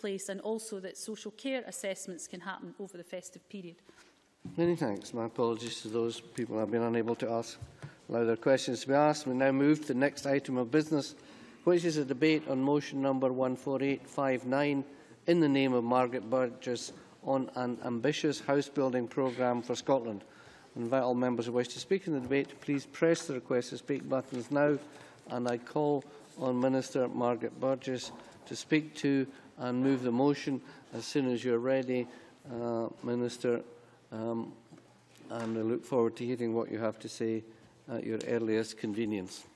place, and also that social care assessments can happen over the festive period. Many thanks. My apologies to those people who have been unable to allow their questions to be asked. We now move to the next item of business, which is a debate on motion number 14859 in the name of Margaret Burgess on an ambitious house building programme for Scotland. I invite all members who wish to speak in the debate to please press the request to speak buttons now, and I call on Minister Margaret Burgess to speak to and move the motion as soon as you are ready, Minister, and I look forward to hearing what you have to say at your earliest convenience.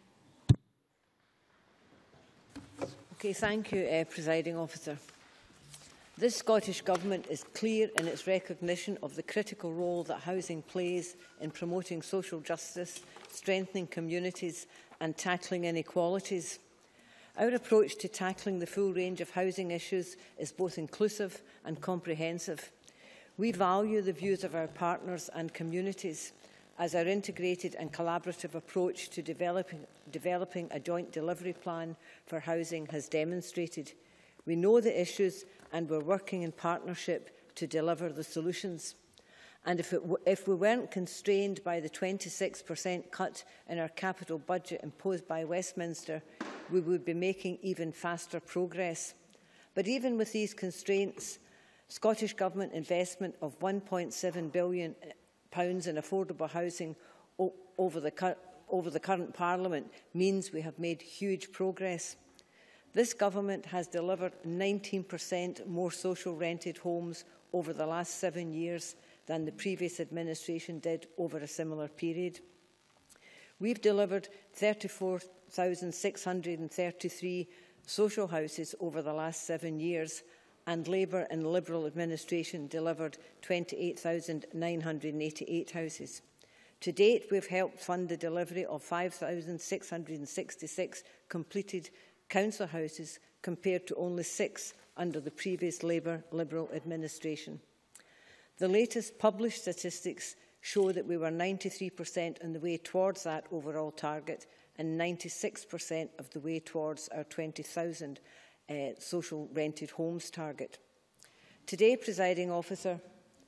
Okay, thank you, Presiding Officer. This Scottish Government is clear in its recognition of the critical role that housing plays in promoting social justice, strengthening communities and tackling inequalities. Our approach to tackling the full range of housing issues is both inclusive and comprehensive. We value the views of our partners and communities, as our integrated and collaborative approach to developing a joint delivery plan for housing has demonstrated. We know the issues and we're working in partnership to deliver the solutions. And if we weren't constrained by the 26% cut in our capital budget imposed by Westminster, we would be making even faster progress. But even with these constraints, Scottish Government investment of £1.7 billion in affordable housing over the current Parliament means we have made huge progress. This Government has delivered 19% more social rented homes over the last 7 years than the previous administration did over a similar period. We've delivered 34,633 social houses over the last 7 years, and Labour and Liberal administration delivered 28,988 houses. To date, we've helped fund the delivery of 5,666 completed council houses, compared to only 6 under the previous Labour-Liberal administration. The latest published statistics show that we were 93% on the way towards that overall target and 96% of the way towards our 20,000 social rented homes target. Today, Presiding Officer,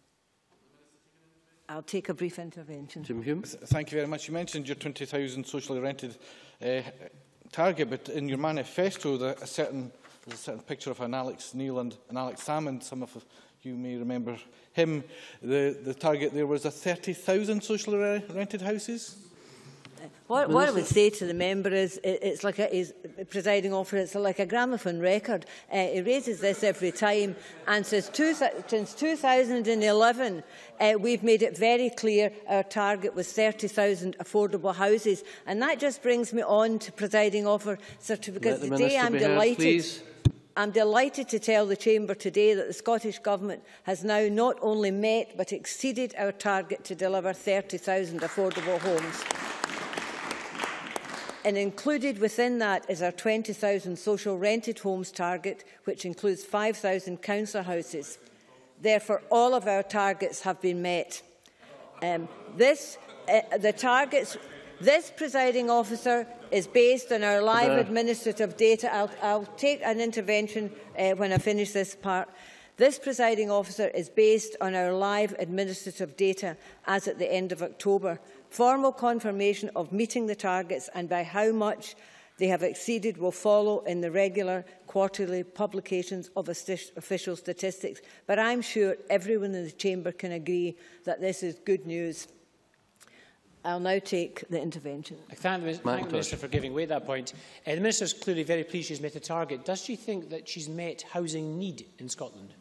I'll take a brief intervention. Jim Hume. Thank you very much. You mentioned your 20,000 socially rented target, but in your manifesto there's a certain picture of an Alex Neil and an Alex Salmond. Some of you may remember him. The target there was 30,000 socially rented houses. What I would say to the member is, it's like Presiding Officer, it's like a gramophone record. He raises this every time, and since 2011, we've made it very clear our target was 30,000 affordable houses, and that just brings me on to Presiding Officer, because today I'm delighted to tell the Chamber today that the Scottish Government has now not only met but exceeded our target to deliver 30,000 affordable homes. And included within that is our 20,000 social rented homes target, which includes 5,000 council houses. Therefore, all of our targets have been met. This, Presiding Officer, is based on our live administrative data. I'll take an intervention when I finish this part. This, Presiding Officer, is based on our live administrative data as at the end of October. Formal confirmation of meeting the targets and by how much they have exceeded will follow in the regular quarterly publications of official statistics. But I'm sure everyone in the Chamber can agree that this is good news. I'll now take the intervention. I thank the Minister for giving way at that point. The Minister is clearly very pleased she's met a target. Does she think that she's met housing need in Scotland?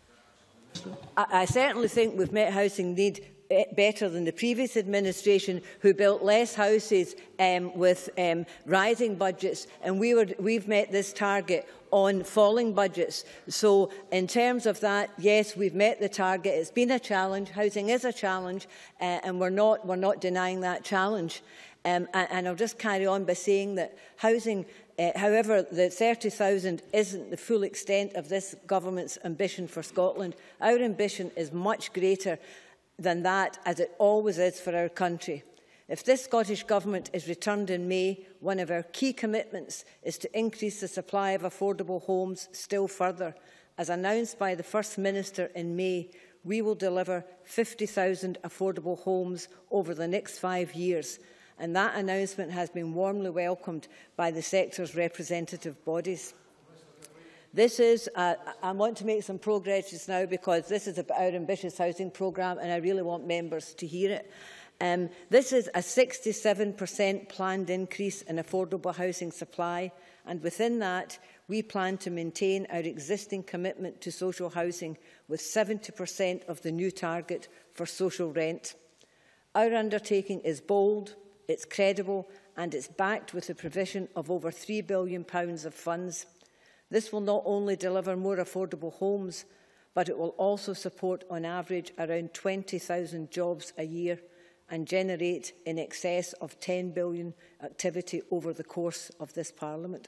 I certainly think we've met housing need better than the previous administration, who built less houses with rising budgets, and we've met this target on falling budgets. So in terms of that, yes, we've met the target. It's been a challenge. Housing is a challenge, and we're not denying that challenge. And I'll just carry on by saying that housing, however, the 30,000 isn't the full extent of this Government's ambition for Scotland. Our ambition is much greater than that, as it always is for our country. If this Scottish Government is returned in May, one of our key commitments is to increase the supply of affordable homes still further. As announced by the First Minister in May, we will deliver 50,000 affordable homes over the next 5 years, and that announcement has been warmly welcomed by the sector's representative bodies. This is, I want to make some progress just now because this is about our ambitious housing programme and I really want members to hear it. This is a 67% planned increase in affordable housing supply, and within that we plan to maintain our existing commitment to social housing with 70% of the new target for social rent. Our undertaking is bold, it's credible and it's backed with the provision of over £3 billion of funds. This will not only deliver more affordable homes, but it will also support on average around 20,000 jobs a year and generate in excess of 10 billion activity over the course of this Parliament.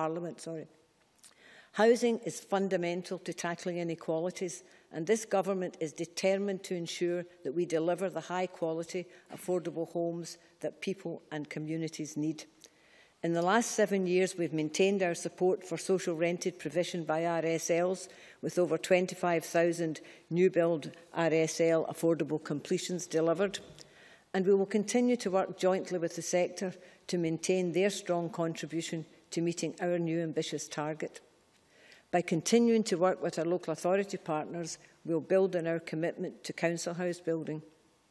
Housing is fundamental to tackling inequalities, and this Government is determined to ensure that we deliver the high-quality, affordable homes that people and communities need. In the last 7 years, we've maintained our support for social rented provision by RSLs, with over 25,000 new-build RSL affordable completions delivered. And we will continue to work jointly with the sector to maintain their strong contribution to meeting our new ambitious target. By continuing to work with our local authority partners, we will build on our commitment to council house building.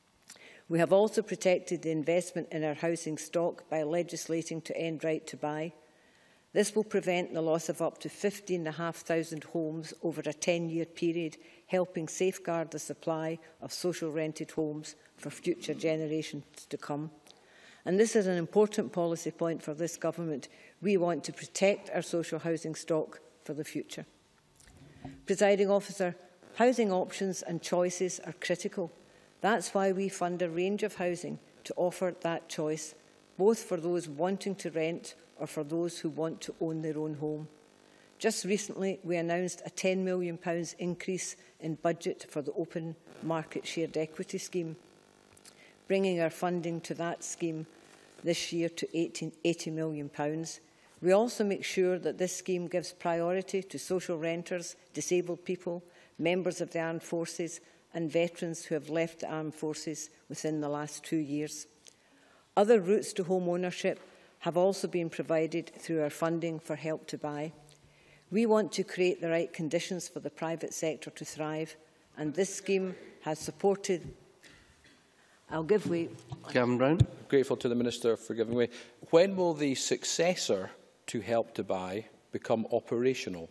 We have also protected the investment in our housing stock by legislating to end right to buy. This will prevent the loss of up to 15,500 homes over a 10-year period, helping safeguard the supply of social rented homes for future generations to come. And this is an important policy point for this Government. We want to protect our social housing stock for the future. Presiding Officer, housing options and choices are critical. That's why we fund a range of housing to offer that choice, both for those wanting to rent or for those who want to own their own home. Just recently, we announced a £10 million increase in budget for the Open Market Shared Equity Scheme, bringing our funding to that scheme this year to £80 million. We also make sure that this scheme gives priority to social renters, disabled people, members of the armed forces and veterans who have left the armed forces within the last 2 years. Other routes to home ownership have also been provided through our funding for Help to Buy. We want to create the right conditions for the private sector to thrive, and this scheme has supported... I'll give way. Gavin Brown. Grateful to the Minister for giving way. When will the successor to Help to Buy become operational?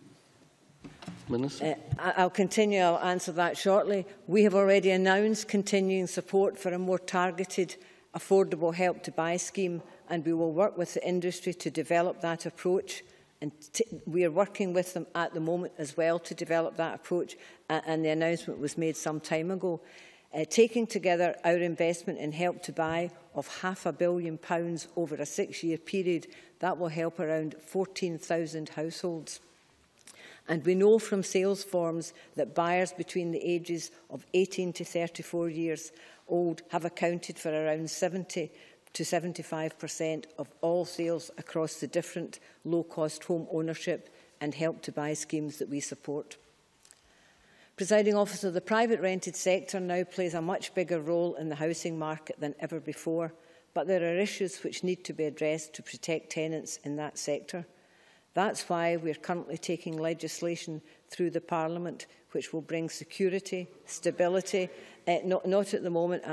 Minister. I'll continue. I'll answer that shortly. We have already announced continuing support for a more targeted, affordable Help to Buy scheme, and we will work with the industry to develop that approach. And we are working with them at the moment as well to develop that approach, and the announcement was made some time ago. Taking together our investment in Help to Buy of £500 million over a 6-year period, that will help around 14,000 households. And we know from sales forms that buyers between the ages of 18 to 34 years old have accounted for around 70 to 75% of all sales across the different low-cost home ownership and Help to Buy schemes that we support. Presiding Officer, the private rented sector now plays a much bigger role in the housing market than ever before, but there are issues which need to be addressed to protect tenants in that sector. That's why we are currently taking legislation through the Parliament which will bring security, stability. Not at the moment.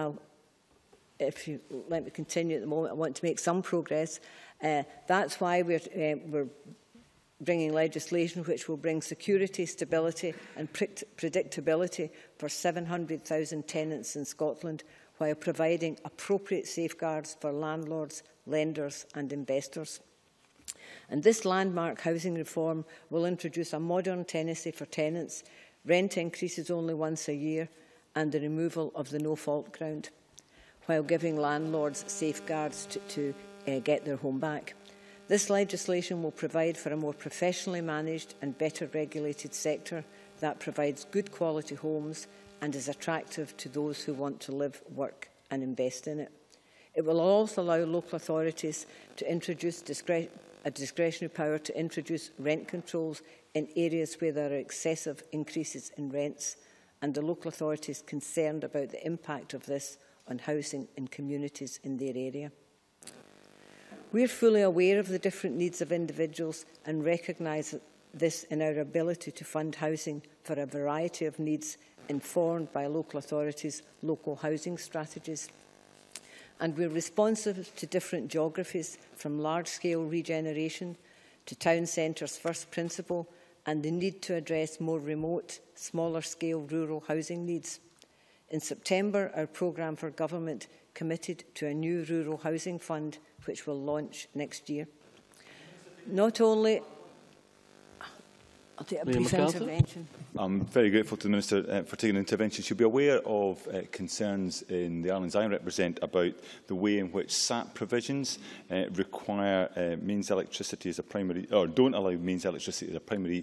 If you let me continue at the moment, I want to make some progress. That's why we're bringing legislation which will bring security, stability and predictability for 700,000 tenants in Scotland, while providing appropriate safeguards for landlords, lenders and investors. And this landmark housing reform will introduce a modern tenancy for tenants, rent increases only once a year and the removal of the no-fault ground, while giving landlords safeguards to get their home back. This legislation will provide for a more professionally managed and better regulated sector that provides good quality homes and is attractive to those who want to live, work and invest in it. It will also allow local authorities to introduce a discretionary power to introduce rent controls in areas where there are excessive increases in rents, and the local authority is concerned about the impact of this on housing in communities in their area. We are fully aware of the different needs of individuals and recognise this in our ability to fund housing for a variety of needs informed by local authorities' local housing strategies. And we are responsive to different geographies, from large-scale regeneration to town centres first principle, and the need to address more remote, smaller-scale rural housing needs. In September, our programme for government committed to a new rural housing fund, which will launch next year. Not only... I'll take a brief intervention. I'm very grateful to the Minister for taking an intervention. She'll be aware of concerns in the islands I represent about the way in which SAP provisions require mains electricity as a primary, or don't allow mains electricity as a primary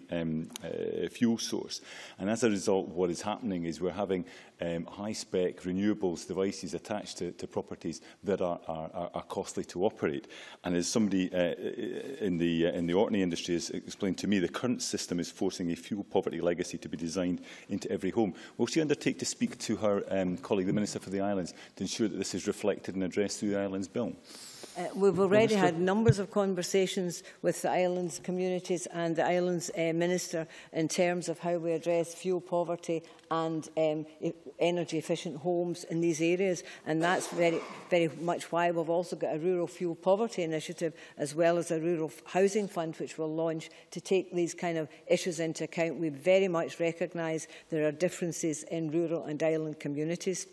fuel source. And as a result, what is happening is we're having high-spec renewables devices attached to properties that are costly to operate. And as somebody in the Orkney industry has explained to me, the current system is forcing a fuel poverty legacy to be designed into every home. Will she undertake to speak to her colleague, the Minister for the Islands, to ensure that this is reflected and addressed through the Islands Bill? We've already had numbers of conversations with the islands communities and the islands Minister in terms of how we address fuel poverty and energy efficient homes in these areas, and that's very much why we've also got a rural fuel poverty initiative as well as a rural housing fund which will launch to take these kind of issues into account. We very much recognise there are differences in rural and island communities.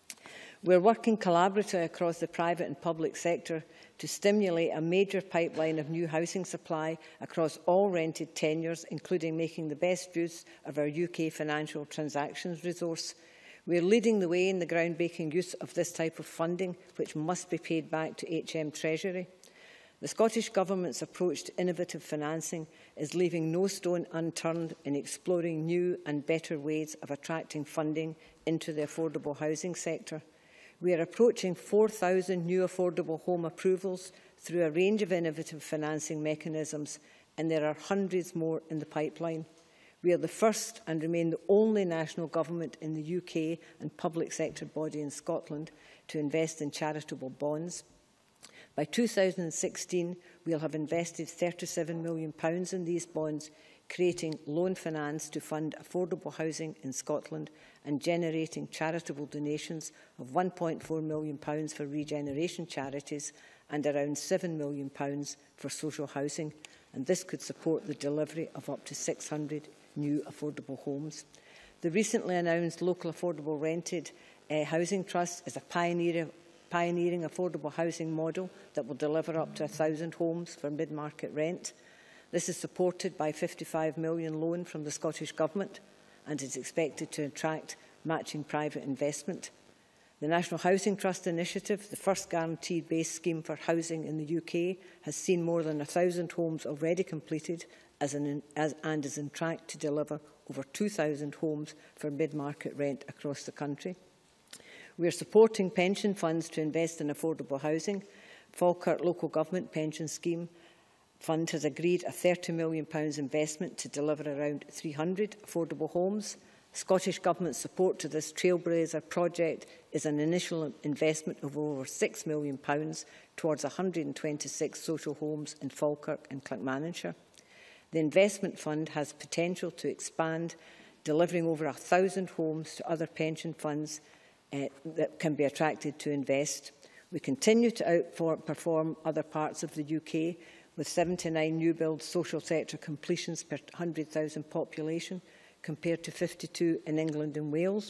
We're working collaboratively across the private and public sector to stimulate a major pipeline of new housing supply across all rented tenures, including making the best use of our UK financial transactions resource. We are leading the way in the groundbreaking use of this type of funding, which must be paid back to HM Treasury. The Scottish Government's approach to innovative financing is leaving no stone unturned in exploring new and better ways of attracting funding into the affordable housing sector. We are approaching 4,000 new affordable home approvals through a range of innovative financing mechanisms, and there are hundreds more in the pipeline. We are the first and remain the only national government in the UK and public sector body in Scotland to invest in charitable bonds. By 2016, we will have invested £37 million in these bonds, creating loan finance to fund affordable housing in Scotland and generating charitable donations of £1.4 million for regeneration charities and around £7 million for social housing. And this could support the delivery of up to 600 new affordable homes. The recently announced Local Affordable Rented Housing Trust is a pioneering affordable housing model that will deliver up to 1,000 homes for mid-market rent. This is supported by a £55 million loan from the Scottish Government and is expected to attract matching private investment. The National Housing Trust Initiative, the first guaranteed-based scheme for housing in the UK, has seen more than 1,000 homes already completed and is on track to deliver over 2,000 homes for mid-market rent across the country. We are supporting pension funds to invest in affordable housing. Falkirk Local Government Pension Scheme Fund has agreed a £30 million investment to deliver around 300 affordable homes. Scottish Government support to this trailblazer project is an initial investment of over £6 million towards 126 social homes in Falkirk and Clackmannanshire. The investment fund has potential to expand, delivering over 1,000 homes to other pension funds that can be attracted to invest. We continue to outperform other parts of the UK, with 79 new build social sector completions per 100,000 population, compared to 52 in England and Wales.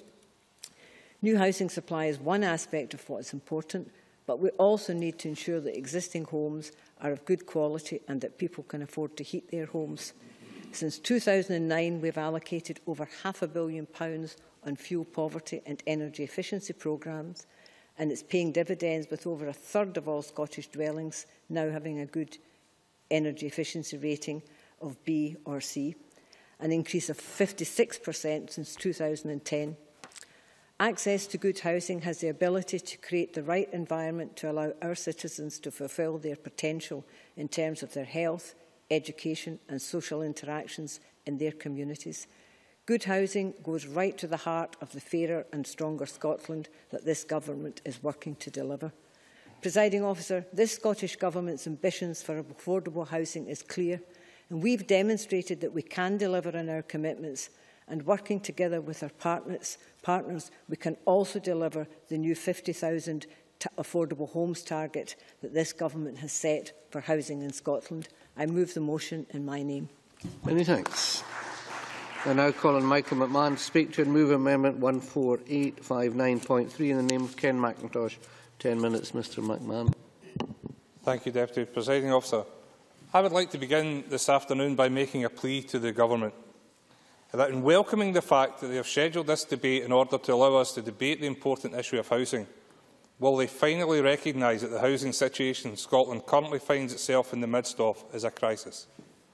New housing supply is one aspect of what is important, but we also need to ensure that existing homes are of good quality and that people can afford to heat their homes. Since 2009, we have allocated over £500 million on fuel poverty and energy efficiency programmes, and it's paying dividends, with over a third of all Scottish dwellings now having a good energy efficiency rating of B or C, an increase of 56% since 2010. Access to good housing has the ability to create the right environment to allow our citizens to fulfil their potential in terms of their health, education and social interactions in their communities. Good housing goes right to the heart of the fairer and stronger Scotland that this Government is working to deliver. Presiding Officer, this Scottish Government's ambitions for affordable housing is clear, and we've demonstrated that we can deliver on our commitments, and working together with our partners, we can also deliver the new 50,000 affordable homes target that this Government has set for housing in Scotland. I move the motion in my name. Many thanks. I now call on Michael McMahon to speak to and move Amendment 14859.3 in the name of Ken McIntosh. 10 minutes, Mr McMahon. Thank you, Deputy Presiding Officer. I would like to begin this afternoon by making a plea to the Government that in welcoming the fact that they have scheduled this debate in order to allow us to debate the important issue of housing, will they finally recognise that the housing situation Scotland currently finds itself in the midst of is a crisis?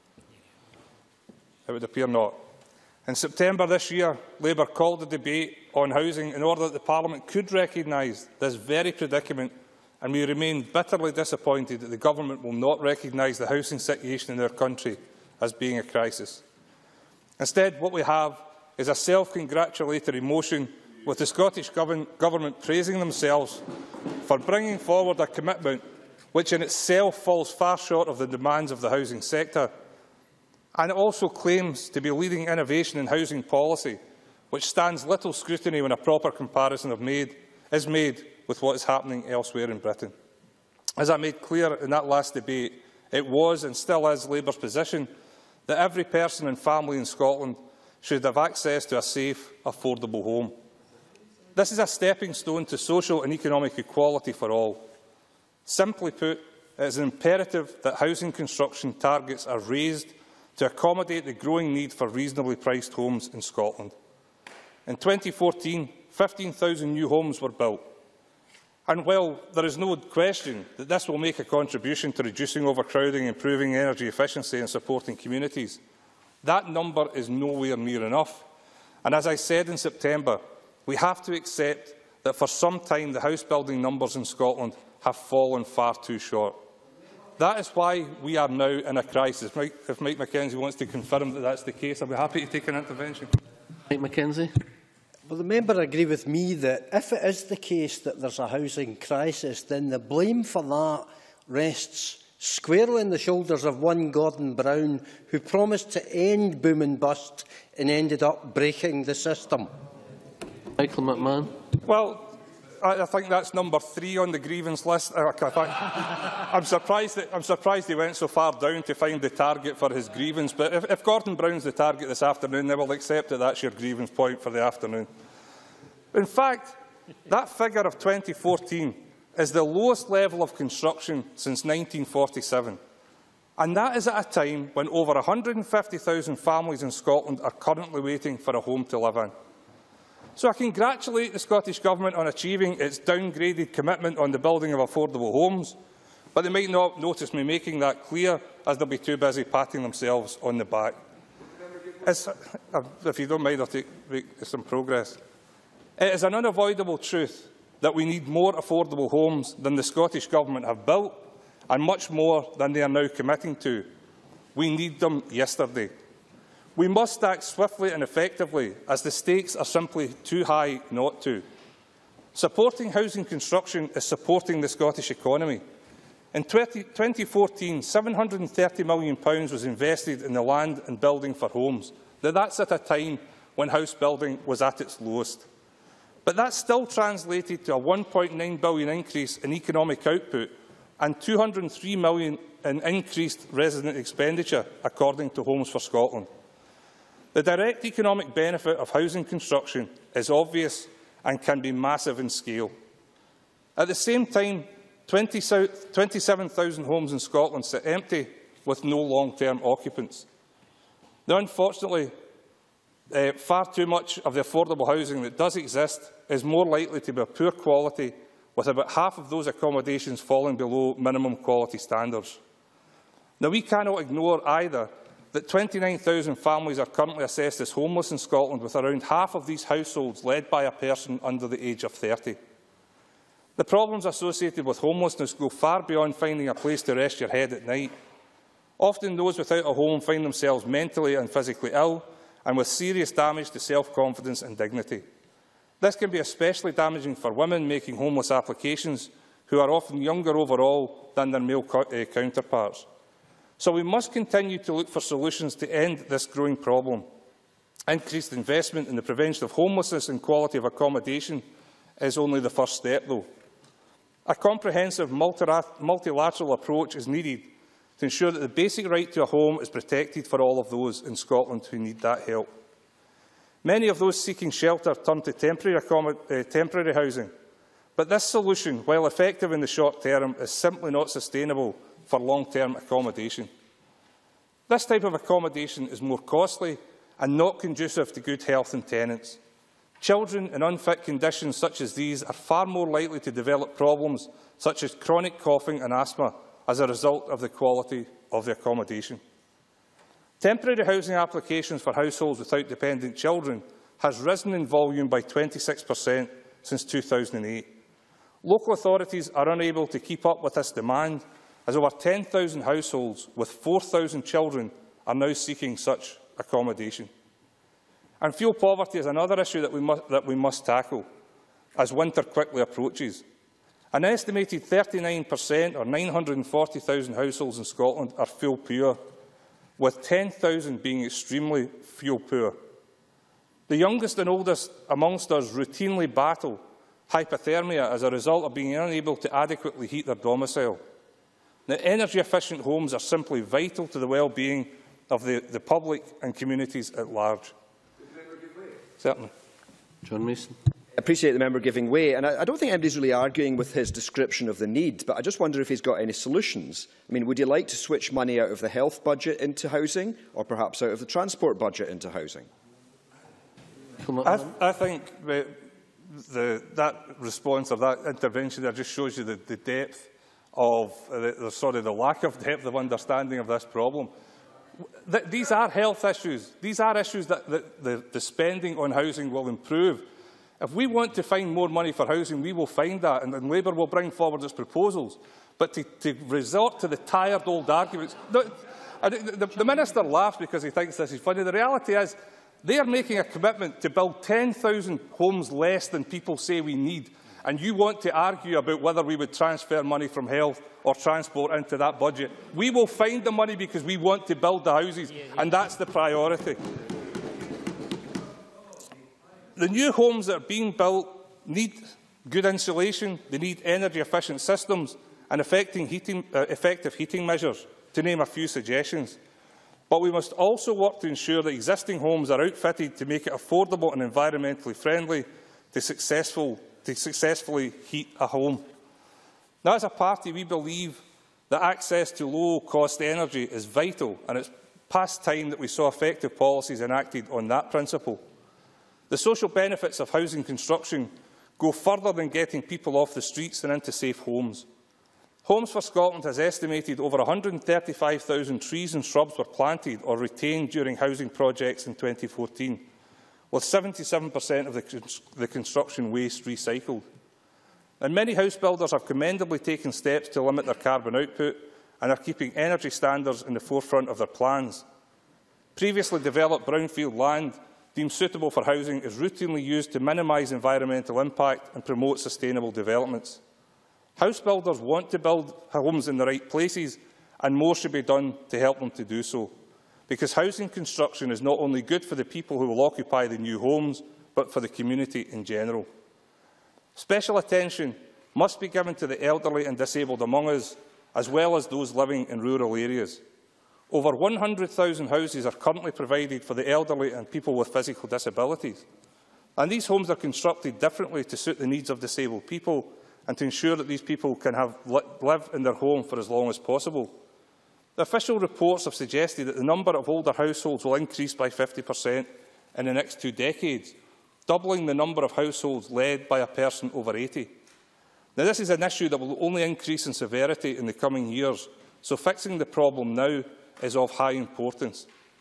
It would appear not. In September this year, Labour called the debate on housing in order that the Parliament could recognise this very predicament, and we remain bitterly disappointed that the Government will not recognise the housing situation in our country as being a crisis. Instead, what we have is a self-congratulatory motion with the Scottish Government praising themselves for bringing forward a commitment which in itself falls far short of the demands of the housing sector, and it also claims to be leading innovation in housing policy, which stands little scrutiny when a proper comparison is made with what is happening elsewhere in Britain. As I made clear in that last debate, it was and still is Labour's position that every person and family in Scotland should have access to a safe, affordable home. This is a stepping stone to social and economic equality for all. Simply put, it is imperative that housing construction targets are raised to accommodate the growing need for reasonably priced homes in Scotland. In 2014, 15,000 new homes were built. And while there is no question that this will make a contribution to reducing overcrowding, improving energy efficiency and supporting communities, that number is nowhere near enough. And as I said in September, we have to accept that for some time the house building numbers in Scotland have fallen far too short. That is why we are now in a crisis. If Mike Mackenzie wants to confirm that that's the case, I'll be happy to take an intervention. Mike Mackenzie. Will the member agree with me that if it is the case that there's a housing crisis, then the blame for that rests squarely on the shoulders of one Gordon Brown, who promised to end boom and bust and ended up breaking the system? Michael McMahon. Well, I think that's number 3 on the grievance list. I'm surprised he went so far down to find the target for his grievance. But if Gordon Brown's the target this afternoon, then we'll accept that that's your grievance point for the afternoon. In fact, that figure of 2014 is the lowest level of construction since 1947. And that is at a time when over 150,000 families in Scotland are currently waiting for a home to live in. So I congratulate the Scottish Government on achieving its downgraded commitment on the building of affordable homes, but they might not notice me making that clear, as they'll be too busy patting themselves on the back. If you don't mind, I'll make some progress. It is an unavoidable truth that we need more affordable homes than the Scottish Government have built, and much more than they are now committing to. We need them yesterday. We must act swiftly and effectively, as the stakes are simply too high not to. Supporting housing construction is supporting the Scottish economy. In 2014, £730 million was invested in the land and building for homes. Now, that's at a time when house building was at its lowest. But that still translated to a £1.9 billion increase in economic output and £203 million in increased resident expenditure, according to Homes for Scotland. The direct economic benefit of housing construction is obvious and can be massive in scale. At the same time, 27,000 homes in Scotland sit empty with no long-term occupants. Now, unfortunately, far too much of the affordable housing that does exist is more likely to be of poor quality, with about half of those accommodations falling below minimum quality standards. Now, we cannot ignore either that 29,000 families are currently assessed as homeless in Scotland, with around half of these households led by a person under the age of 30. The problems associated with homelessness go far beyond finding a place to rest your head at night. Often those without a home find themselves mentally and physically ill and with serious damage to self-confidence and dignity. This can be especially damaging for women making homeless applications, who are often younger overall than their male counterparts. So we must continue to look for solutions to end this growing problem. Increased investment in the prevention of homelessness and quality of accommodation is only the first step, though. A comprehensive multilateral approach is needed to ensure that the basic right to a home is protected for all of those in Scotland who need that help. Many of those seeking shelter turn to temporary housing, but this solution, while effective in the short term, is simply not sustainable for long-term accommodation. This type of accommodation is more costly and not conducive to good health in tenants. Children in unfit conditions such as these are far more likely to develop problems such as chronic coughing and asthma as a result of the quality of the accommodation. Temporary housing applications for households without dependent children has risen in volume by 26% since 2008. Local authorities are unable to keep up with this demand, as over 10,000 households with 4,000 children are now seeking such accommodation. And fuel poverty is another issue that we must tackle as winter quickly approaches. An estimated 39%, or 940,000 households in Scotland, are fuel poor, with 10,000 being extremely fuel poor. The youngest and oldest amongst us routinely battle hypothermia as a result of being unable to adequately heat their domicile. Now, energy-efficient homes are simply vital to the well-being of the public and communities at large. Certainly. John Mason. I appreciate the member giving way, and I don't think anybody's really arguing with his description of the need, but I just wonder if he's got any solutions. I mean, would you like to switch money out of the health budget into housing, or perhaps out of the transport budget into housing? I think that response, or that intervention there, just shows you the depth of, the lack of depth of understanding of this problem. These are health issues. These are issues that the spending on housing will improve. If we want to find more money for housing, we will find that, and Labour will bring forward its proposals. But to resort to the tired old arguments... The Minister laughs because he thinks this is funny. The reality is they are making a commitment to build 10,000 homes less than people say we need, and you want to argue about whether we would transfer money from health or transport into that budget. We will find the money because we want to build the houses, and that's the priority. The new homes that are being built need good insulation, they need energy-efficient systems and effective heating measures, to name a few suggestions. But we must also work to ensure that existing homes are outfitted to make it affordable and environmentally friendly to successfully heat a home. Now, as a party, we believe that access to low-cost energy is vital, and it's past time that we saw effective policies enacted on that principle. The social benefits of housing construction go further than getting people off the streets and into safe homes. Homes for Scotland has estimated over 135,000 trees and shrubs were planted or retained during housing projects in 2014, with 77% of the construction waste recycled. And many house builders have commendably taken steps to limit their carbon output and are keeping energy standards in the forefront of their plans. Previously developed brownfield land deemed suitable for housing is routinely used to minimise environmental impact and promote sustainable developments. House builders want to build homes in the right places, and more should be done to help them to do so, because housing construction is not only good for the people who will occupy the new homes, but for the community in general. Special attention must be given to the elderly and disabled among us, as well as those living in rural areas. Over 100,000 houses are currently provided for the elderly and people with physical disabilities. And these homes are constructed differently to suit the needs of disabled people and to ensure that these people can live in their home for as long as possible. The official reports have suggested that the number of older households will increase by 50% in the next 2 decades, doubling the number of households led by a person over 80. Now, this is an issue that will only increase in severity in the coming years, so fixing the problem now is of high importance.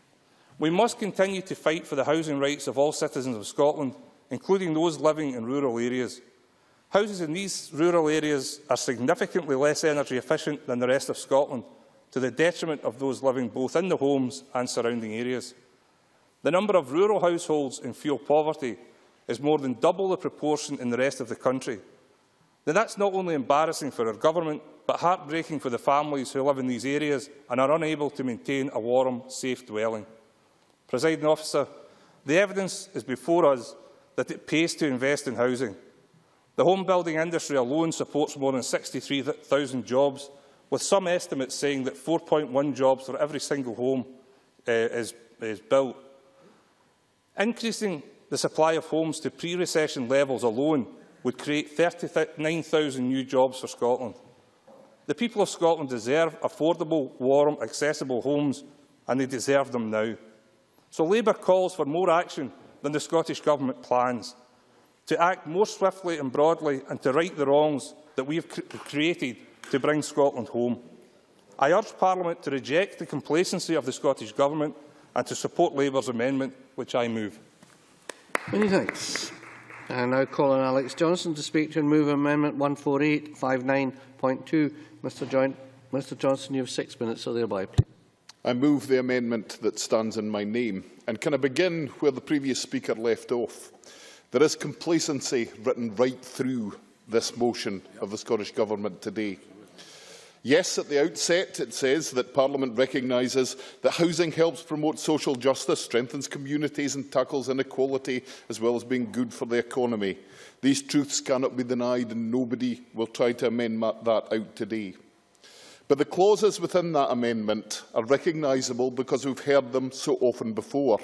We must continue to fight for the housing rights of all citizens of Scotland, including those living in rural areas. Houses in these rural areas are significantly less energy efficient than the rest of Scotland, to the detriment of those living both in the homes and surrounding areas. The number of rural households in fuel poverty is more than double the proportion in the rest of the country. Now, that's not only embarrassing for our government, but heartbreaking for the families who live in these areas and are unable to maintain a warm, safe dwelling. Presiding Officer, the evidence is before us that it pays to invest in housing. The home building industry alone supports more than 63,000 jobs, with some estimates saying that 4.1 jobs for every single home is built. Increasing the supply of homes to pre-recession levels alone would create 39,000 new jobs for Scotland. The people of Scotland deserve affordable, warm, accessible homes, and they deserve them now. So Labour calls for more action than the Scottish Government plans, to act more swiftly and broadly and to right the wrongs that we have created to bring Scotland home. I urge Parliament to reject the complacency of the Scottish Government and to support Labour's amendment, which I move. Many thanks. I now call on Alex Johnson to speak to and move Amendment 14859.2. Mr Johnson, you have 6 minutes, so thereby, please. I move the amendment that stands in my name. And can I begin where the previous speaker left off? There is complacency written right through this motion of the Scottish Government today. Yes, at the outset it says that Parliament recognises that housing helps promote social justice, strengthens communities and tackles inequality, as well as being good for the economy. These truths cannot be denied, and nobody will try to amend that out today. But the clauses within that amendment are recognisable because we've heard them so often before.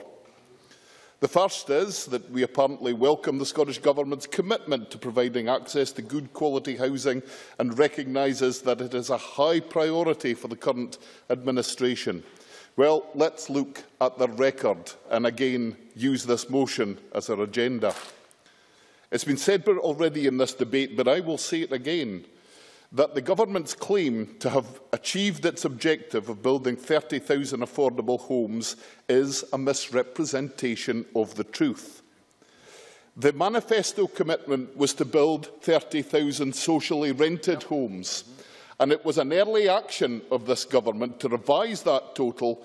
The first is that we apparently welcome the Scottish Government's commitment to providing access to good quality housing and recognises that it is a high priority for the current administration. Well, let's look at the record and again use this motion as our agenda. It's been said already in this debate, but I will say it again, that the Government's claim to have achieved its objective of building 30,000 affordable homes is a misrepresentation of the truth. The manifesto commitment was to build 30,000 socially rented homes, and it was an early action of this Government to revise that total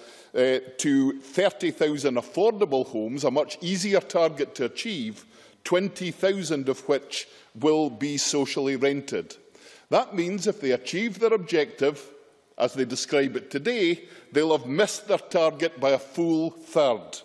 to 30,000 affordable homes, a much easier target to achieve, 20,000 of which will be socially rented. That means if they achieve their objective, as they describe it today, they'll have missed their target by a full third.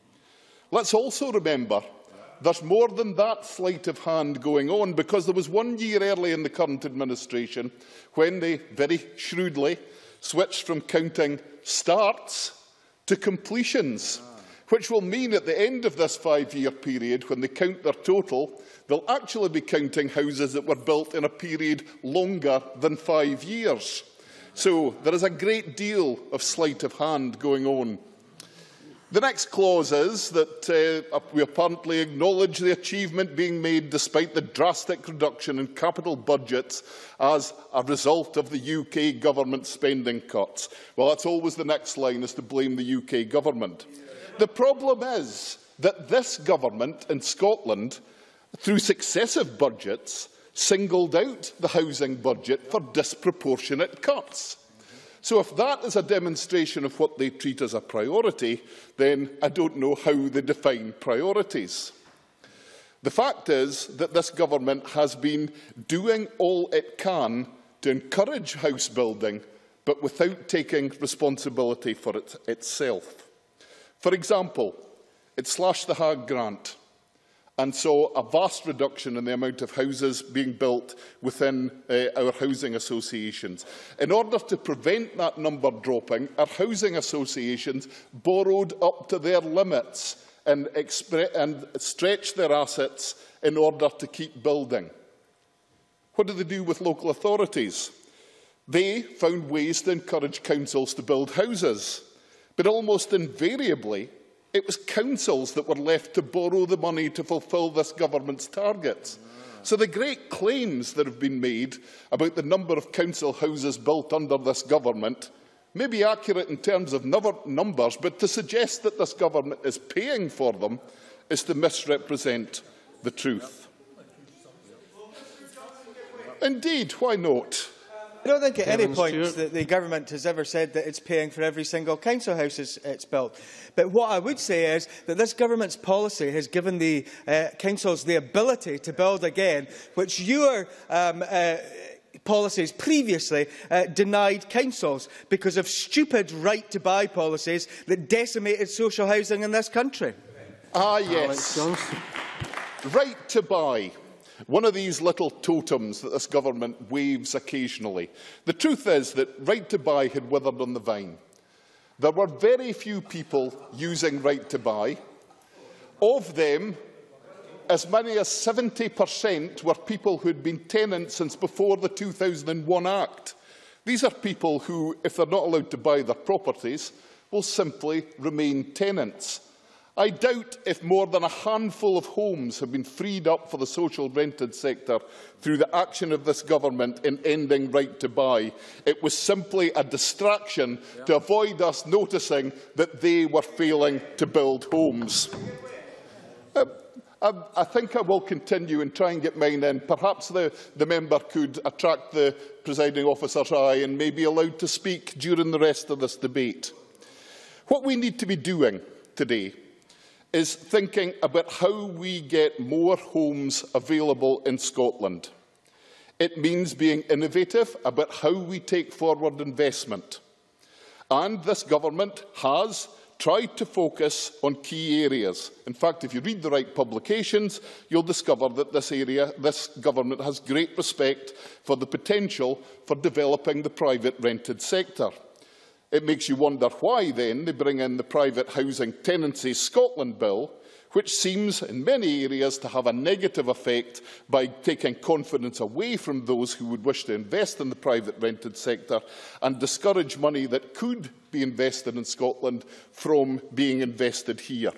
Let's also remember there's more than that sleight of hand going on, because there was 1 year early in the current administration when they very shrewdly switched from counting starts to completions, which will mean at the end of this 5-year period, when they count their total, they'll actually be counting houses that were built in a period longer than 5 years. So there is a great deal of sleight of hand going on. The next clause is that we apparently acknowledge the achievement being made despite the drastic reduction in capital budgets as a result of the UK Government spending cuts. Well, that's always the next line, is to blame the UK Government. The problem is that this Government in Scotland, through successive budgets, singled out the housing budget for disproportionate cuts. So if that is a demonstration of what they treat as a priority, then I don't know how they define priorities. The fact is that this Government has been doing all it can to encourage house building, but without taking responsibility for it itself. For example, it slashed the Hague grant and saw a vast reduction in the amount of houses being built within our housing associations. In order to prevent that number dropping, our housing associations borrowed up to their limits and stretched their assets in order to keep building. What did they do with local authorities? They found ways to encourage councils to build houses, but almost invariably, it was councils that were left to borrow the money to fulfil this Government's targets. So the great claims that have been made about the number of council houses built under this Government may be accurate in terms of numbers, but to suggest that this government is paying for them is to misrepresent the truth. Indeed, why not? I don't think at any point that the government has ever said that it's paying for every single council house it's built. But what I would say is that this government's policy has given the councils the ability to build again, which your policies previously denied councils because of stupid right-to-buy policies that decimated social housing in this country. Ah, yes. Right to buy. One of these little totems that this government waves occasionally. The truth is that right to buy had withered on the vine. There were very few people using right to buy. Of them, as many as 70% were people who had been tenants since before the 2001 Act. These are people who, if they're not allowed to buy their properties, will simply remain tenants. I doubt if more than a handful of homes have been freed up for the social rented sector through the action of this government in ending right to buy. It was simply a distraction to avoid us noticing that they were failing to build homes. I think I will continue and try and get mine in. Perhaps the member could attract the presiding officer's eye and may be allowed to speak during the rest of this debate. What we need to be doing today is thinking about how we get more homes available in Scotland. It means being innovative about how we take forward investment. And this government has tried to focus on key areas. In fact, if you read the right publications, you'll discover that this government has great respect for the potential for developing the private rented sector. It makes you wonder why, then, they bring in the Private Housing Tenancy Scotland Bill, which seems, in many areas, to have a negative effect by taking confidence away from those who would wish to invest in the private rented sector and discourage money that could be invested in Scotland from being invested here.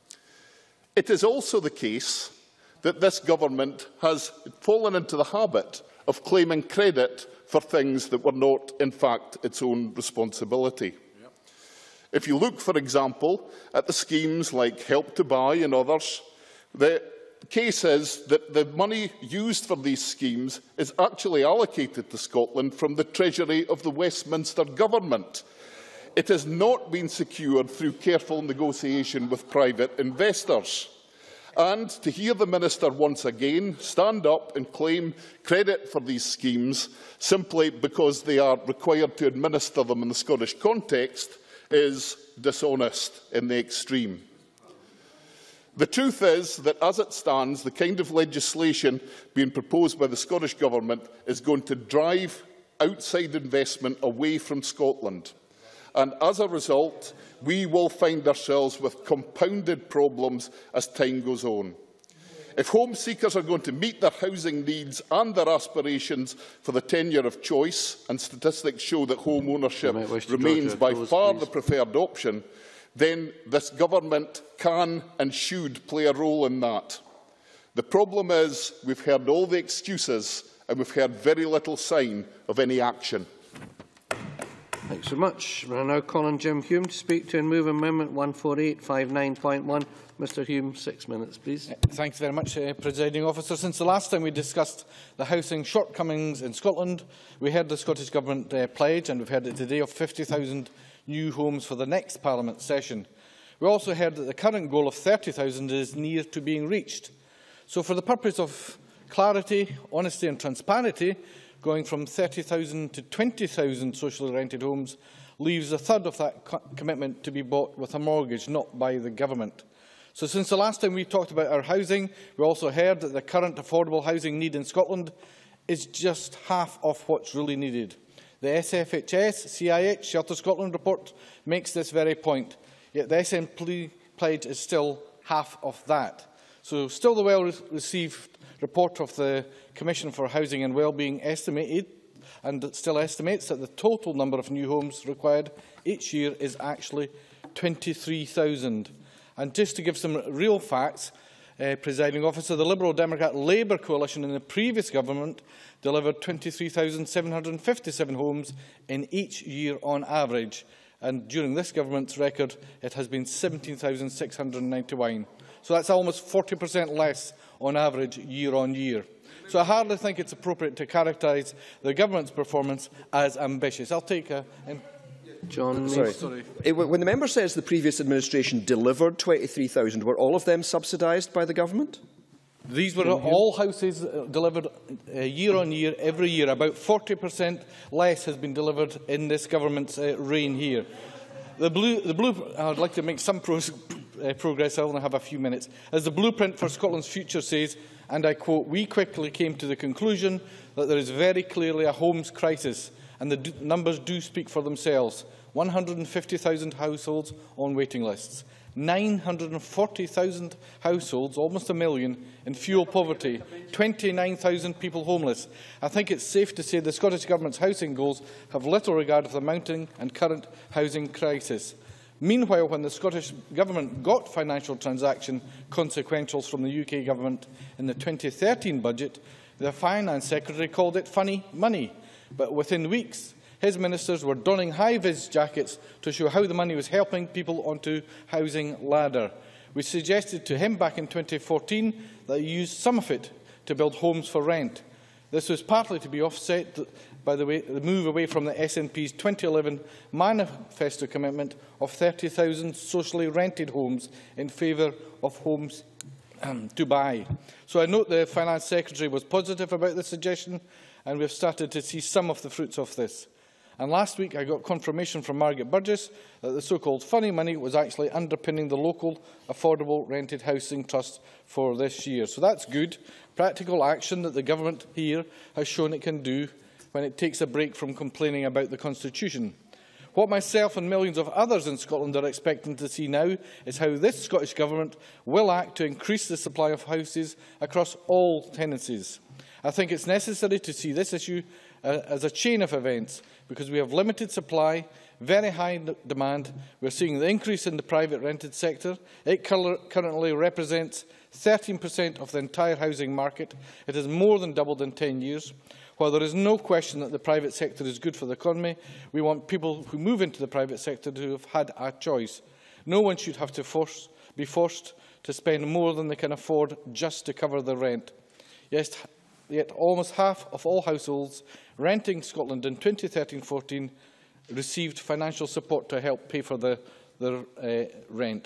It is also the case that this government has fallen into the habit of claiming credit for things that were not, in fact, its own responsibility. If you look, for example, at the schemes like Help to Buy and others, the case is that the money used for these schemes is actually allocated to Scotland from the Treasury of the Westminster Government. It has not been secured through careful negotiation with private investors. And to hear the Minister once again stand up and claim credit for these schemes simply because they are required to administer them in the Scottish context is dishonest in the extreme. The truth is that, as it stands, the kind of legislation being proposed by the Scottish Government is going to drive outside investment away from Scotland. And as a result, we will find ourselves with compounded problems as time goes on. If home seekers are going to meet their housing needs and their aspirations for the tenure of choice, and statistics show that home ownership remains by far the preferred option, then this government can and should play a role in that. The problem is we've heard all the excuses and we've heard very little sign of any action. Thanks so much. We are now calling Jim Hume to speak to and move Amendment 14859.1. Mr Hume, 6 minutes, please. Thanks very much, Presiding Officer. Since the last time we discussed the housing shortcomings in Scotland, we heard the Scottish Government pledge, and we've heard it today, of 50,000 new homes for the next Parliament session. We also heard that the current goal of 30,000 is near to being reached. So for the purpose of clarity, honesty and transparency, going from 30,000 to 20,000 socially rented homes leaves a third of that commitment to be bought with a mortgage, not by the government. So since the last time we talked about our housing, we also heard that the current affordable housing need in Scotland is just half of what's really needed. The SFHS CIH Shelter Scotland report makes this very point, yet the SNP pledge is still half of that. So still the well-received report of the Commission for Housing and Wellbeing estimated, and it still estimates that the total number of new homes required each year is actually 23,000. And just to give some real facts, Presiding Officer, the Liberal Democrat Labour coalition in the previous government delivered 23,757 homes in each year on average, and during this government's record it has been 17,691. So that's almost 40% less on average year on year. So I hardly think it's appropriate to characterise the government's performance as ambitious. I'll take a... John, sorry. When the member says the previous administration delivered 23,000, were all of them subsidised by the government? These were all houses delivered year on year, every year. About 40% less has been delivered in this government's reign here. I'd like to make some progress. I only have a few minutes. As the blueprint for Scotland's future says, and I quote, "We quickly came to the conclusion that there is very clearly a homes crisis, and the numbers do speak for themselves. 150,000 households on waiting lists, 940,000 households, almost a million, in fuel poverty, 29,000 people homeless. I think it's safe to say the Scottish Government's housing goals have little regard for the mounting and current housing crisis. Meanwhile, when the Scottish Government got financial transaction consequentials from the UK Government in the 2013 budget, the Finance Secretary called it funny money. But within weeks, his ministers were donning high-vis jackets to show how the money was helping people onto housing ladder. We suggested to him back in 2014 that he used some of it to build homes for rent. This was partly to be offset by the move away from the SNP's 2011 manifesto commitment of 30,000 socially rented homes in favour of homes to buy. So I note the Finance Secretary was positive about the suggestion, and we have started to see some of the fruits of this. And last week I got confirmation from Margaret Burgess that the so-called funny money was actually underpinning the local affordable rented housing trust for this year. So that's good. Practical action that the government here has shown it can do when it takes a break from complaining about the Constitution. What myself and millions of others in Scotland are expecting to see now is how this Scottish Government will act to increase the supply of houses across all tenancies. I think it's necessary to see this issue as a chain of events, because we have limited supply, very high demand. We're seeing the increase in the private rented sector. It currently represents 13% of the entire housing market. It has more than doubled in 10 years. While there is no question that the private sector is good for the economy, we want people who move into the private sector to have had a choice. No one should have to be forced to spend more than they can afford just to cover the rent. Yet almost half of all households renting Scotland in 2013-14 received financial support to help pay for their rent.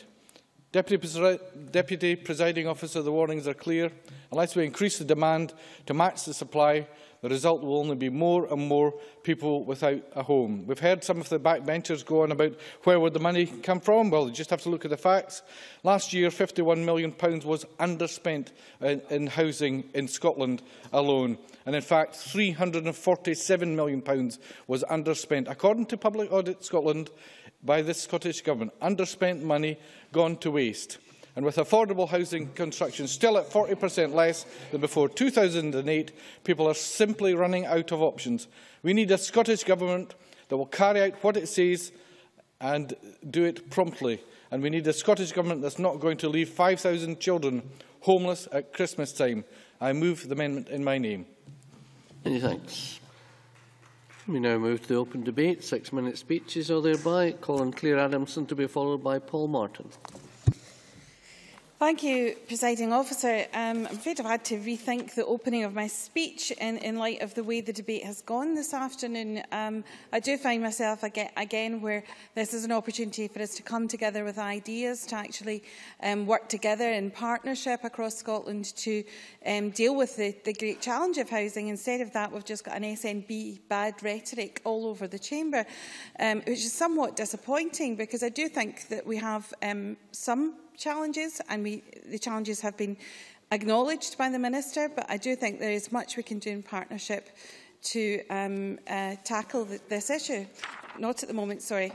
Deputy Presiding Officer, the warnings are clear. Unless we increase the demand to match the supply, the result will only be more and more people without a home. We've heard some of the backbenchers go on about where would the money come from. Well, you just have to look at the facts. Last year, £51 million was underspent in housing in Scotland alone. And in fact, £347 million was underspent, according to Public Audit Scotland, by this Scottish Government. Underspent money gone to waste. And with affordable housing construction still at 40% less than before 2008, people are simply running out of options. We need a Scottish Government that will carry out what it says and do it promptly. And we need a Scottish Government that's not going to leave 5,000 children homeless at Christmas time. I move the amendment in my name. Many thanks. We now move to the open debate. 6-minute speeches are thereby. Colin Clare Adamson to be followed by Paul Martin. Thank you, Presiding Officer. I'm afraid I've had to rethink the opening of my speech in light of the way the debate has gone this afternoon. I do find myself again where this is an opportunity for us to come together with ideas, to actually work together in partnership across Scotland to deal with the great challenge of housing. Instead of that, we've just got an SNB bad rhetoric all over the chamber, which is somewhat disappointing, because I do think that we have some challenges, and the challenges have been acknowledged by the Minister, but I do think there is much we can do in partnership to tackle this issue. Not at the moment, sorry.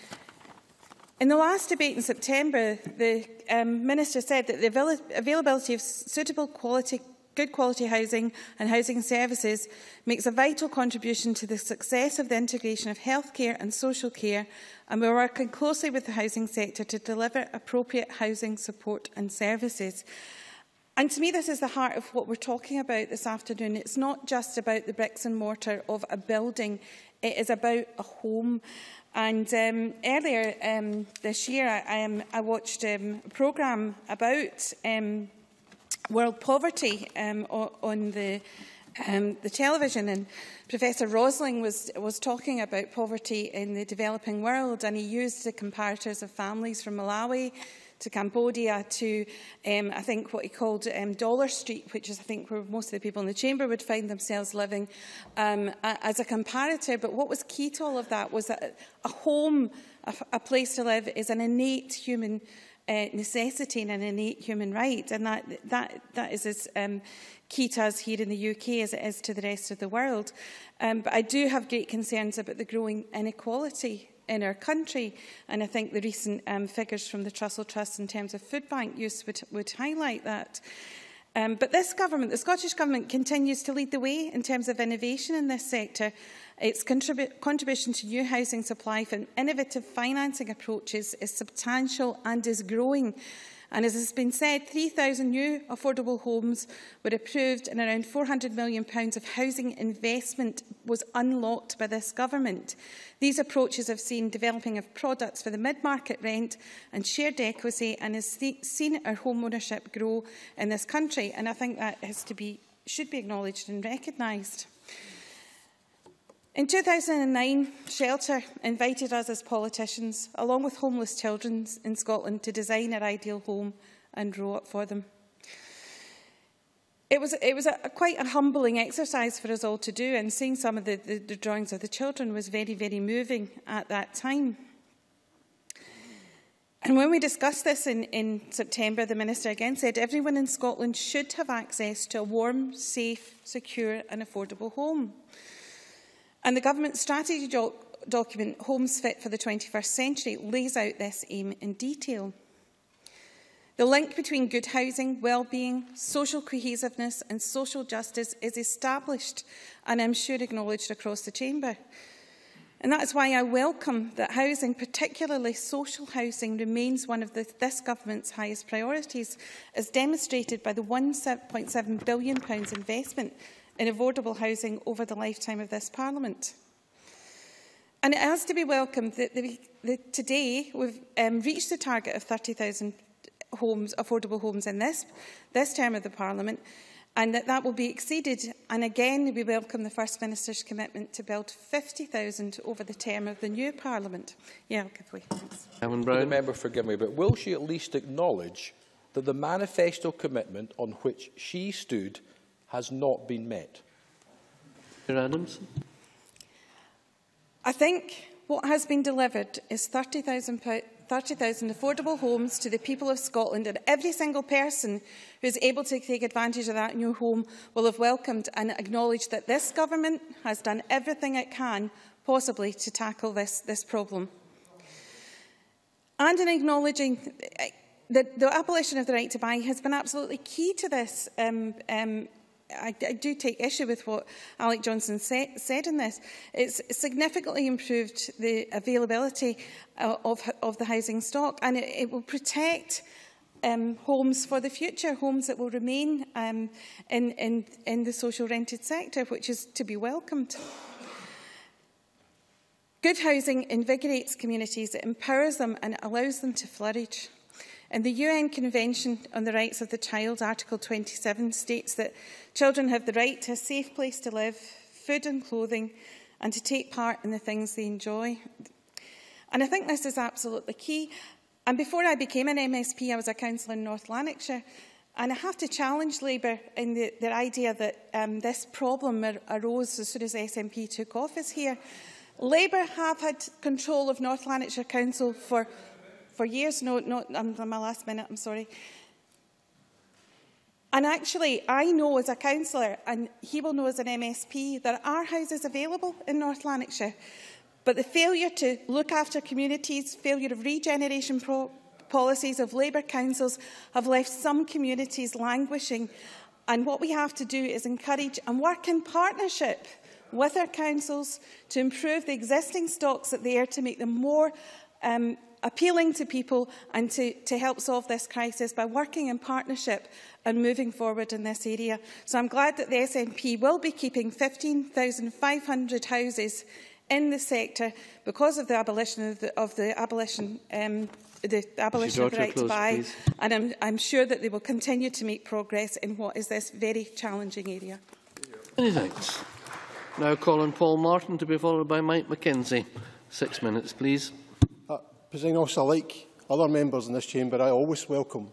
In the last debate in September, the Minister said that the availability of suitable good quality housing and housing services makes a vital contribution to the success of the integration of healthcare and social care, and we are working closely with the housing sector to deliver appropriate housing support and services. And to me, this is the heart of what we're talking about this afternoon. It's not just about the bricks and mortar of a building. It is about a home. And earlier this year, I watched a programme about world poverty on the television, and Professor Rosling was talking about poverty in the developing world, and he used the comparators of families from Malawi to Cambodia to, I think, what he called Dollar Street, which is, I think, where most of the people in the chamber would find themselves living, as a comparator. But what was key to all of that was that a home, a place to live, is an innate human necessity and an innate human right, and that is as key to us here in the UK as it is to the rest of the world. But I do have great concerns about the growing inequality in our country, and I think the recent figures from the Trussell Trust in terms of food bank use would highlight that. But this government, the Scottish Government, continues to lead the way in terms of innovation in this sector. Its contribution to new housing supply from innovative financing approaches is substantial and is growing. And as has been said, 3,000 new affordable homes were approved and around £400 million of housing investment was unlocked by this government. These approaches have seen developing of products for the mid-market rent and shared equity, and has seen our home ownership grow in this country. And I think that should be acknowledged and recognised. In 2009, Shelter invited us as politicians, along with homeless children in Scotland, to design our ideal home and draw it for them. It was quite a humbling exercise for us all to do, and seeing some of the drawings of the children was very, very moving at that time. And when we discussed this in September, the Minister again said everyone in Scotland should have access to a warm, safe, secure and affordable home. And the Government strategy document, Homes Fit for the 21st Century, lays out this aim in detail. The link between good housing, well-being, social cohesiveness and social justice is established and, I'm sure, acknowledged across the chamber. And that is why I welcome that housing, particularly social housing, remains one of this Government's highest priorities, as demonstrated by the £1.7 billion investment in affordable housing over the lifetime of this Parliament. And it has to be welcomed that today we've reached the target of 30,000 affordable homes in this term of the Parliament, and that will be exceeded. And again, we welcome the First Minister's commitment to build 50,000 over the term of the new Parliament. Yeah, I'll give way. Thanks. The member forgive me, but will she at least acknowledge that the manifesto commitment on which she stood has not been met? Mr. Adamson. I think what has been delivered is 30,000 affordable homes to the people of Scotland, and every single person who is able to take advantage of that new home will have welcomed and acknowledged that this Government has done everything it can possibly to tackle this problem. And in acknowledging that the abolition of the right to buy has been absolutely key to this. I do take issue with what Alec Johnson said in this. It's significantly improved the availability of the housing stock, and it will protect homes for the future, homes that will remain in the social rented sector, which is to be welcomed. Good housing invigorates communities, it empowers them and it allows them to flourish. And the UN Convention on the Rights of the Child, Article 27, states that children have the right to a safe place to live, food and clothing, and to take part in the things they enjoy. And I think this is absolutely key. And before I became an MSP, I was a councillor in North Lanarkshire. And I have to challenge Labour in their idea that this problem arose as soon as SNP took office here. Labour have had control of North Lanarkshire Council for years. No, I'm on my last minute, I'm sorry. And actually, I know as a councillor, and he will know as an MSP, there are houses available in North Lanarkshire. But the failure to look after communities, failure of regeneration policies of Labour councils have left some communities languishing. And what we have to do is encourage and work in partnership with our councils to improve the existing stocks that they are, to make them more appealing to people and to help solve this crisis by working in partnership and moving forward in this area. So I'm glad that the SNP will be keeping 15,500 houses in the sector because of the abolition of the abolition of the right to buy, and I'm sure that they will continue to make progress in what is this very challenging area. Many thanks. Now call on Paul Martin to be followed by Mike McKenzie. 6 minutes, please. Presiding Officer, like other members in this chamber, I always welcome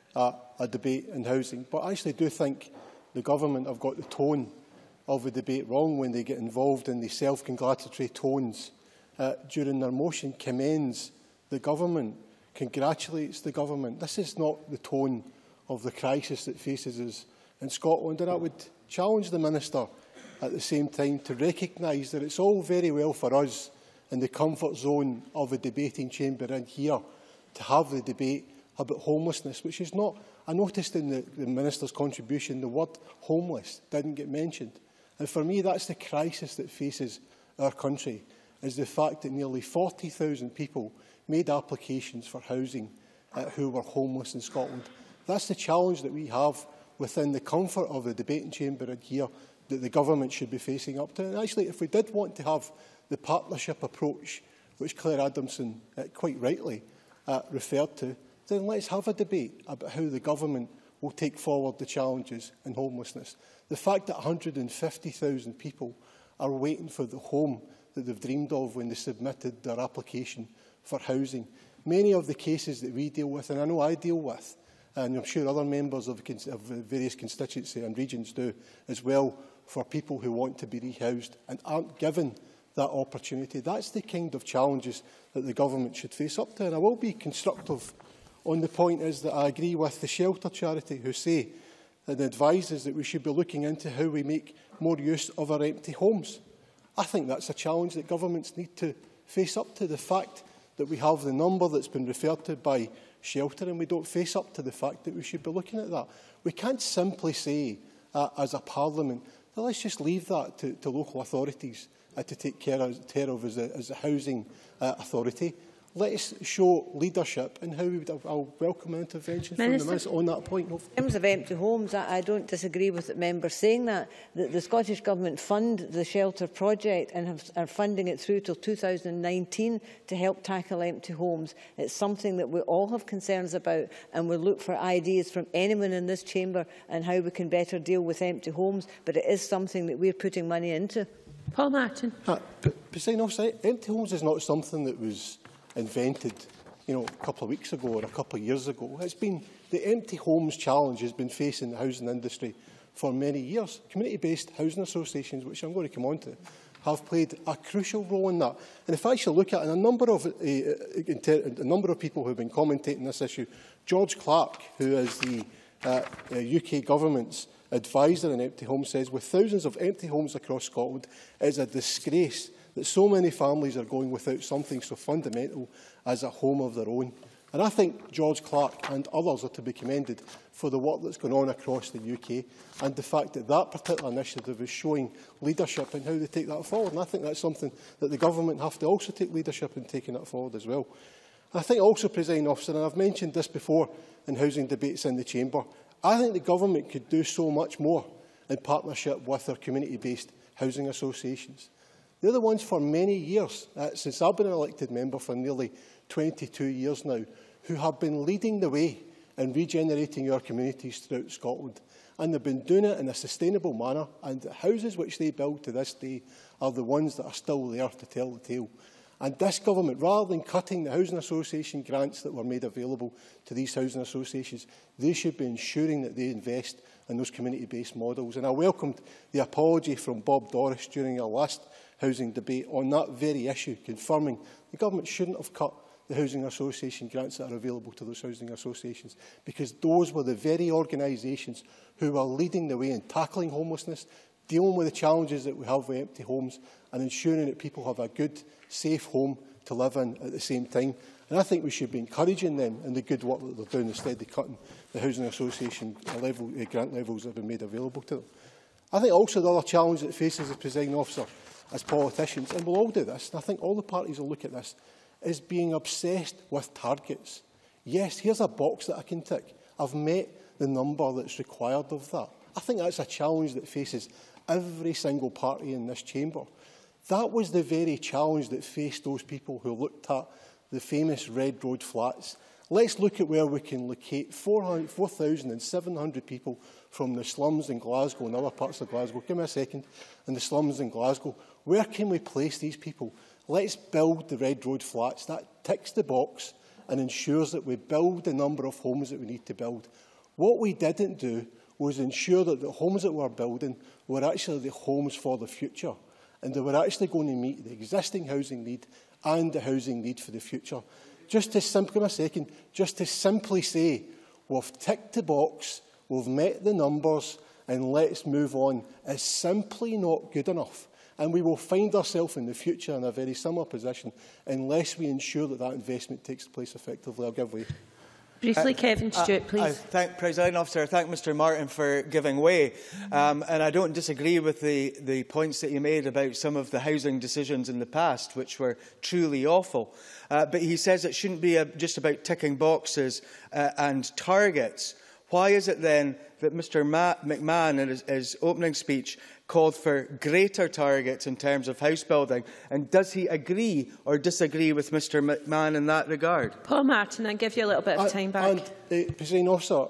a debate in housing, but I actually do think the government have got the tone of the debate wrong when they get involved in the self-congratulatory tones during their motion, commends the government, congratulates the government. This is not the tone of the crisis that faces us in Scotland, and I would challenge the Minister at the same time to recognise that it's all very well for us in the comfort zone of a debating chamber in here to have the debate about homelessness, which is not, I noticed in the Minister's contribution the word homeless didn't get mentioned. And for me, that's the crisis that faces our country, is the fact that nearly 40,000 people made applications for housing who were homeless in Scotland. That's the challenge that we have within the comfort of the debating chamber in here that the government should be facing up to. And actually, if we did want to have the partnership approach, which Claire Adamson quite rightly referred to, then let's have a debate about how the government will take forward the challenges in homelessness. The fact that 150,000 people are waiting for the home that they've dreamed of when they submitted their application for housing. Many of the cases that we deal with, and I know I deal with, and I'm sure other members of various constituencies and regions do as well, for people who want to be rehoused and aren't given that opportunity. That's the kind of challenges that the government should face up to. And I will be constructive on the point is that I agree with the shelter charity who say and advises that we should be looking into how we make more use of our empty homes. I think that's a challenge that governments need to face up to. The fact that we have the number that's been referred to by shelter and we don't face up to the fact that we should be looking at that. We can't simply say as a parliament, well, let's just leave that to local authorities to take care of as a housing authority. Let's show leadership in how we would. I'll welcome an intervention from the Minister on that point. In terms of empty homes, I don't disagree with the member saying that. The Scottish Government fund the shelter project and are funding it through till 2019 to help tackle empty homes. It's something that we all have concerns about, and we'll look for ideas from anyone in this chamber on how we can better deal with empty homes, but it is something that we're putting money into. Paul Martin. Presiding Officer, empty homes is not something that was invented, a couple of weeks ago or a couple of years ago. It's been the empty homes challenge has been facing the housing industry for many years. Community-based housing associations, which I'm going to come on to, have played a crucial role in that. And if I shall look at a number of people who have been commentating on this issue, George Clark, who is the UK government's advisor on empty homes, says, with thousands of empty homes across Scotland, it is a disgrace that so many families are going without something so fundamental as a home of their own. And I think George Clark and others are to be commended for the work that's going on across the UK and the fact that that particular initiative is showing leadership in how they take that forward. And I think that's something that the government have to also take leadership in taking that forward as well. I think also, Presiding Officer, and I've mentioned this before in housing debates in the Chamber, I think the government could do so much more in partnership with our community-based housing associations. They're the ones for many years, since I've been an elected member for nearly 22 years now, who have been leading the way in regenerating our communities throughout Scotland. And they've been doing it in a sustainable manner, and the houses which they build to this day are the ones that are still there to tell the tale. And this government, rather than cutting the housing association grants that were made available to these housing associations, they should be ensuring that they invest in those community-based models. And I welcomed the apology from Bob Doris during our last housing debate on that very issue, confirming the government shouldn't have cut the housing association grants that are available to those housing associations, because those were the very organisations who were leading the way in tackling homelessness, dealing with the challenges that we have with empty homes and ensuring that people have a good, safe home to live in at the same time. And I think we should be encouraging them in the good work that they're doing instead of cutting the housing association grant levels that have been made available to them. I think also the other challenge that faces the Presiding Officer as politicians, and we'll all do this, and I think all the parties will look at this, is being obsessed with targets. Yes, here's a box that I can tick. I've met the number that's required of that. I think that's a challenge that faces every single party in this chamber. That was the very challenge that faced those people who looked at the famous Red Road flats. Let's look at where we can locate 4,700 people from the slums in Glasgow and other parts of Glasgow. Give me a second. In the slums in Glasgow. Where can we place these people? Let's build the Red Road flats. That ticks the box and ensures that we build the number of homes that we need to build. What we didn't do was ensure that the homes that we're building were actually the homes for the future, and they were actually going to meet the existing housing need and the housing need for the future. Just to simply say, we've ticked the box, we've met the numbers, and let's move on, is simply not good enough. And we will find ourselves in the future in a very similar position unless we ensure that that investment takes place effectively. I'll give way. Briefly, Kevin Stewart, please. I thank Presiding Officer. I thank Mr Martin for giving way. And I don't disagree with the points that he made about some of the housing decisions in the past, which were truly awful. But he says it shouldn't be just about ticking boxes and targets. Why is it then that Mr McMahon, in his opening speech, called for greater targets in terms of house building? And does he agree or disagree with Mr McMahon in that regard? Paul Martin, I'll give you a little bit of time back. Presiding Officer,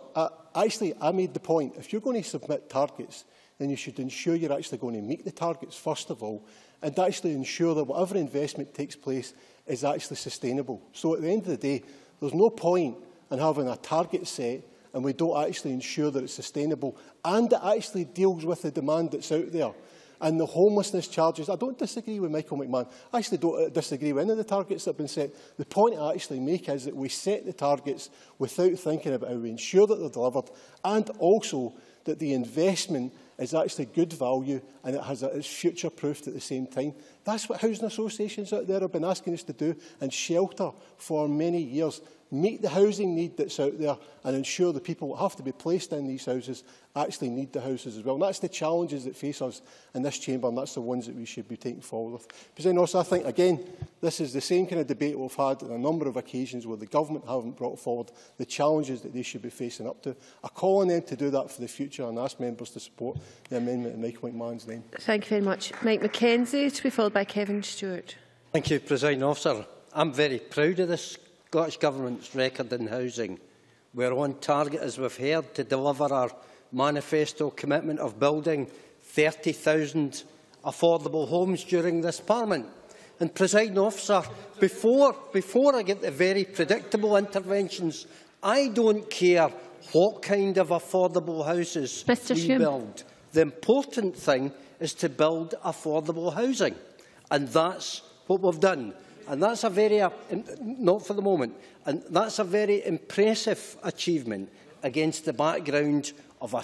I made the point, if you're going to submit targets, then you should ensure you're actually going to meet the targets, first of all, and actually ensure that whatever investment takes place is actually sustainable. So at the end of the day, there's no point in having a target set and we don't actually ensure that it's sustainable and it actually deals with the demand that's out there. And the homelessness charges, I don't disagree with Michael McMahon. I actually don't disagree with any of the targets that have been set. The point I actually make is that we set the targets without thinking about how we ensure that they're delivered, and also that the investment is actually good value and it's future-proofed at the same time. That's what housing associations out there have been asking us to do, and shelter for many years. Meet the housing need that's out there and ensure the people that have to be placed in these houses actually need the houses as well. And that's the challenges that face us in this chamber, and that's the ones that we should be taking forward with. President, also, I think, again, this is the same kind of debate we've had on a number of occasions where the government haven't brought forward the challenges that they should be facing up to. I call on them to do that for the future and ask members to support the amendment in Michael McMahon's name. Thank you very much. Mike Mackenzie, to be followed by Kevin Stewart. Thank you, Presiding Officer. I'm very proud of this Scottish Government's record in housing. We're on target, as we've heard, to deliver our manifesto commitment of building 30,000 affordable homes during this Parliament. And, Presiding Officer, before I get the very predictable interventions, I don't care what kind of affordable houses we build. The important thing is to build affordable housing, and that's what we've done. And that's a very, not for the moment, and that's a very impressive achievement against the background of a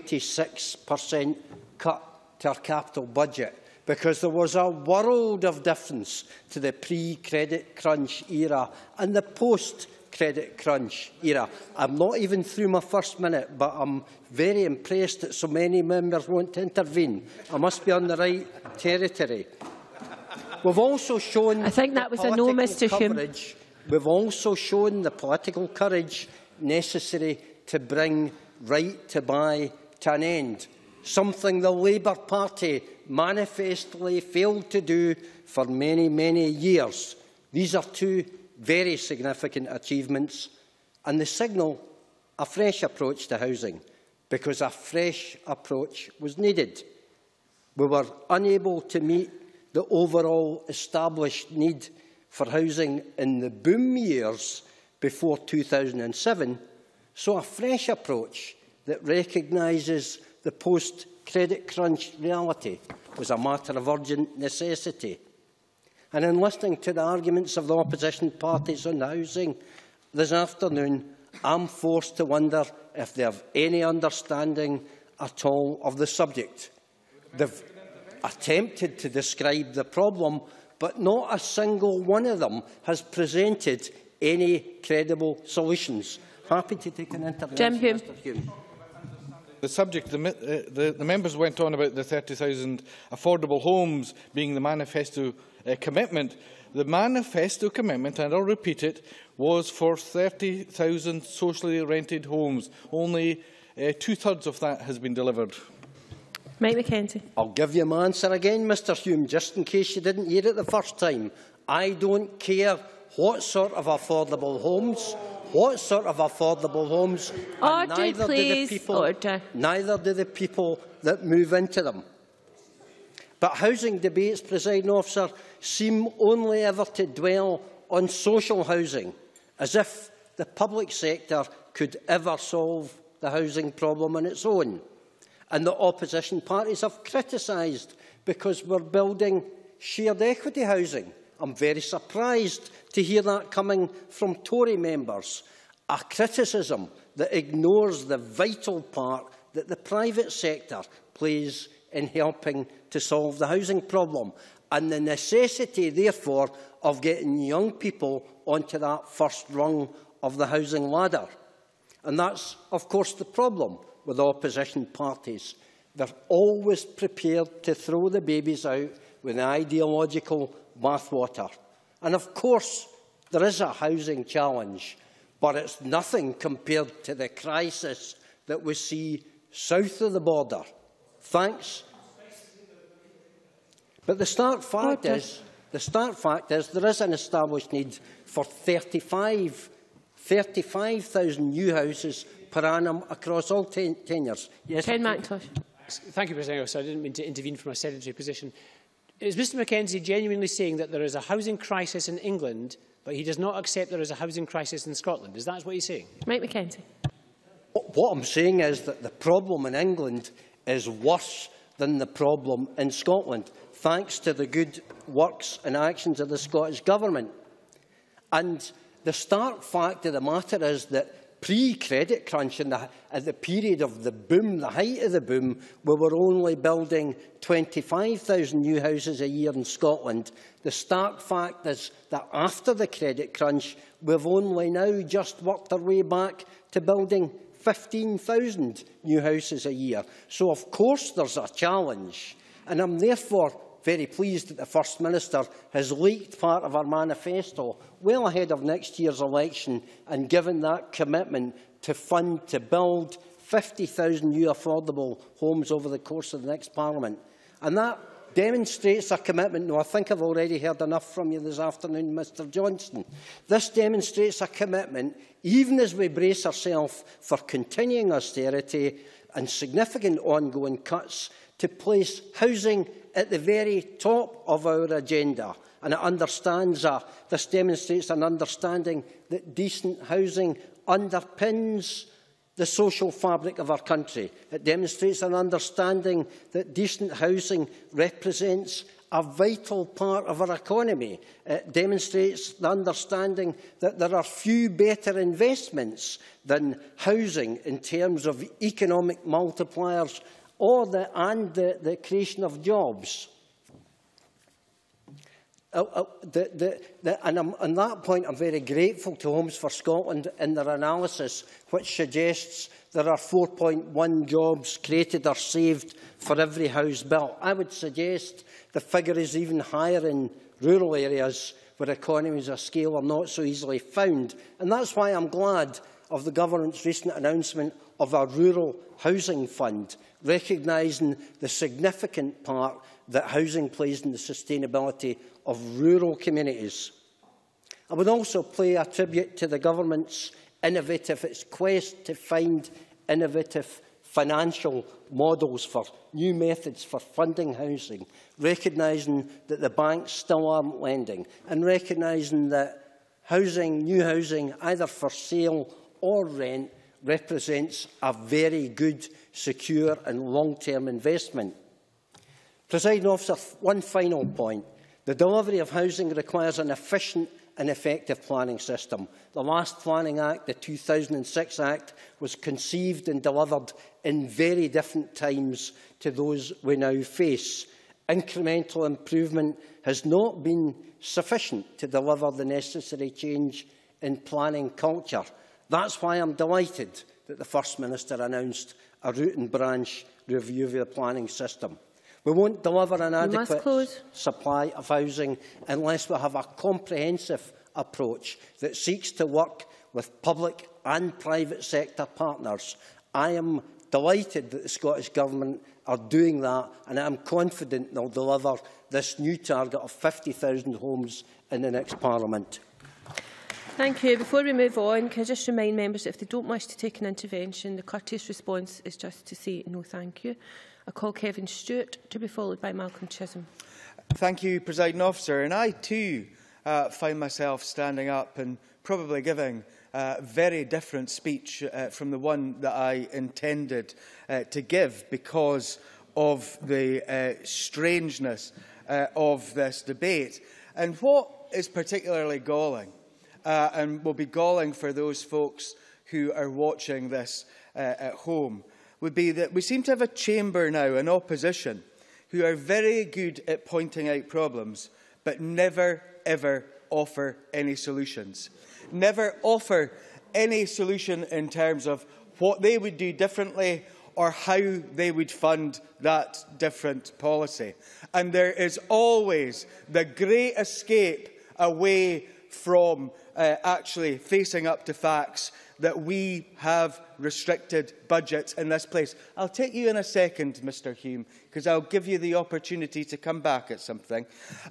26% cut to our capital budget, because there was a world of difference to the pre-credit crunch era and the post-credit crunch era. I'm not even through my first minute, but I'm very impressed that so many members want to intervene. I must be on the right territory. We've also shown, I think that was a no, Mr. Hume. We've also shown the political courage necessary to bring right to buy to an end, something the Labour Party manifestly failed to do for many, many years. These are two very significant achievements, and they signal a fresh approach to housing, because a fresh approach was needed. We were unable to meet the overall established need for housing in the boom years before 2007, so a fresh approach that recognises the post-credit crunch reality was a matter of urgent necessity. And in listening to the arguments of the opposition parties on housing this afternoon, I'm forced to wonder if they have any understanding at all of the subject. They've attempted to describe the problem, but not a single one of them has presented any credible solutions. Happy to take an intervention, Mr. Hume. The subject, the members went on about the 30,000 affordable homes being the manifesto commitment, The manifesto commitment, and I'll repeat it, was for 30,000 socially rented homes. Only two-thirds of that has been delivered. Mike McKenzie. I'll give you my answer again, Mr Hume, just in case you didn't hear it the first time. I don't care what sort of affordable homes. What sort of affordable homes? Order, neither please. do the people, Order. neither do the people that move into them. But housing debates, Presiding Officer, seem only ever to dwell on social housing, as if the public sector could ever solve the housing problem on its own. And the opposition parties have criticised because we're building shared equity housing. I'm very surprised to hear that coming from Tory members. A criticism that ignores the vital part that the private sector plays in helping to solve the housing problem, and the necessity, therefore, of getting young people onto that first rung of the housing ladder. And that's, of course, the problem with opposition parties. They're always prepared to throw the babies out with the ideological bathwater. And, of course, there is a housing challenge, but it's nothing compared to the crisis that we see south of the border. Thanks. But the start fact is there is an established need for 35,000 new houses per annum across all tenures. Yes, Ken McIntosh. Thank you, President Officer. I didn't mean to intervene from a sedentary position. Is Mr McKenzie genuinely saying that there is a housing crisis in England, but he does not accept there is a housing crisis in Scotland? Is that what he's saying? Mike McKenzie. What I'm saying is that the problem in England is worse than the problem in Scotland, thanks to the good works and actions of the Scottish Government. And the stark fact of the matter is that pre-credit crunch, at the period of the boom, the height of the boom, we were only building 25,000 new houses a year in Scotland. The stark fact is that after the credit crunch, we've only now just worked our way back to building 15,000 new houses a year. So, of course, there's a challenge. And I'm therefore very pleased that the First Minister has leaked part of our manifesto well ahead of next year's election and given that commitment to fund to build 50,000 new affordable homes over the course of the next Parliament. And that demonstrates a commitment. No, I think I've already heard enough from you this afternoon, Mr Johnson. This demonstrates a commitment, even as we brace ourselves for continuing austerity and significant ongoing cuts, to place housing at the very top of our agenda. And this demonstrates an understanding that decent housing underpins the social fabric of our country. It demonstrates an understanding that decent housing represents a vital part of our economy. It demonstrates the understanding that there are few better investments than housing in terms of economic multipliers or the creation of jobs. On that point, I'm very grateful to Homes for Scotland in their analysis, which suggests there are 4.1 jobs created or saved for every house built. I would suggest the figure is even higher in rural areas where economies of scale are not so easily found. And that's why I'm glad of the Government's recent announcement of a rural housing fund, recognising the significant part that housing plays in the sustainability of rural communities. I would also pay a tribute to the Government's its quest to find innovative financial models for new methods for funding housing, recognising that the banks still aren't lending, and recognising that new housing, either for sale or rent, represents a very good, secure and long-term investment. Presiding Officer, one final point. The delivery of housing requires an efficient and effective planning system. The last Planning Act, the 2006 Act, was conceived and delivered in very different times to those we now face. Incremental improvement has not been sufficient to deliver the necessary change in planning culture. That's why I'm delighted that the First Minister announced a root and branch review of the planning system. We won't deliver an adequate supply of housing unless we have a comprehensive approach that seeks to work with public and private sector partners. I am delighted that the Scottish Government are doing that, and I am confident they will deliver this new target of 50,000 homes in the next Parliament. Thank you. Before we move on, can I just remind members that if they don't wish to take an intervention, the courteous response is just to say no thank you. I call Kevin Stewart, to be followed by Malcolm Chisholm. Thank you, Presiding Officer. And I too find myself standing up and probably giving a very different speech from the one that I intended to give because of the strangeness of this debate. And what is particularly galling, and will be galling for those folks who are watching this at home, would be that we seem to have a chamber now, an opposition, who are very good at pointing out problems, but never, ever offer any solutions. Never offer any solution in terms of what they would do differently or how they would fund that different policy. And there is always the great escape away from actually facing up to facts that we have restricted budgets in this place. I'll take you in a second, Mr Hume, because I'll give you the opportunity to come back at something.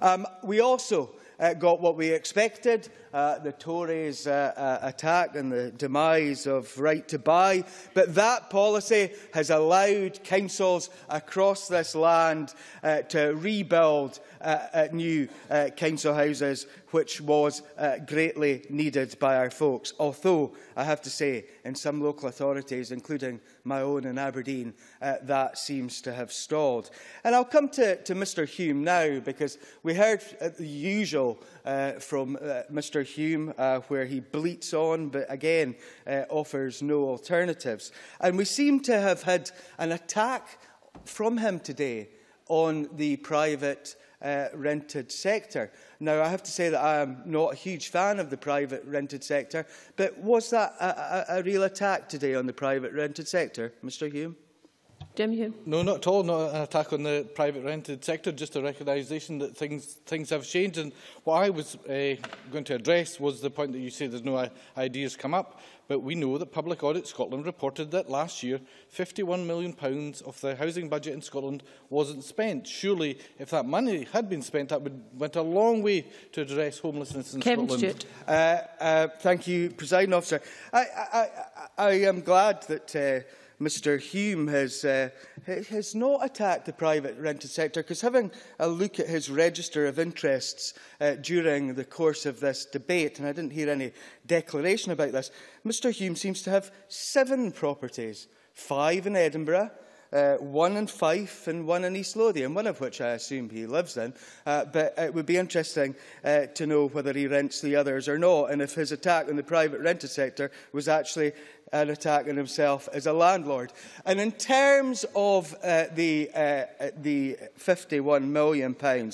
We also got what we expected, the Tories' attack and the demise of right to buy. But that policy has allowed councils across this land to rebuild new council houses, which was greatly needed by our folks. Although, I have to say, in some local authorities, including my own in Aberdeen, that seems to have stalled. And I'll come to Mr Hume now, because we heard the usual from Mr Hume, where he bleats on, but again offers no alternatives. And we seem to have had an attack from him today on the private rented sector. Now, I have to say that I am not a huge fan of the private rented sector, but was that a real attack today on the private rented sector, Mr Hume? Jim Hume? No, not at all. Not an attack on the private rented sector, just a recognition that things have changed. And what I was going to address was the point that you say there's no ideas come up. But we know that Public Audit Scotland reported that last year £51 million of the housing budget in Scotland wasn't spent. Surely, if that money had been spent, that went a long way to address homelessness in Scotland. Thank you, Presiding Officer. I am glad that Mr Hume has not attacked the private rented sector, because having a look at his register of interests during the course of this debate, and I didn't hear any declaration about this, Mr Hume seems to have 7 properties, 5 in Edinburgh, 1 in Fife and 1 in East Lothian, one of which I assume he lives in. But it would be interesting to know whether he rents the others or not, and if his attack on the private rented sector was actually an attack on himself as a landlord. And in terms of the £51 million,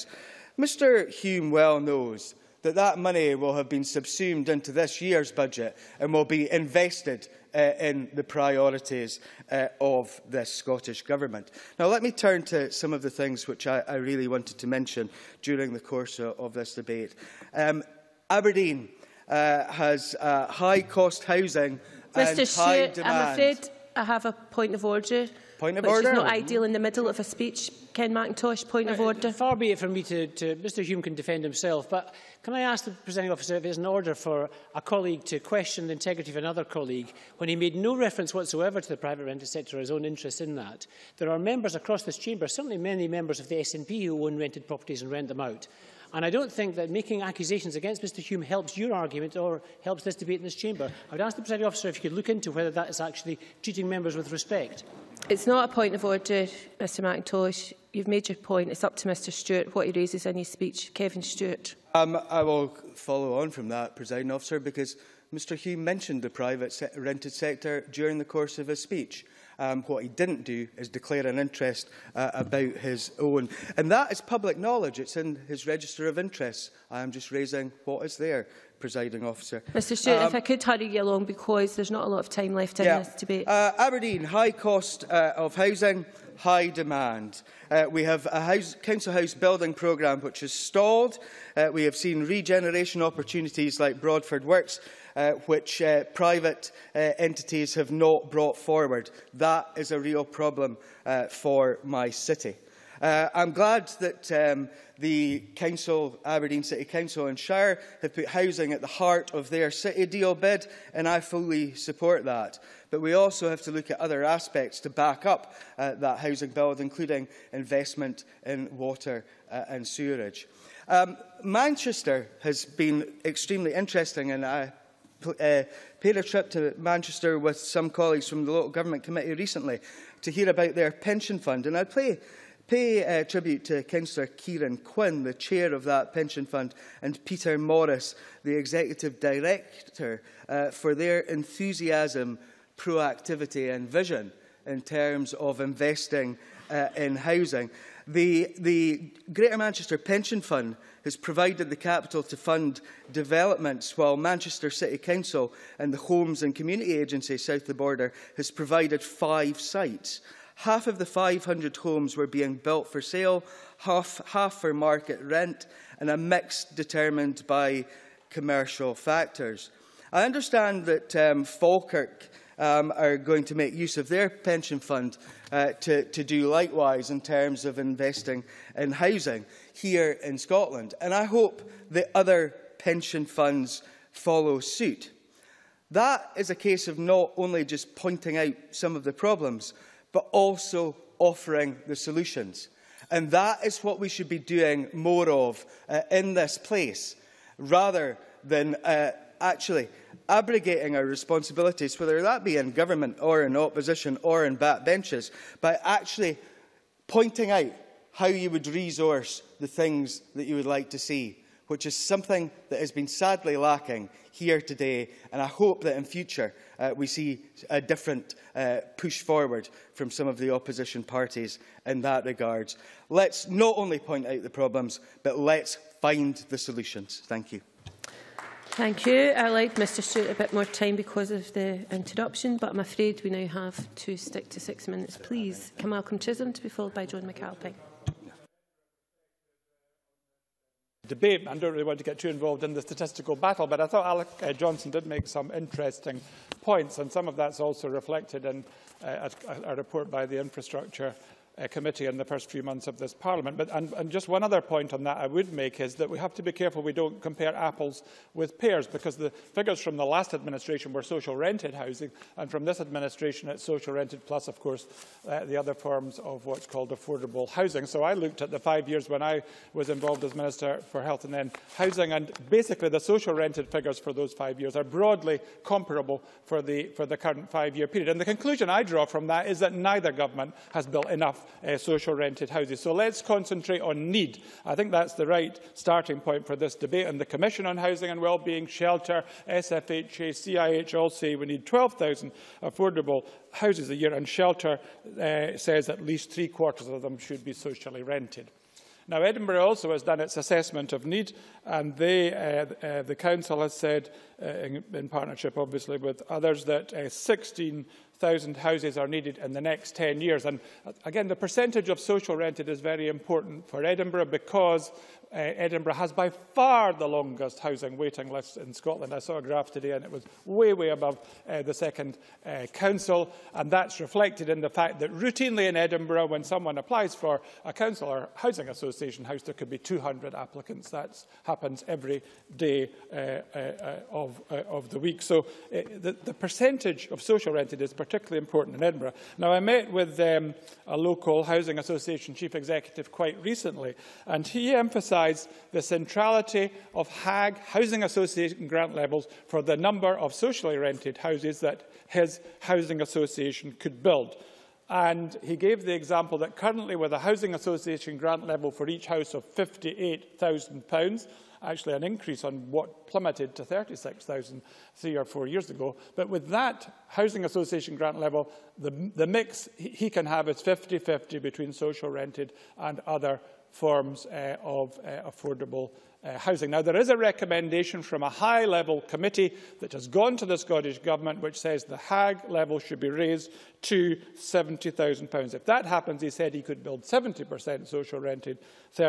Mr Hume well knows that that money will have been subsumed into this year's budget and will be invested in the priorities of this Scottish Government. Now, let me turn to some of the things which I really wanted to mention during the course of this debate. Aberdeen has high-cost housing Mr Stewart, I'm afraid I have a point of order. Point of which order? is not ideal in the middle of a speech. Ken McIntosh, point of order. Far be it from me to Mr Hume can defend himself, but can I ask the Presiding Officer if it's in order for a colleague to question the integrity of another colleague when he made no reference whatsoever to the private rented sector or his own interest in that? There are members across this chamber, certainly many members of the SNP, who own rented properties and rent them out. And I don't think that making accusations against Mr Hume helps your argument or helps this debate in this chamber. I would ask the Presiding Officer if you could look into whether that is actually treating members with respect. It's not a point of order, Mr McIntosh. You've made your point. It's up to Mr Stewart what he raises in his speech. Kevin Stewart. I will follow on from that, Presiding Officer, because Mr Hume mentioned the private rented sector during the course of his speech. What he didn't do is declare an interest about his own. And that is public knowledge. It's in his register of interests. I am just raising what is there, Presiding Officer. Mr Stewart, if I could hurry you along, because there's not a lot of time left in this debate. Aberdeen, high cost of housing, high demand. We have a council house building programme which has stalled. We have seen regeneration opportunities like Broadford Works, which private entities have not brought forward. That is a real problem for my city. I'm glad that the Council, Aberdeen City Council and Shire have put housing at the heart of their city deal bid, and I fully support that. But we also have to look at other aspects to back up that housing build, including investment in water and sewerage. Manchester has been extremely interesting, and I paid a trip to Manchester with some colleagues from the Local Government Committee recently to hear about their pension fund. And I'd pay tribute to Councillor Kieran Quinn, the chair of that pension fund, and Peter Morris, the executive director, for their enthusiasm, proactivity and vision in terms of investing in housing. The Greater Manchester Pension Fund has provided the capital to fund developments, while Manchester City Council and the Homes and Community Agency south of the border has provided 5 sites. Half of the 500 homes were being built for sale, half for market rent, and a mix determined by commercial factors. I understand that Falkirk are going to make use of their pension fund to do likewise in terms of investing in housing here in Scotland. And I hope that other pension funds follow suit. That is a case of not only just pointing out some of the problems, but also offering the solutions. And that is what we should be doing more of in this place, rather than actually abrogating our responsibilities, whether that be in government or in opposition or in backbenches, by actually pointing out how you would resource the things that you would like to see, which is something that has been sadly lacking here today. And I hope that in future we see a different push forward from some of the opposition parties in that regard. Let's not only point out the problems, but let's find the solutions. Thank you. Thank you. I allowed Mr Stewart a bit more time because of the interruption, but I'm afraid we now have to stick to 6 minutes. Please, can Malcolm Chisholm to be followed by John McAlpine. Debate. I don't really want to get too involved in the statistical battle, but I thought Alec Johnson did make some interesting points, and some of that's also reflected in a report by the Infrastructure Committee in the first few months of this Parliament. And just one other point on that I would make is that we have to be careful we don't compare apples with pears, because the figures from the last administration were social rented housing, and from this administration it's social rented plus, of course, the other forms of what's called affordable housing. So I looked at the 5 years when I was involved as Minister for Health and then Housing, and basically the social rented figures for those 5 years are broadly comparable for the current 5-year period. And the conclusion I draw from that is that neither government has built enough social rented houses. So let's concentrate on need. I think that's the right starting point for this debate. And the Commission on Housing and Wellbeing, Shelter, SFHA, CIH all say we need 12,000 affordable houses a year, and Shelter says at least 3/4 of them should be socially rented. Now, Edinburgh also has done its assessment of need, and the Council has said, in partnership obviously with others, that 16,000 houses are needed in the next 10 years. And again, the percentage of social rented is very important for Edinburgh, because Edinburgh has by far the longest housing waiting list in Scotland. I saw a graph today and it was way, way above the second council, and that's reflected in the fact that routinely in Edinburgh, when someone applies for a council or housing association house, there could be 200 applicants. That happens every day of the week. So the percentage of social rented is particularly important in Edinburgh. Now, I met with a local housing association chief executive quite recently, and he emphasised the centrality of HAG, Housing Association grant levels, for the number of socially rented houses that his housing association could build. And he gave the example that currently, with a housing association grant level for each house of £58,000, actually an increase on what plummeted to £36,000 3 or 4 years ago, but with that housing association grant level, the mix he can have is 50-50 between social rented and other forms of affordable housing. Now, there is a recommendation from a high-level committee that has gone to the Scottish Government which says the HAG level should be raised to £70,000. If that happens, he said he could build 70% social rented,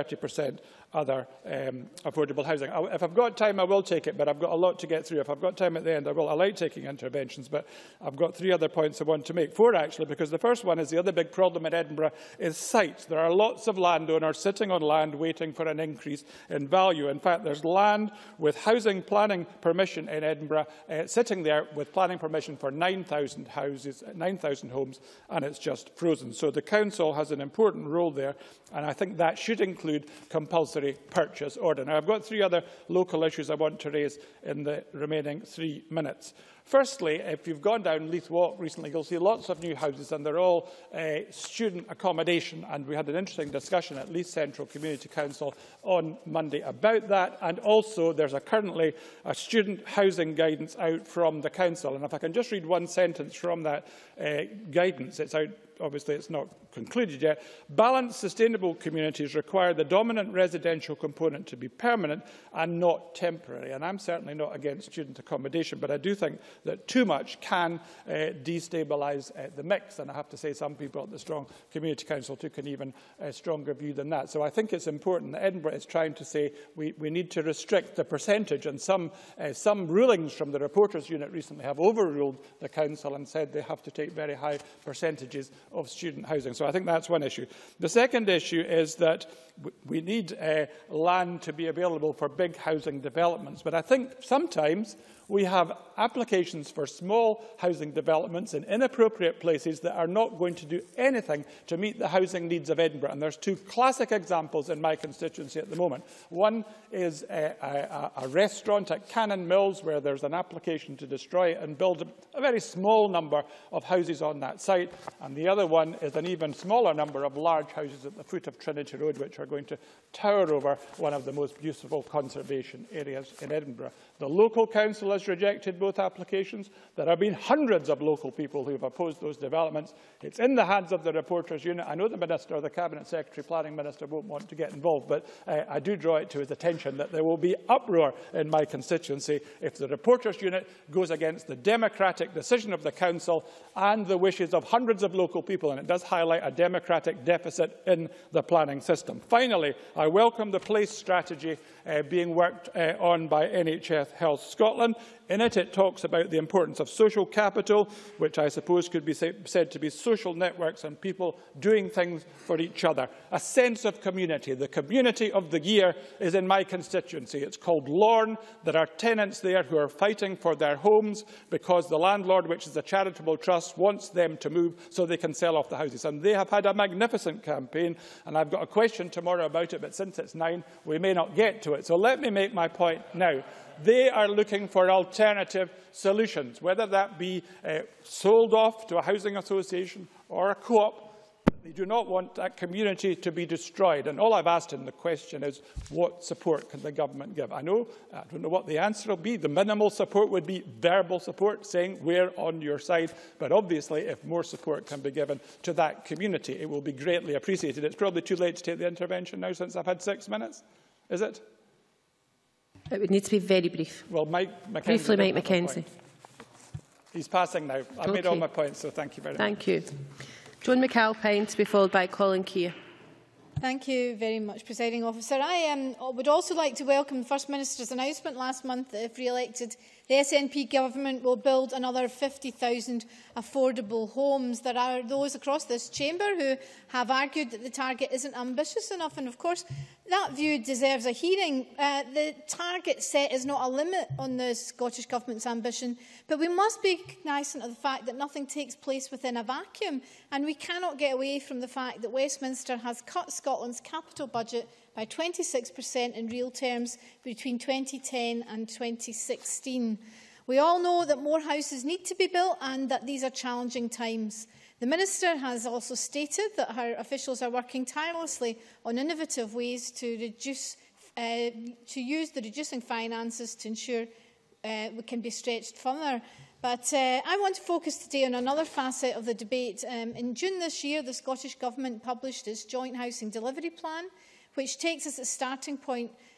30% other affordable housing. If I've got time, I will take it, but I've got a lot to get through. If I've got time at the end, I will. I like taking interventions, but I've got 3 other points I want to make. 4, actually, because the first one is the other big problem in Edinburgh is sites. There are lots of landowners sitting on land waiting for an increase in value. In fact, there's land with housing planning permission in Edinburgh sitting there with planning permission for 9,000 houses, 9,000 homes, and it's just frozen. So the Council has an important role there, and I think that should include compulsory purchase order. Now, I've got 3 other local issues I want to raise in the remaining 3 minutes. Firstly, if you've gone down Leith Walk recently, you'll see lots of new houses, and they're all student accommodation. And we had an interesting discussion at Leith Central Community Council on Monday about that. And also, there's currently a student housing guidance out from the Council. And if I can just read one sentence from that guidance, it's out. Obviously, it's not concluded yet. Balanced, sustainable communities require the dominant residential component to be permanent and not temporary. And I'm certainly not against student accommodation, but I do think that too much can destabilise the mix. And I have to say some people at the Strong Community Council took an even stronger view than that. So I think it's important that Edinburgh is trying to say we need to restrict the percentage. And some rulings from the Reporters Unit recently have overruled the Council and said they have to take very high percentages of student housing. So I think that's one issue. The second issue is that we need land to be available for big housing developments. But I think sometimes we have applications for small housing developments in inappropriate places that are not going to do anything to meet the housing needs of Edinburgh. And there's 2 classic examples in my constituency at the moment. One is a restaurant at Cannon Mills, where there's an application to destroy it and build a very small number of houses on that site. And the other one is an even smaller number of large houses at the foot of Trinity Road, which are going to tower over one of the most beautiful conservation areas in Edinburgh. The local council has rejected both applications. There have been hundreds of local people who have opposed those developments. It's in the hands of the Reporters Unit. I know the Minister, the Cabinet Secretary, Planning Minister won't want to get involved, but I do draw it to his attention that there will be uproar in my constituency if the Reporters Unit goes against the democratic decision of the Council and the wishes of hundreds of local people, and it does highlight a democratic deficit in the planning system. Finally, I welcome the place strategy being worked on by NHS Health Scotland. In it, it talks about the importance of social capital, which I suppose could be said to be social networks and people doing things for each other. A sense of community. The community of the year is in my constituency. It's called Lorne. There are tenants there who are fighting for their homes because the landlord, which is a charitable trust, wants them to move so they can sell off the houses. And they have had a magnificent campaign, and I've got a question tomorrow about it, but since it's 9, we may not get to it. So let me make my point now. They are looking for alternative solutions, whether that be sold off to a housing association or a co-op. They do not want that community to be destroyed. And all I've asked in the question is, what support can the government give? I don't know what the answer will be. The minimal support would be verbal support, saying we're on your side. But obviously, if more support can be given to that community, it will be greatly appreciated. It's probably too late to take the intervention now, since I've had 6 minutes. Is it? It would need to be very brief. Well, Mike McKenzie. Briefly, Mike McKenzie. He's passing now. I've made all my points, so thank you very much. Thank you. Joan McAlpine to be followed by Colin Keir. Thank you very much, Presiding Officer. I would also like to welcome the First Minister's announcement last month that, if re-elected, the SNP government will build another 50,000 affordable homes. There are those across this chamber who have argued that the target isn't ambitious enough, and of course that view deserves a hearing. The target set is not a limit on the Scottish Government's ambition, but we must be cognizant of the fact that nothing takes place within a vacuum, and we cannot get away from the fact that Westminster has cut Scotland's capital budget by 26% in real terms between 2010 and 2016. We all know that more houses need to be built and that these are challenging times. The Minister has also stated that her officials are working tirelessly on innovative ways to use the reducing finances to ensure we can be stretched further. But I want to focus today on another facet of the debate. In June this year, the Scottish Government published its Joint Housing Delivery Plan, which takes as its starting point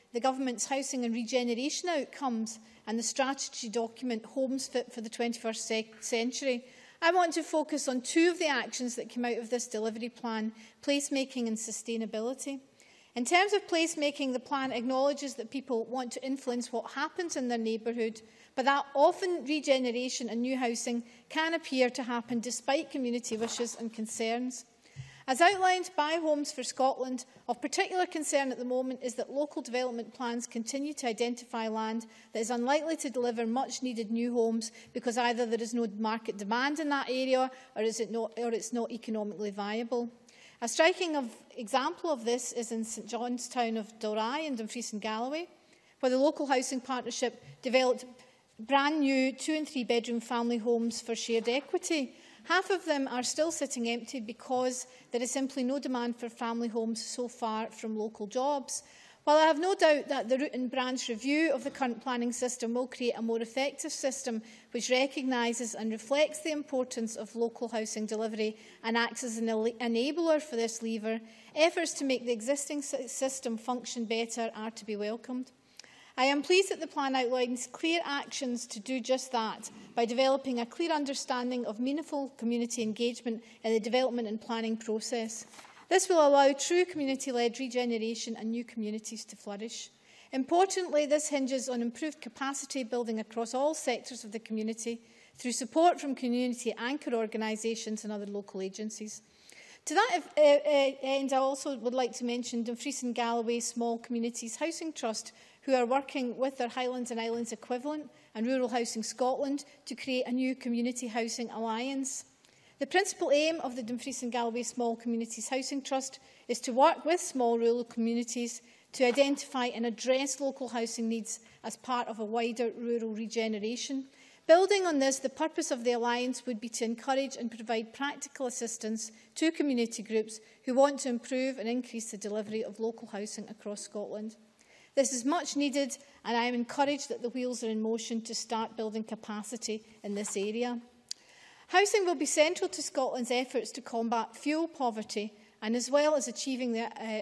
the Government's housing and regeneration outcomes and the strategy document Homes Fit for the 21st Century, I want to focus on two of the actions that came out of this delivery plan: placemaking and sustainability. In terms of placemaking, the plan acknowledges that people want to influence what happens in their neighbourhood, but that often regeneration and new housing can appear to happen despite community wishes and concerns. As outlined by Homes for Scotland, of particular concern at the moment is that local development plans continue to identify land that is unlikely to deliver much-needed new homes because either there is no market demand in that area or it's not economically viable. A striking example of this is in St Johnstown of Dalry in Dumfries and Galloway, where the local housing partnership developed brand new 2- and 3-bedroom family homes for shared equity. Half of them are still sitting empty because there is simply no demand for family homes so far from local jobs. While I have no doubt that the root and branch review of the current planning system will create a more effective system which recognises and reflects the importance of local housing delivery and acts as an enabler for this lever, efforts to make the existing system function better are to be welcomed. I am pleased that the plan outlines clear actions to do just that by developing a clear understanding of meaningful community engagement in the development and planning process. This will allow true community-led regeneration and new communities to flourish. Importantly, this hinges on improved capacity building across all sectors of the community through support from community anchor organisations and other local agencies. To that end, I also would like to mention Dumfries and Galloway Small Communities Housing Trust, who are working with their Highlands and Islands equivalent and Rural Housing Scotland to create a new community housing alliance. The principal aim of the Dumfries and Galloway Small Communities Housing Trust is to work with small rural communities to identify and address local housing needs as part of a wider rural regeneration. Building on this, the purpose of the alliance would be to encourage and provide practical assistance to community groups who want to improve and increase the delivery of local housing across Scotland. This is much needed, and I am encouraged that the wheels are in motion to start building capacity in this area. Housing will be central to Scotland's efforts to combat fuel poverty, and as well as achieving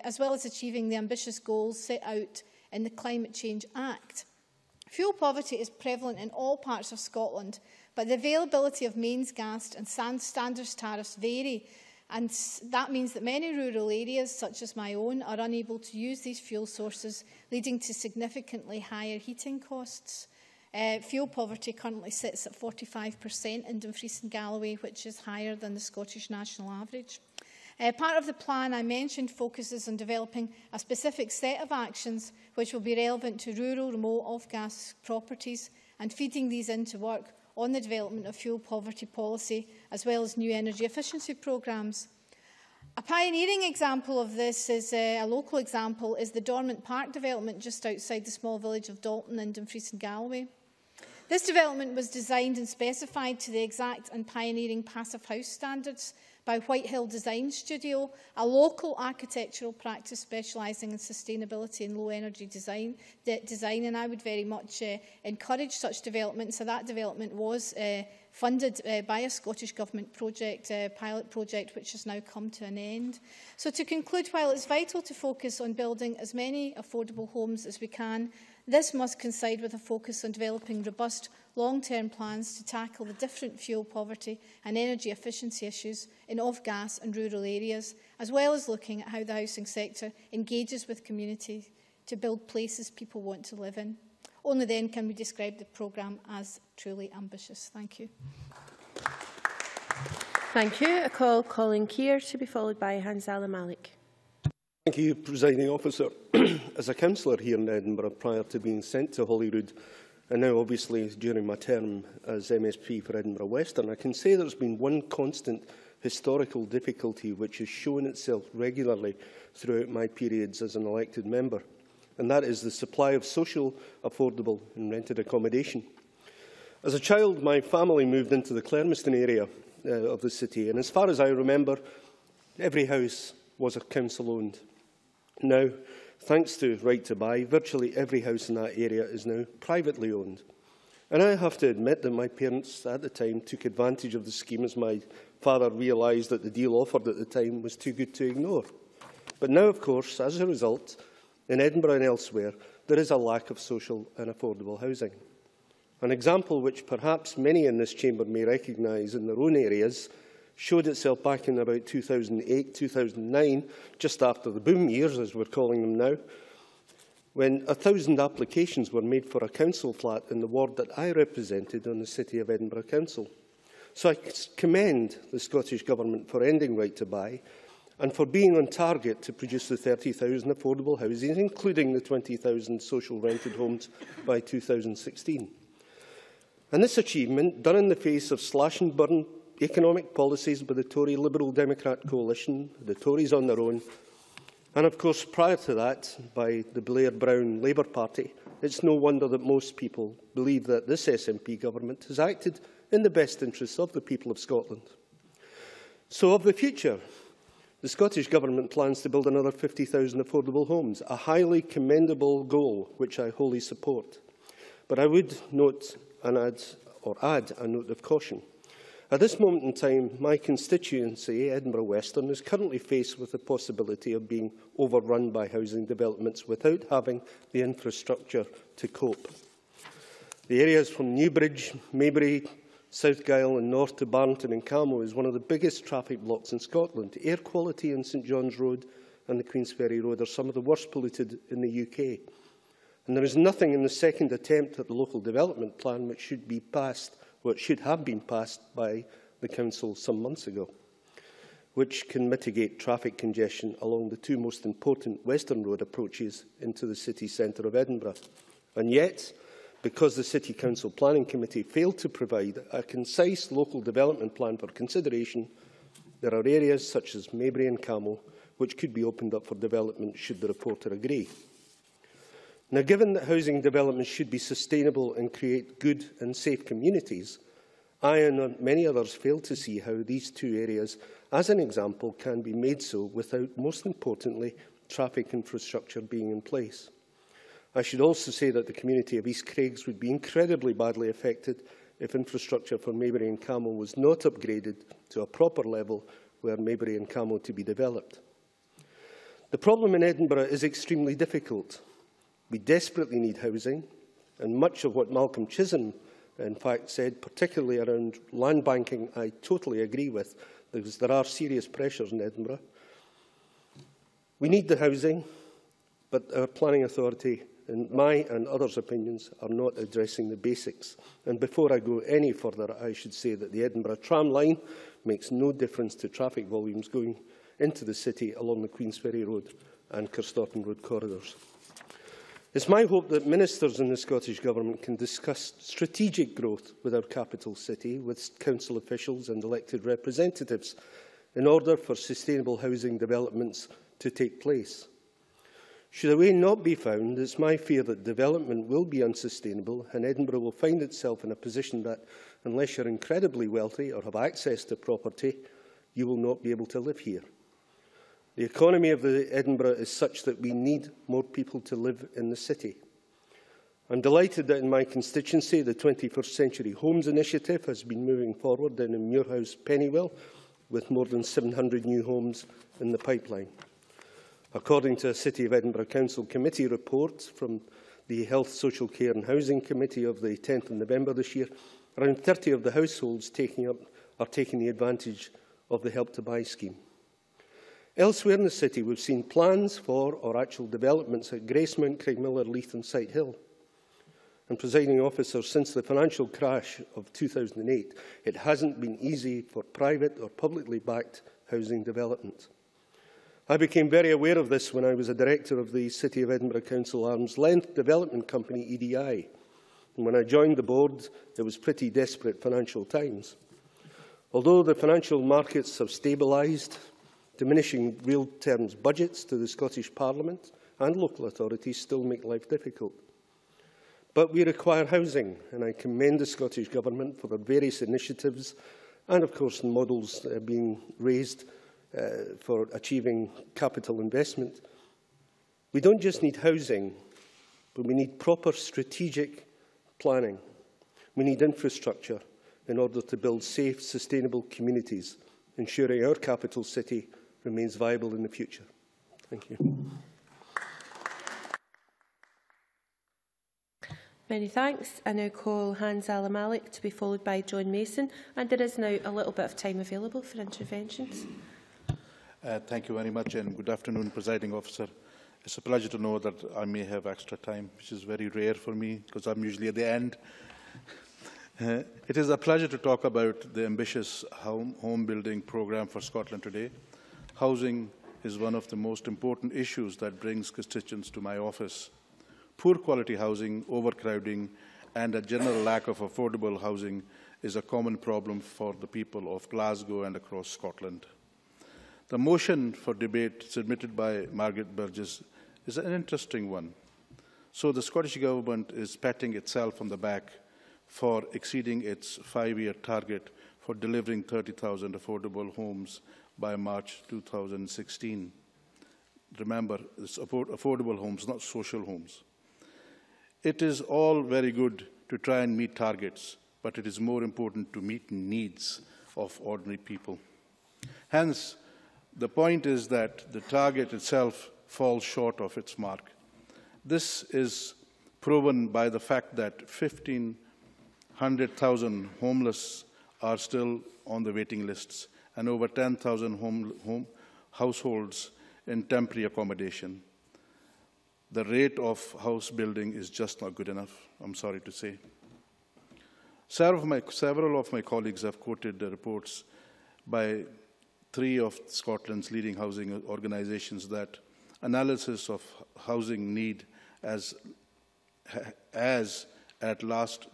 the ambitious goals set out in the Climate Change Act. Fuel poverty is prevalent in all parts of Scotland, but the availability of mains gas and standards tariffs vary, and that means that many rural areas, such as my own, are unable to use these fuel sources, leading to significantly higher heating costs. Fuel poverty currently sits at 45% in Dumfries and Galloway, which is higher than the Scottish national average. Part of the plan I mentioned focuses on developing a specific set of actions which will be relevant to rural, remote, off-gas properties and feeding these into work on the development of fuel poverty policy as well as new energy efficiency programmes. A pioneering example of this is a local example is the Dormant Park development just outside the small village of Dalton in Dumfries and Galloway. This development was designed and specified to the exact and pioneering passive house standards by Whitehill Design Studio, a local architectural practice specialising in sustainability and low-energy design, and I would very much encourage such development. So that development was funded by a Scottish Government project, pilot project, which has now come to an end. So to conclude, while it's vital to focus on building as many affordable homes as we can, this must coincide with a focus on developing robust long-term plans to tackle the different fuel poverty and energy efficiency issues in off-gas and rural areas, as well as looking at how the housing sector engages with communities to build places people want to live in. Only then can we describe the programme as truly ambitious. Thank you. Thank you. I call Colin Keir to be followed by Hanzala Malik. Thank you, Presiding Officer. As a councillor here in Edinburgh prior to being sent to Holyrood, and now obviously during my term as MSP for Edinburgh Western, I can say there's been one constant historical difficulty which has shown itself regularly throughout my periods as an elected member, and that is the supply of social, affordable and rented accommodation. As a child, my family moved into the Clermiston area of the city, and as far as I remember, every house was a council-owned. Now, thanks to Right to Buy, virtually every house in that area is now privately owned. And I have to admit that my parents at the time took advantage of the scheme as my father realised that the deal offered at the time was too good to ignore. But now, of course, as a result, in Edinburgh and elsewhere, there is a lack of social and affordable housing. An example which perhaps many in this chamber may recognise in their own areas showed itself back in about 2008-2009, just after the boom years, as we're calling them now, when 1,000 applications were made for a council flat in the ward that I represented on the City of Edinburgh Council. So I commend the Scottish Government for ending Right to Buy and for being on target to produce the 30,000 affordable housing, including the 20,000 social rented homes by 2016. And this achievement, done in the face of slash-and-burn economic policies by the Tory Liberal Democrat coalition, the Tories on their own, and of course prior to that by the Blair-Brown Labour Party, it's no wonder that most people believe that this SNP government has acted in the best interests of the people of Scotland. So of the future, the Scottish Government plans to build another 50,000 affordable homes, a highly commendable goal which I wholly support. But I would note and add a note of caution. At this moment in time, my constituency, Edinburgh Western, is currently faced with the possibility of being overrun by housing developments without having the infrastructure to cope. The areas from Newbridge, Maybury, South Gyle and north to Barnton and Calmo is one of the biggest traffic blocks in Scotland. Air quality in St John's Road and the Queensferry Road are some of the worst polluted in the UK. And there is nothing in the second attempt at the local development plan which should be passed, what should have been passed by the Council some months ago, which can mitigate traffic congestion along the two most important Western Road approaches into the city centre of Edinburgh. And yet, because the City Council Planning Committee failed to provide a concise local development plan for consideration, there are areas such as Maybury and Camel which could be opened up for development should the reporter agree. Now, given that housing development should be sustainable and create good and safe communities, I and many others fail to see how these two areas, as an example, can be made so without, most importantly, traffic infrastructure being in place. I should also say that the community of East Craigs would be incredibly badly affected if infrastructure for Maybury and Camel was not upgraded to a proper level were Maybury and Camel to be developed. The problem in Edinburgh is extremely difficult. We desperately need housing, and much of what Malcolm Chisholm, in fact, said, particularly around land banking, I totally agree with, because there are serious pressures in Edinburgh. We need the housing, but our planning authority, in my and others' opinions, are not addressing the basics. And before I go any further, I should say that the Edinburgh tram line makes no difference to traffic volumes going into the city along the Queensferry Road and Carstorton Road corridors. It's my hope that ministers in the Scottish Government can discuss strategic growth with our capital city, with council officials and elected representatives, in order for sustainable housing developments to take place. Should a way not be found, it's my fear that development will be unsustainable and Edinburgh will find itself in a position that, unless you're incredibly wealthy or have access to property, you will not be able to live here. The economy of Edinburgh is such that we need more people to live in the city. I'm delighted that in my constituency, the 21st Century Homes Initiative has been moving forward down in Muirhouse, Pennywell, with more than 700 new homes in the pipeline. According to a City of Edinburgh Council Committee report from the Health, Social Care and Housing Committee of the 10th of November this year, around 30 of the households are taking the advantage of the Help to Buy scheme. Elsewhere in the city, we've seen plans for or actual developments at Gracemount, Craigmillar, Leith and Sighthill. And, presiding officer, since the financial crash of 2008, it hasn't been easy for private or publicly backed housing development. I became very aware of this when I was a director of the City of Edinburgh Council Arm's Length development company, EDI. And when I joined the board, it was pretty desperate financial times. Although the financial markets have stabilised, diminishing real terms budgets to the Scottish Parliament and local authorities still make life difficult. But we require housing, and I commend the Scottish Government for their various initiatives and, of course, the models being raised for achieving capital investment. We don't just need housing, but we need proper strategic planning. We need infrastructure in order to build safe, sustainable communities, ensuring our capital city remains viable in the future. Thank you. Many thanks. I now call Hans Ala Malik to be followed by John Mason, and there is now a little bit of time available for interventions. Thank you very much, and good afternoon, Presiding Officer. It's a pleasure to know that I may have extra time, which is very rare for me because I'm usually at the end. It is a pleasure to talk about the ambitious home building programme for Scotland today. Housing is one of the most important issues that brings constituents to my office. Poor quality housing, overcrowding, and a general lack of affordable housing is a common problem for the people of Glasgow and across Scotland. The motion for debate submitted by Margaret Burgess is an interesting one. So the Scottish Government is patting itself on the back for exceeding its 5-year target for delivering 30,000 affordable homes by March 2016. Remember, it's affordable homes, not social homes. It is all very good to try and meet targets, but it is more important to meet needs of ordinary people. Hence, the point is that the target itself falls short of its mark. This is proven by the fact that 1,500,000 homeless are still on the waiting lists and over 10,000 households in temporary accommodation. The rate of house building is just not good enough, I'm sorry to say. Several of my colleagues have quoted the reports by 3 of Scotland's leading housing organisations that analysis of housing need as at last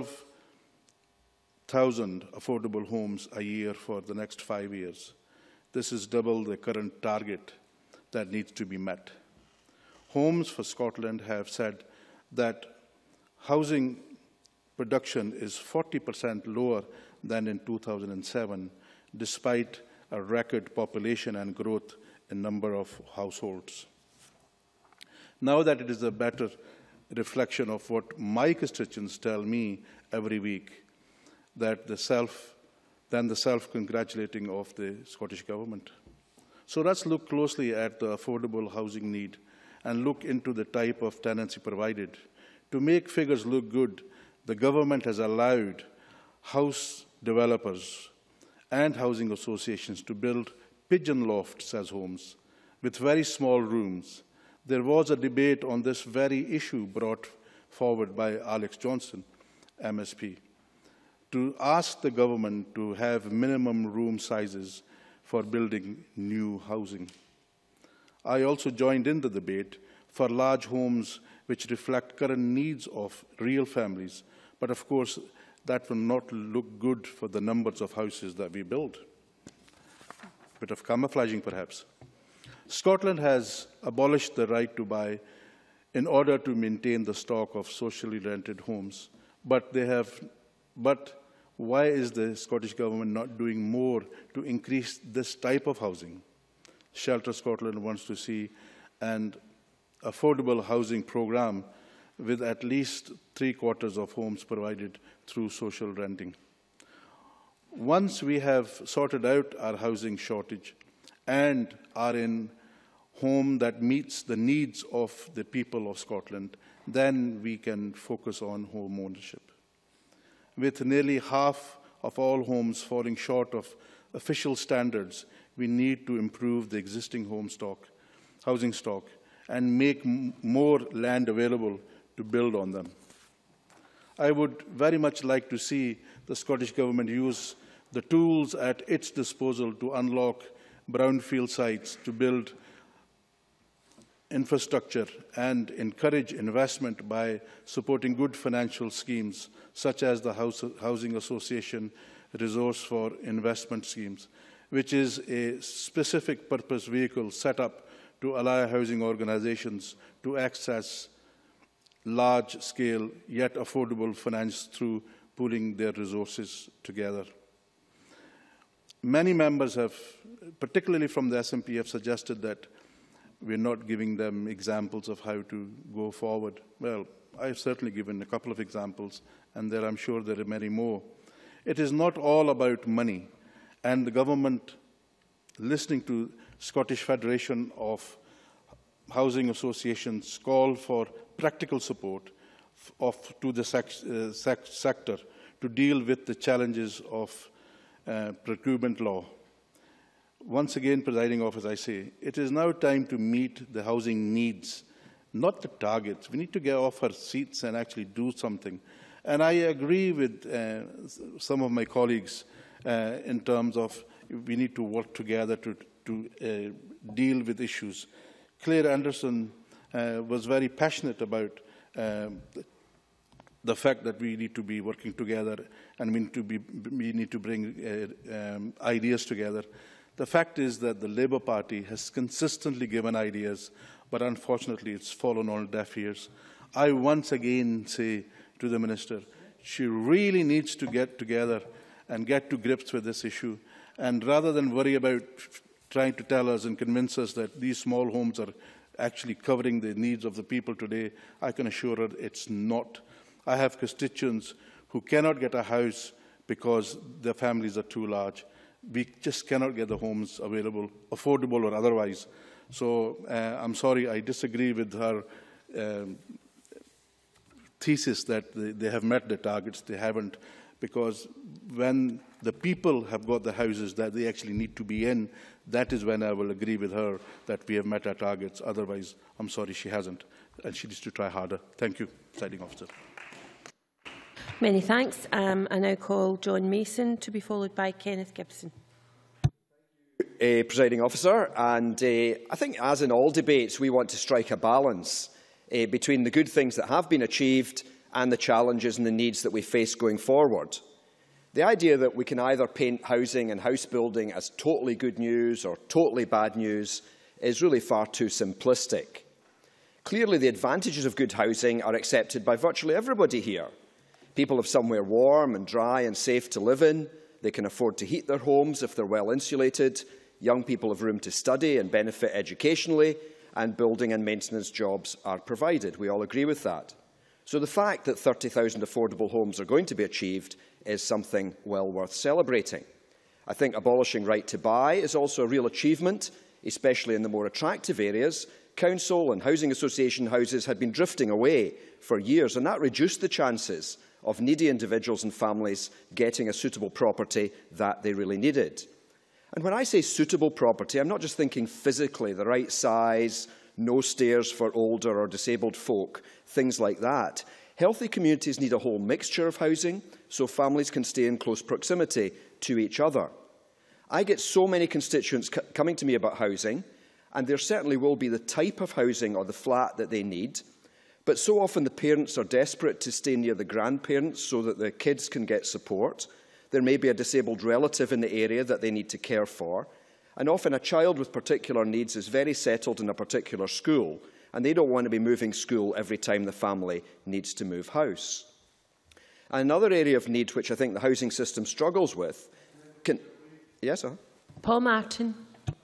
12,000 affordable homes a year for the next 5 years. This is double the current target that needs to be met. Homes for Scotland have said that housing production is 40% lower than in 2007, despite a record population and growth in number of households. Now that it is a better reflection of what my constituents tell me every week, that the self-congratulating of the Scottish Government. So let's look closely at the affordable housing need and look into the type of tenancy provided. To make figures look good, the government has allowed house developers and housing associations to build pigeon lofts as homes with very small rooms. There was a debate on this very issue brought forward by Alex Johnson, MSP, to ask the government to have minimum room sizes for building new housing. I also joined in the debate for large homes which reflect current needs of real families, but of course that will not look good for the numbers of houses that we build. A bit of camouflaging perhaps. Scotland has abolished the right to buy in order to maintain the stock of socially rented homes, but why is the Scottish Government not doing more to increase this type of housing? Shelter Scotland wants to see an affordable housing programme with at least 3/4 of homes provided through social renting. Once we have sorted out our housing shortage and are in home that meets the needs of the people of Scotland, then we can focus on home ownership. With nearly half of all homes falling short of official standards, we need to improve the existing housing stock, and make more land available to build on them. I would very much like to see the Scottish Government use the tools at its disposal to unlock brownfield sites, to build infrastructure and encourage investment by supporting good financial schemes such as the Housing Association Resource for Investment Schemes, which is a specific purpose vehicle set up to allow housing organisations to access large-scale yet affordable finance through pooling their resources together. Many members have, particularly from the SNP, have suggested that we're not giving them examples of how to go forward. Well, I've certainly given a couple of examples, and I'm sure there are many more. It is not all about money, and the government, listening to Scottish Federation of Housing Associations, call for practical support to the sector to deal with the challenges of procurement law. Once again, Presiding Officer, I say, it is now time to meet the housing needs, not the targets. We need to get off our seats and actually do something. And I agree with some of my colleagues in terms of we need to work together to deal with issues. Claire Anderson was very passionate about the fact that we need to be working together and we need to bring ideas together. The fact is that the Labour Party has consistently given ideas, but unfortunately it's fallen on deaf ears. I once again say to the Minister, she really needs to get together and get to grips with this issue. And rather than worry about trying to tell us and convince us that these small homes are actually covering the needs of the people today, I can assure her it's not. I have constituents who cannot get a house because their families are too large. We just cannot get the homes available, affordable or otherwise. So I'm sorry, I disagree with her thesis that they have met the targets. They haven't, because when the people have got the houses that they actually need to be in, that is when I will agree with her that we have met our targets. Otherwise, I'm sorry, she hasn't, and she needs to try harder. Thank you, Presiding Officer. Many thanks. I now call John Mason to be followed by Kenneth Gibson. Presiding Officer, and I think as in all debates we want to strike a balance between the good things that have been achieved and the challenges and the needs that we face going forward. The idea that we can either paint housing and house building as totally good news or totally bad news is really far too simplistic. Clearly, the advantages of good housing are accepted by virtually everybody here. People have somewhere warm and dry and safe to live in. They can afford to heat their homes if they're well insulated. Young people have room to study and benefit educationally, and building and maintenance jobs are provided. We all agree with that. So the fact that 30,000 affordable homes are going to be achieved is something well worth celebrating. I think abolishing right to buy is also a real achievement, especially in the more attractive areas. Council and housing association houses had been drifting away for years, and that reduced the chances of needy individuals and families getting a suitable property that they really needed. And when I say suitable property, I'm not just thinking physically, the right size, no stairs for older or disabled folk, things like that. Healthy communities need a whole mixture of housing so families can stay in close proximity to each other. I get so many constituents coming to me about housing, and there certainly will be the type of housing or the flat that they need. But so often the parents are desperate to stay near the grandparents so that the kids can get support. There may be a disabled relative in the area that they need to care for. And often a child with particular needs is very settled in a particular school, and they don't want to be moving school every time the family needs to move house. And another area of need which I think the housing system struggles with... Yes, sir? Paul Martin.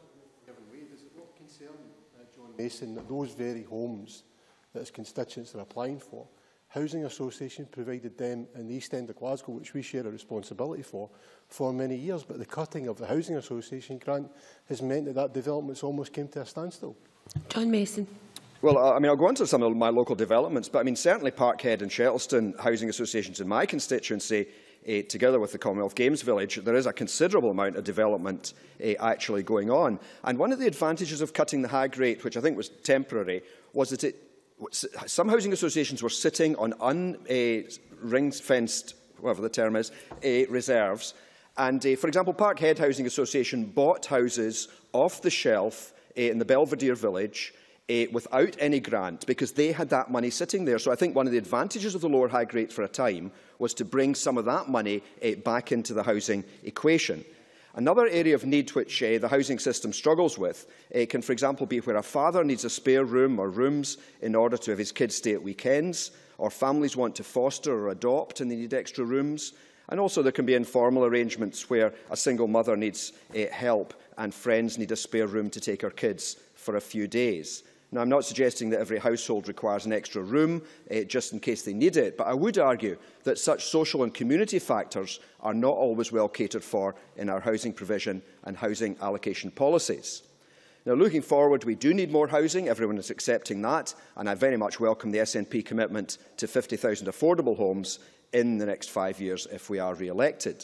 John Mason, that those very homes that his constituents are applying for, housing associations provided them in the East End of Glasgow, which we share a responsibility for many years. But the cutting of the housing association grant has meant that that development's almost came to a standstill. John Mason. Well, I mean, I'll go on to some of my local developments, but I mean, certainly Parkhead and Shettleston housing associations in my constituency, together with the Commonwealth Games Village, there is a considerable amount of development actually going on. And one of the advantages of cutting the hag rate, which I think was temporary, was that some housing associations were sitting on ring-fenced, whatever the term is, reserves. And, for example, Parkhead Housing Association bought houses off the shelf in the Belvedere village without any grant, because they had that money sitting there. So I think one of the advantages of the lower hag rate for a time was to bring some of that money back into the housing equation. Another area of need which the housing system struggles with can, for example, be where a father needs a spare room or rooms in order to have his kids stay at weekends, or families want to foster or adopt and they need extra rooms. And also there can be informal arrangements where a single mother needs help and friends need a spare room to take her kids for a few days. Now, I'm not suggesting that every household requires an extra room just in case they need it, but I would argue that such social and community factors are not always well catered for in our housing provision and housing allocation policies. Now, looking forward, we do need more housing. Everyone is accepting that, and I very much welcome the SNP commitment to 50,000 affordable homes in the next 5 years if we are re-elected.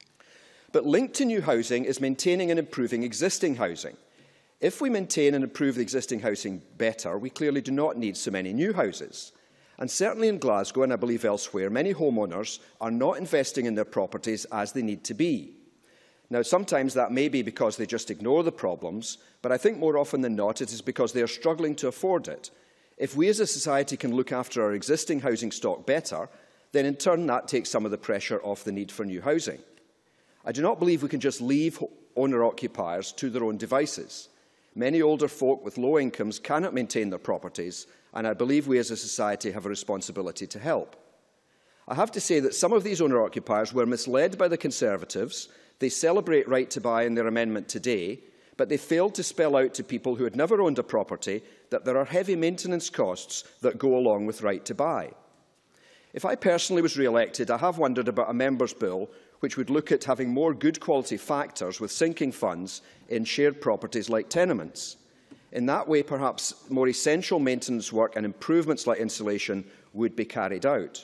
But linked to new housing is maintaining and improving existing housing. If we maintain and improve the existing housing better, we clearly do not need so many new houses. And certainly in Glasgow, and I believe elsewhere, many homeowners are not investing in their properties as they need to be. Now, sometimes that may be because they just ignore the problems, but I think more often than not it is because they are struggling to afford it. If we as a society can look after our existing housing stock better, then in turn that takes some of the pressure off the need for new housing. I do not believe we can just leave owner-occupiers to their own devices. Many older folk with low incomes cannot maintain their properties, and I believe we as a society have a responsibility to help. I have to say that some of these owner-occupiers were misled by the Conservatives. They celebrate right to buy in their amendment today, but they failed to spell out to people who had never owned a property that there are heavy maintenance costs that go along with right to buy. If I personally was re-elected, I have wondered about a member's bill which would look at having more good quality factors with sinking funds in shared properties like tenements. In that way, perhaps more essential maintenance work and improvements like insulation would be carried out.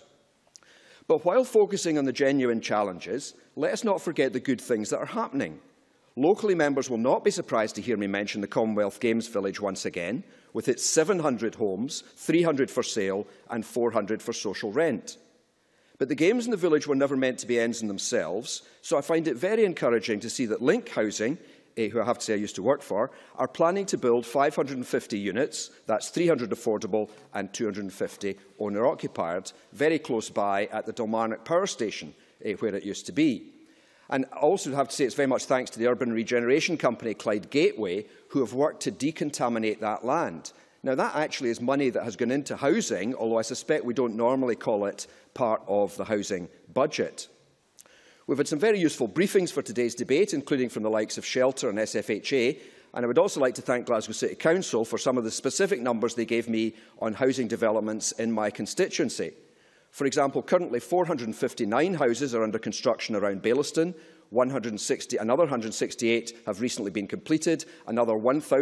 But while focusing on the genuine challenges, let us not forget the good things that are happening. Locally, members will not be surprised to hear me mention the Commonwealth Games Village once again, with its 700 homes, 300 for sale and 400 for social rent. But the games in the village were never meant to be ends in themselves, so I find it very encouraging to see that Link Housing, who I have to say I used to work for, are planning to build 550 units, that's 300 affordable and 250 owner-occupied, very close by at the Dalmarnock Power Station, where it used to be. And I also have to say it's very much thanks to the urban regeneration company Clyde Gateway, who have worked to decontaminate that land. Now, that actually is money that has gone into housing, although I suspect we don't normally call it part of the housing budget. We've had some very useful briefings for today's debate, including from the likes of Shelter and SFHA, and I would also like to thank Glasgow City Council for some of the specific numbers they gave me on housing developments in my constituency. For example, currently 459 houses are under construction around Baillieston, another 168 have recently been completed, another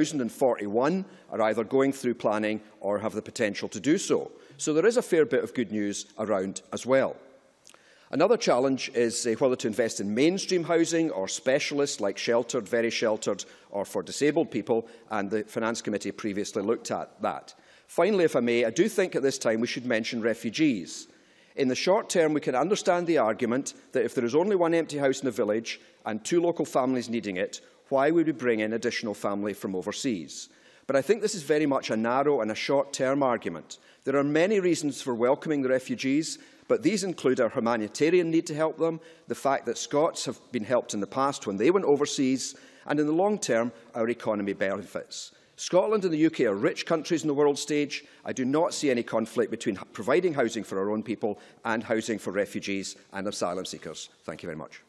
1,041 are either going through planning or have the potential to do so. So there is a fair bit of good news around as well. Another challenge is whether to invest in mainstream housing or specialists like sheltered, very sheltered, or for disabled people, and the Finance Committee previously looked at that. Finally, if I may, I do think at this time we should mention refugees. In the short term, we can understand the argument that if there is only one empty house in a village and 2 local families needing it, why would we bring in additional family from overseas? But I think this is very much a narrow and a short-term argument. There are many reasons for welcoming the refugees, but these include our humanitarian need to help them, the fact that Scots have been helped in the past when they went overseas, and in the long term, our economy benefits. Scotland and the UK are rich countries on the world stage. I do not see any conflict between providing housing for our own people and housing for refugees and asylum seekers. Thank you very much.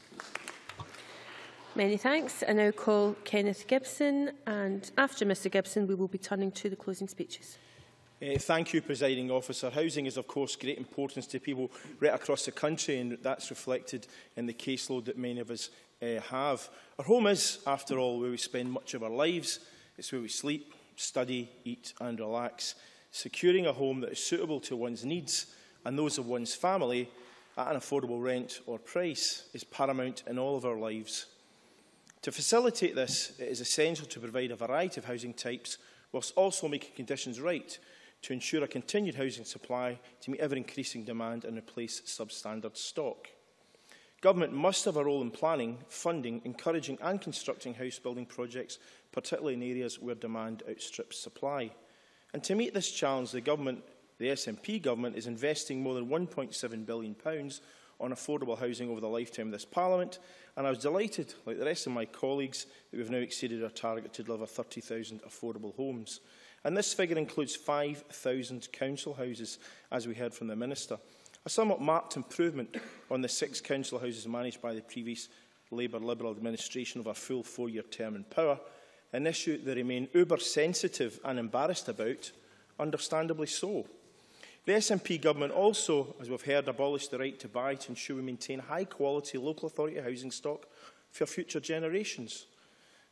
Many thanks. I now call Kenneth Gibson, and after Mr Gibson we will be turning to the closing speeches. Thank you, Presiding Officer. Housing is, of course, great importance to people right across the country, and that's reflected in the caseload that many of us have. Our home is, after all, where we spend much of our lives. It's where we sleep, study, eat and relax. Securing a home that is suitable to one's needs and those of one's family at an affordable rent or price is paramount in all of our lives. To facilitate this, it is essential to provide a variety of housing types whilst also making conditions right to ensure a continued housing supply to meet ever-increasing demand and replace substandard stock. Government must have a role in planning, funding, encouraging and constructing house building projects, particularly in areas where demand outstrips supply. And to meet this challenge, the SNP government, is investing more than £1.7 billion on affordable housing over the lifetime of this Parliament, and I was delighted, like the rest of my colleagues, that we have now exceeded our target to deliver 30,000 affordable homes. And this figure includes 5,000 council houses, as we heard from the Minister. A somewhat marked improvement on the 6 council houses managed by the previous Labour-Liberal administration over a full 4-year term in power, an issue they remain uber-sensitive and embarrassed about, understandably so. The SNP government also, as we've heard, abolished the right to buy to ensure we maintain high-quality local authority housing stock for future generations.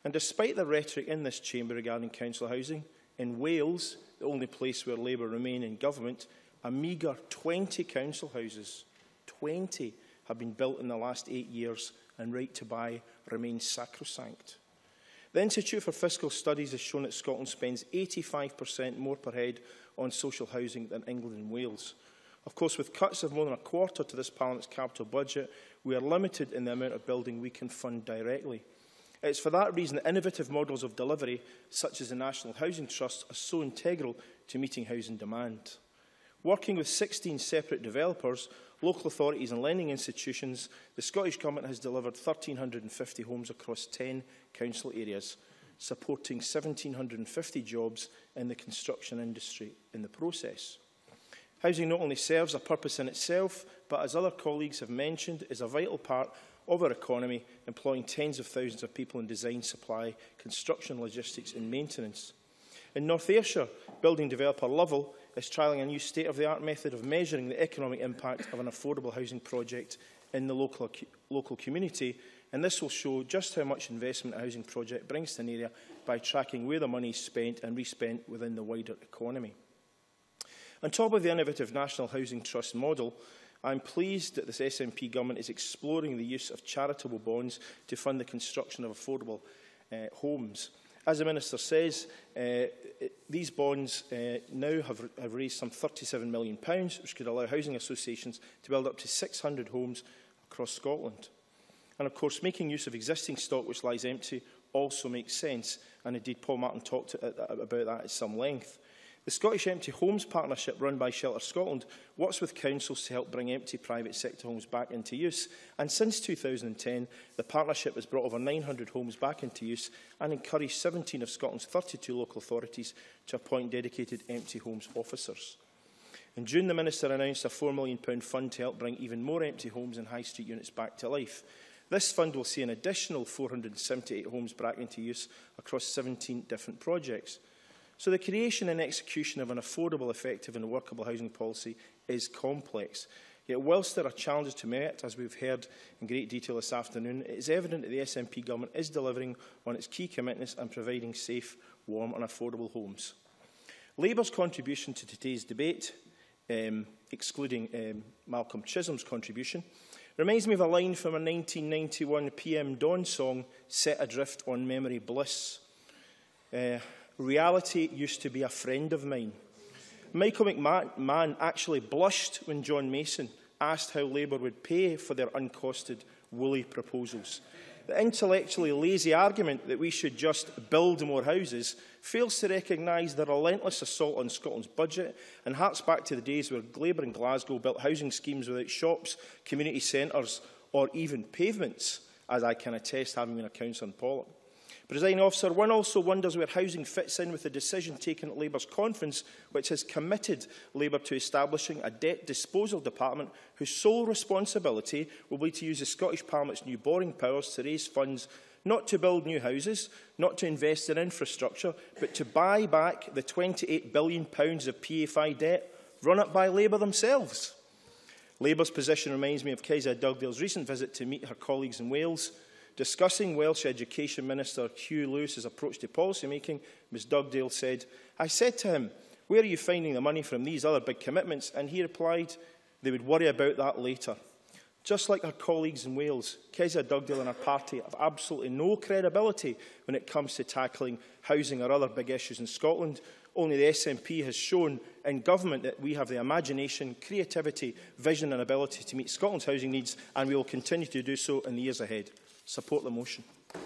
And despite the rhetoric in this chamber regarding council housing, in Wales, the only place where Labour remain in government, a meagre 20 council houses, 20, have been built in the last 8 years, and right to buy remains sacrosanct. The Institute for Fiscal Studies has shown that Scotland spends 85% more per head on social housing than England and Wales. Of course, with cuts of more than a quarter to this Parliament's capital budget, we are limited in the amount of building we can fund directly. It's for that reason that innovative models of delivery, such as the National Housing Trust, are so integral to meeting housing demand. Working with 16 separate developers, local authorities and lending institutions, the Scottish Government has delivered 1,350 homes across 10 council areas, supporting 1,750 jobs in the construction industry in the process. Housing not only serves a purpose in itself, but as other colleagues have mentioned, is a vital part of our economy, employing tens of thousands of people in design, supply, construction, logistics and maintenance. In North Ayrshire, building developer Lovell is trialling a new state-of-the-art method of measuring the economic impact of an affordable housing project in the local community, and this will show just how much investment a housing project brings to an area by tracking where the money is spent and respent within the wider economy. On top of the innovative National Housing Trust model, I am pleased that this SNP government is exploring the use of charitable bonds to fund the construction of affordable homes. As the Minister says, these bonds now have raised some £37 million, which could allow housing associations to build up to 600 homes across Scotland. And of course, making use of existing stock which lies empty also makes sense, and indeed Paul Martin talked about that at some length. The Scottish Empty Homes Partnership, run by Shelter Scotland, works with councils to help bring empty private sector homes back into use. And since 2010, the partnership has brought over 900 homes back into use and encouraged 17 of Scotland's 32 local authorities to appoint dedicated empty homes officers. In June, the Minister announced a £4 million fund to help bring even more empty homes and high street units back to life. This fund will see an additional 478 homes back into use across 17 different projects. So the creation and execution of an affordable, effective and workable housing policy is complex. Yet whilst there are challenges to merit, as we've heard in great detail this afternoon, it is evident that the SNP government is delivering on its key commitments and providing safe, warm and affordable homes. Labour's contribution to today's debate, excluding Malcolm Chisholm's contribution, reminds me of a line from a 1991 PM Dawn song, Set Adrift on Memory Bliss. Reality used to be a friend of mine. Michael McMahon actually blushed when John Mason asked how Labour would pay for their uncosted, woolly proposals. The intellectually lazy argument that we should just build more houses fails to recognise the relentless assault on Scotland's budget and harks back to the days where Labour in Glasgow built housing schemes without shops, community centres or even pavements, as I can attest, having been a councillor in Pollok. Presiding Officer, one also wonders where housing fits in with the decision taken at Labour's conference, which has committed Labour to establishing a debt disposal department whose sole responsibility will be to use the Scottish Parliament's new borrowing powers to raise funds not to build new houses, not to invest in infrastructure, but to buy back the £28 billion of PFI debt run up by Labour themselves. Labour's position reminds me of Kezia Dugdale's recent visit to meet her colleagues in Wales. Discussing Welsh Education Minister Hugh Lewis's approach to policy making, Ms Dugdale said, "I said to him, where are you finding the money from these other big commitments?" And he replied, "They would worry about that later." Just like her colleagues in Wales, Kezia Dugdale and her party have absolutely no credibility when it comes to tackling housing or other big issues in Scotland. Only the SNP has shown in government that we have the imagination, creativity, vision and ability to meet Scotland's housing needs, and we will continue to do so in the years ahead. Support the motion.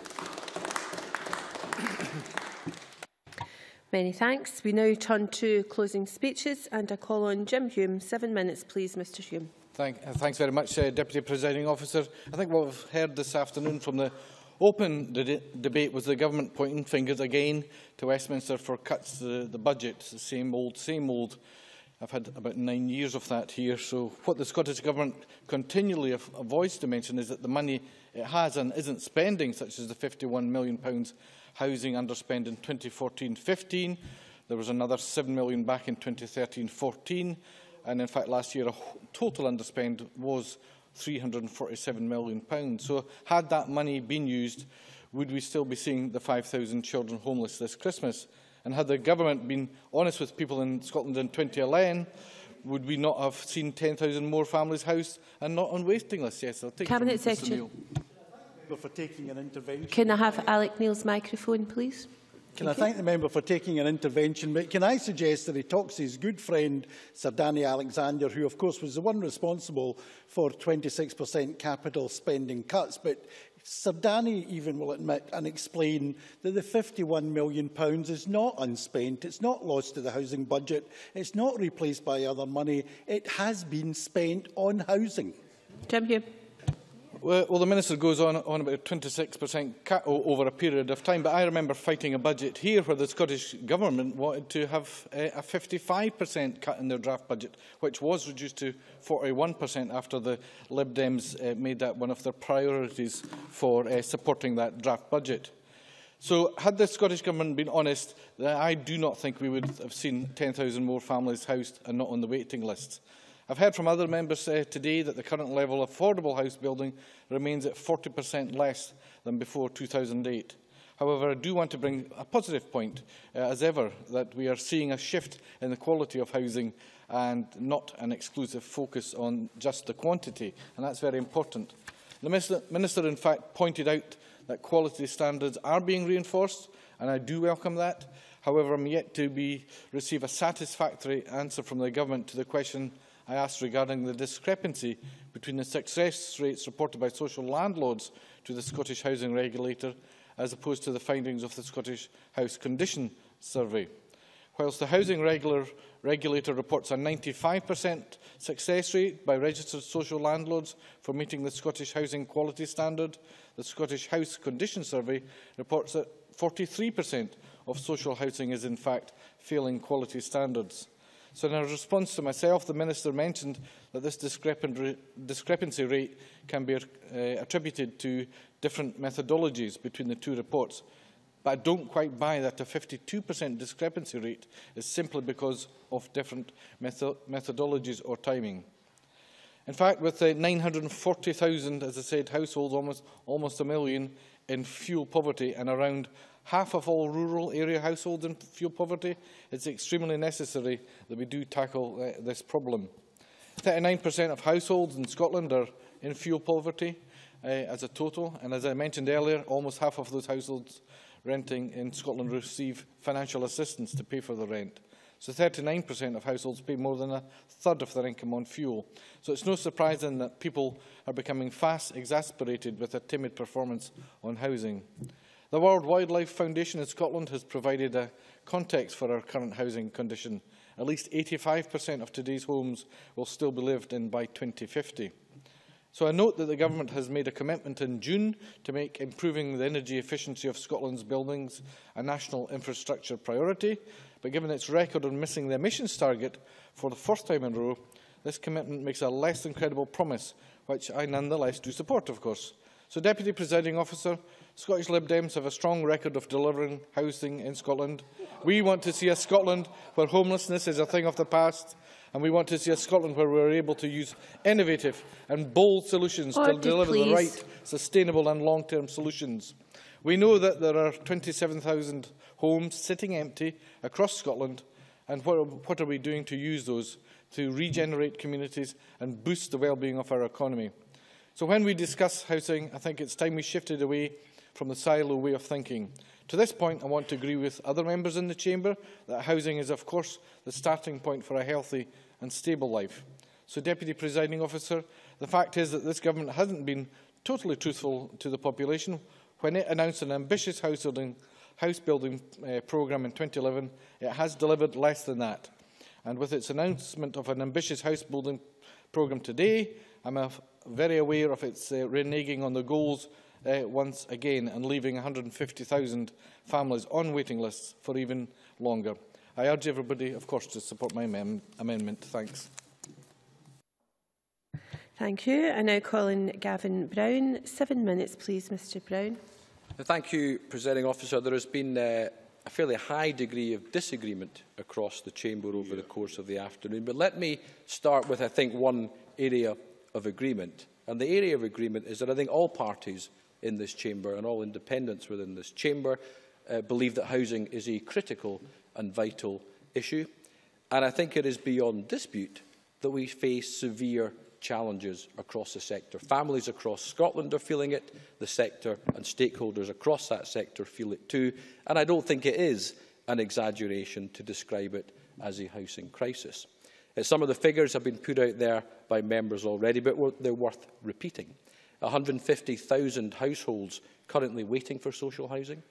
Many thanks. We now turn to closing speeches, and I call on Jim Hume. 7 minutes, please, Mr Hume. Thanks very much, Deputy Presiding Officer. I think what we've heard this afternoon from the open debate was the government pointing fingers again to Westminster for cuts to the budget. The same old, same old. I've had about 9 years of that here. So what the Scottish Government continually avoids to mention is that the money it has and isn't spending, such as the £51 million housing underspend in 2014-15. There was another £7 million back in 2013-14. And in fact, last year, a total underspend was £347 million. So had that money been used, would we still be seeing the 5,000 children homeless this Christmas? And had the government been honest with people in Scotland in 2011, would we not have seen 10,000 more families housed and not on waiting lists? Yes, I'll take Cabinet it from Mr. Secretary. Neil. For taking an intervention. Can I have Alec Neil's microphone, please? Can I thank the member for taking an intervention, but can I suggest that he talks to his good friend Sir Danny Alexander, who of course was the one responsible for 26% capital spending cuts, but Sir Danny even will admit and explain that the £51 million is not unspent, it's not lost to the housing budget, it's not replaced by other money, it has been spent on housing. Jim Hume. Well, the Minister goes on about 26% cut over a period of time, but I remember fighting a budget here where the Scottish Government wanted to have a 55% cut in their draft budget, which was reduced to 41% after the Lib Dems made that one of their priorities for supporting that draft budget. So, had the Scottish Government been honest, I do not think we would have seen 10,000 more families housed and not on the waiting lists. I've heard from other members today that the current level of affordable house building remains at 40% less than before 2008. However, I do want to bring a positive point, as ever, that we are seeing a shift in the quality of housing and not an exclusive focus on just the quantity, and that's very important. The Minister, in fact, pointed out that quality standards are being reinforced, and I do welcome that. However, I'm yet to receive a satisfactory answer from the Government to the question I asked regarding the discrepancy between the success rates reported by social landlords to the Scottish Housing Regulator as opposed to the findings of the Scottish House Condition Survey. Whilst the Housing Regulator reports a 95% success rate by registered social landlords for meeting the Scottish Housing Quality Standard, the Scottish House Condition Survey reports that 43% of social housing is in fact failing quality standards. So in a response to myself, the Minister mentioned that this discrepancy rate can be attributed to different methodologies between the two reports. But I don't quite buy that a 52% discrepancy rate is simply because of different methodologies or timing. In fact, with 940,000, as I said, households, almost a million, in fuel poverty and around half of all rural area households in fuel poverty, it's extremely necessary that we do tackle this problem. 39% of households in Scotland are in fuel poverty as a total, and as I mentioned earlier, almost half of those households renting in Scotland receive financial assistance to pay for the rent. So 39% of households pay more than a third of their income on fuel. So it's no surprise then that people are becoming fast exasperated with a timid performance on housing. The World Wildlife Foundation in Scotland has provided a context for our current housing condition. At least 85% of today's homes will still be lived in by 2050. So I note that the Government has made a commitment in June to make improving the energy efficiency of Scotland's buildings a national infrastructure priority, but given its record on missing the emissions target for the first time in a row, this commitment makes a less than credible promise, which I nonetheless do support, of course. So, Deputy Presiding Officer, Scottish Lib Dems have a strong record of delivering housing in Scotland. We want to see a Scotland where homelessness is a thing of the past, and we want to see a Scotland where we are able to use innovative and bold solutions to deliver the right, sustainable and long-term solutions. We know that there are 27,000 homes sitting empty across Scotland, and what are we doing to use those to regenerate communities and boost the well-being of our economy? So when we discuss housing, I think it's time we shifted away from the silo way of thinking. To this point, I want to agree with other members in the Chamber that housing is, of course, the starting point for a healthy and stable life. So, Deputy Presiding Officer, the fact is that this Government hasn't been totally truthful to the population. When it announced an ambitious house building programme in 2011, it has delivered less than that. And with its announcement of an ambitious house building programme today, I'm very aware of its reneging on the goals once again and leaving 150,000 families on waiting lists for even longer. I urge everybody, of course, to support my amendment. Thanks. Thank you. I now call in Gavin Brown. 7 minutes, please, Mr Brown. Thank you, Presiding Officer. There has been a fairly high degree of disagreement across the Chamber over the course of the afternoon. But let me start with, I think, one area of agreement. And the area of agreement is that I think all parties in this chamber and all independents within this chamber believe that housing is a critical and vital issue. And I think it is beyond dispute that we face severe challenges across the sector. Families across Scotland are feeling it, the sector and stakeholders across that sector feel it too, and I don't think it is an exaggeration to describe it as a housing crisis. Some of the figures have been put out there by members already, but they're worth repeating. 150,000 households currently waiting for social housing,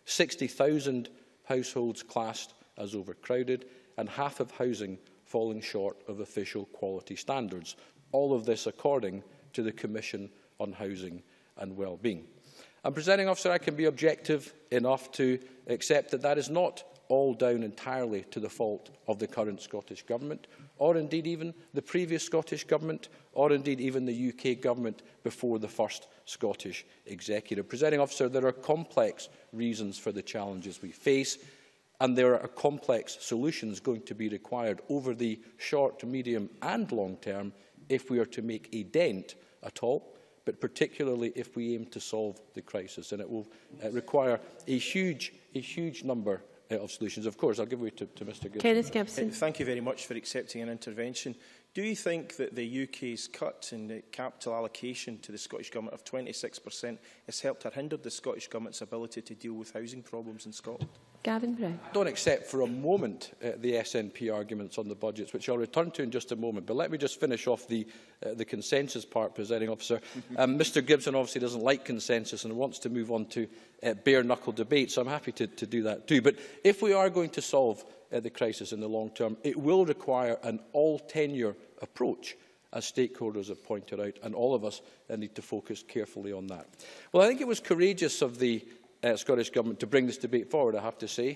60,000 households classed as overcrowded, and half of housing falling short of official quality standards. All of this according to the Commission on Housing and Wellbeing. And, Presiding Officer, I can be objective enough to accept that that is not all down entirely to the fault of the current Scottish Government, or indeed even the previous Scottish Government, or indeed even the UK Government before the first Scottish Executive. Presiding Officer, there are complex reasons for the challenges we face, and there are complex solutions going to be required over the short, medium and long term if we are to make a dent at all, but particularly if we aim to solve the crisis. And it will require a huge number of solutions. Of course, I'll give way to Mr Gibson. Kenneth Gibson. Thank you very much for accepting an intervention. Do you think that the UK's cut in the capital allocation to the Scottish Government of 26% has helped or hindered the Scottish Government's ability to deal with housing problems in Scotland? Gavin Brown. I don't accept for a moment the SNP arguments on the budgets, which I'll return to in just a moment. But let me just finish off the consensus part, Presiding Officer. Mr Gibson obviously doesn't like consensus and wants to move on to bare-knuckle debate, so I'm happy to do that too. But if we are going to solve the crisis in the long term, it will require an all-tenure approach, as stakeholders have pointed out, and all of us need to focus carefully on that. Well, I think it was courageous of the Scottish Government to bring this debate forward, I have to say.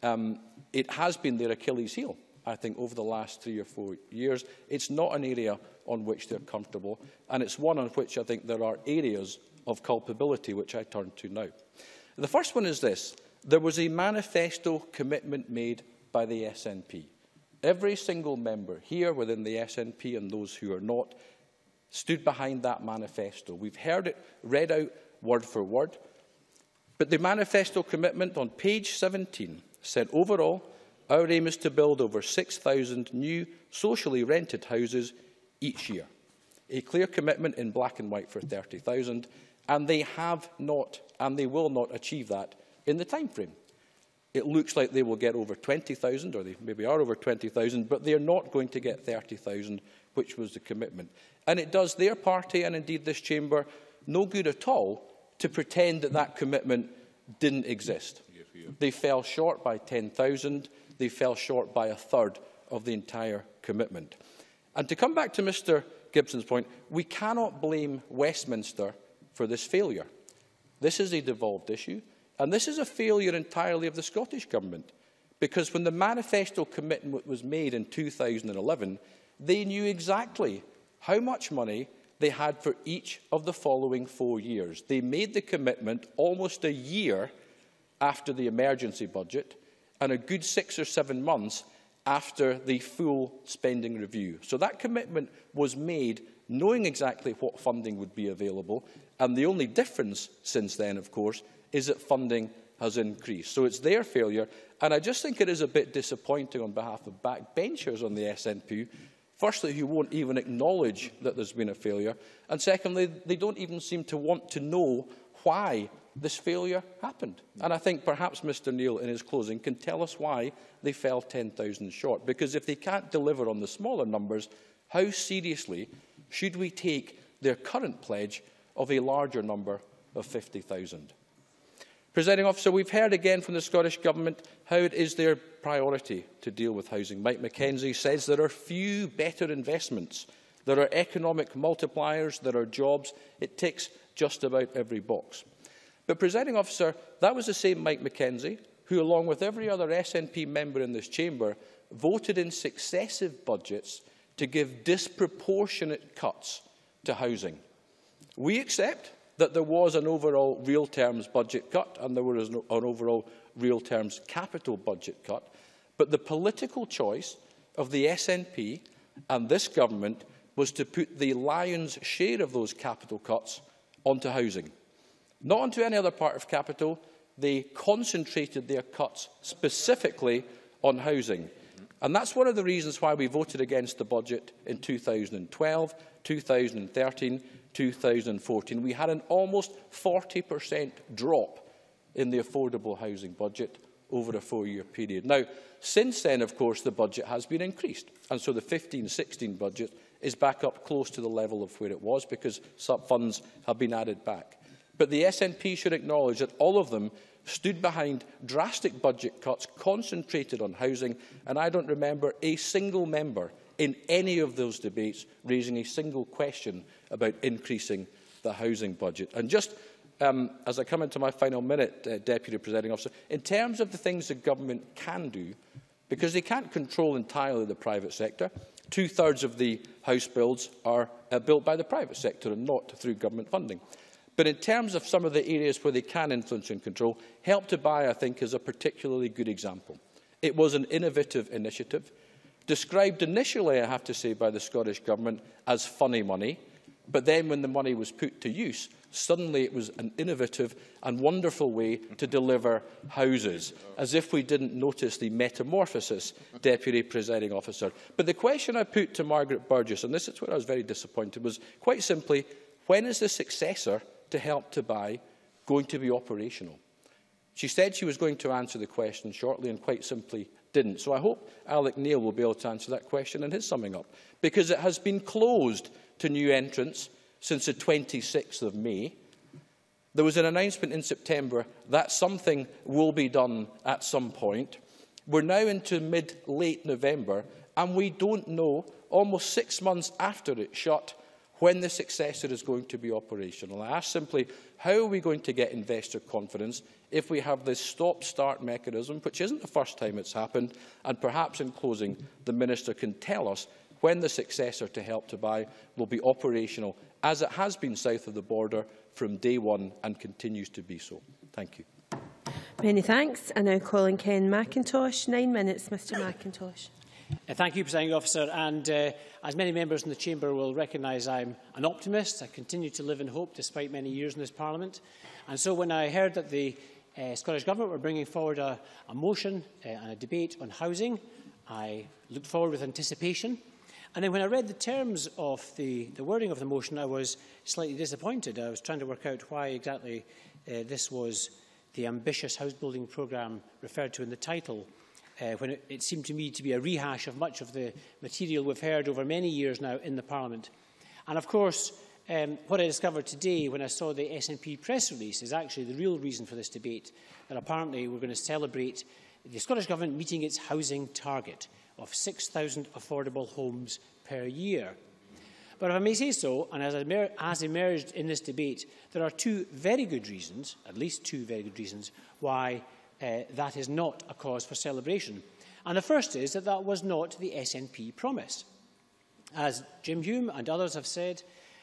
It has been their Achilles heel, I think, over the last 3 or 4 years. It's not an area on which they're comfortable, and it's one on which I think there are areas of culpability, which I turn to now. The first one is this. There was a manifesto commitment made by the SNP. Every single member here within the SNP and those who are not stood behind that manifesto. We've heard it read out word for word. But the manifesto commitment on page 17 said, overall, our aim is to build over 6,000 new socially rented houses each year. A clear commitment in black and white for 30,000, and they have not and they will not achieve that in the time frame. It looks like they will get over 20,000, or they maybe are over 20,000, but they are not going to get 30,000, which was the commitment. And it does their party, and indeed this chamber, no good at all to pretend that that commitment didn't exist. They fell short by 10,000. They fell short by a third of the entire commitment. And to come back to Mr Gibson's point, we cannot blame Westminster for this failure. This is a devolved issue. And this is a failure entirely of the Scottish Government, because when the manifesto commitment was made in 2011, they knew exactly how much money they had for each of the following 4 years. They made the commitment almost a year after the emergency budget and a good 6 or 7 months after the full spending review. So that commitment was made knowing exactly what funding would be available, and the only difference since then, of course, is that funding has increased. So it's their failure, and I just think it is a bit disappointing on behalf of backbenchers on the SNP, firstly, who won't even acknowledge that there's been a failure, and secondly, they don't even seem to want to know why this failure happened. And I think perhaps Mr Neil, in his closing, can tell us why they fell 10,000 short, because if they can't deliver on the smaller numbers, how seriously should we take their current pledge of a larger number of 50,000? Presiding Officer, we've heard again from the Scottish Government how it is their priority to deal with housing. Mike McKenzie says there are few better investments. There are economic multipliers, there are jobs. It ticks just about every box. But, Presiding Officer, that was the same Mike McKenzie who, along with every other SNP member in this chamber, voted in successive budgets to give disproportionate cuts to housing. We accept that there was an overall real terms budget cut and there was an overall real terms capital budget cut, but the political choice of the SNP and this government was to put the lion's share of those capital cuts onto housing. not onto any other part of capital. They concentrated their cuts specifically on housing. And that's one of the reasons why we voted against the budget in 2012, 2013, 2014. We had an almost 40% drop in the affordable housing budget over a 4-year period. Now, since then, of course, the budget has been increased. And so the 15-16 budget is back up close to the level of where it was because funds have been added back. But the SNP should acknowledge that all of them stood behind drastic budget cuts concentrated on housing, and I don't remember a single member in any of those debates raising a single question about increasing the housing budget. And just as I come into my final minute, Deputy Presiding Officer, in terms of the things the government can do, because they can't control entirely the private sector, 2/3 of the house builds are built by the private sector and not through government funding. But in terms of some of the areas where they can influence and control, Help to Buy, I think, is a particularly good example. It was an innovative initiative, described initially, I have to say, by the Scottish Government as funny money, but then when the money was put to use, suddenly it was an innovative and wonderful way to deliver houses, as if we didn't notice the metamorphosis, Deputy Presiding Officer. But the question I put to Margaret Burgess, and this is where I was very disappointed, was quite simply, when is the successor to Help to Buy going to be operational? She said she was going to answer the question shortly and quite simply didn't. So I hope Alec Neil will be able to answer that question in his summing up, because it has been closed to new entrants since the 26th of May. There was an announcement in September that something will be done at some point. We're now into mid-late November, and we don't know, almost 6 months after it shut, when the successor is going to be operational. I ask simply, how are we going to get investor confidence if we have this stop-start mechanism, which isn't the first time it's happened, and perhaps in closing, the Minister can tell us when the successor to Help to Buy will be operational, as it has been south of the border from day one and continues to be so. Thank you. Many thanks. I now call on Ken McIntosh. 9 minutes, Mr McIntosh. Thank you, Presiding Officer. And as many members in the Chamber will recognise, I'm an optimist. I continue to live in hope despite many years in this Parliament. And so when I heard that the Scottish Government were bringing forward a motion and a debate on housing, I looked forward with anticipation. And then when I read the terms of the wording of the motion, I was slightly disappointed. I was trying to work out why exactly this was the ambitious housebuilding programme referred to in the title, when it seemed to me to be a rehash of much of the material we've heard over many years now in the Parliament. And of course, what I discovered today when I saw the SNP press release is actually the real reason for this debate, that apparently we're going to celebrate the Scottish Government meeting its housing target of 6,000 affordable homes per year. But if I may say so, and as emerged in this debate, there are two very good reasons, at least two very good reasons, why that is not a cause for celebration. And the first is that that was not the SNP promise. As Jim Hume and others have said,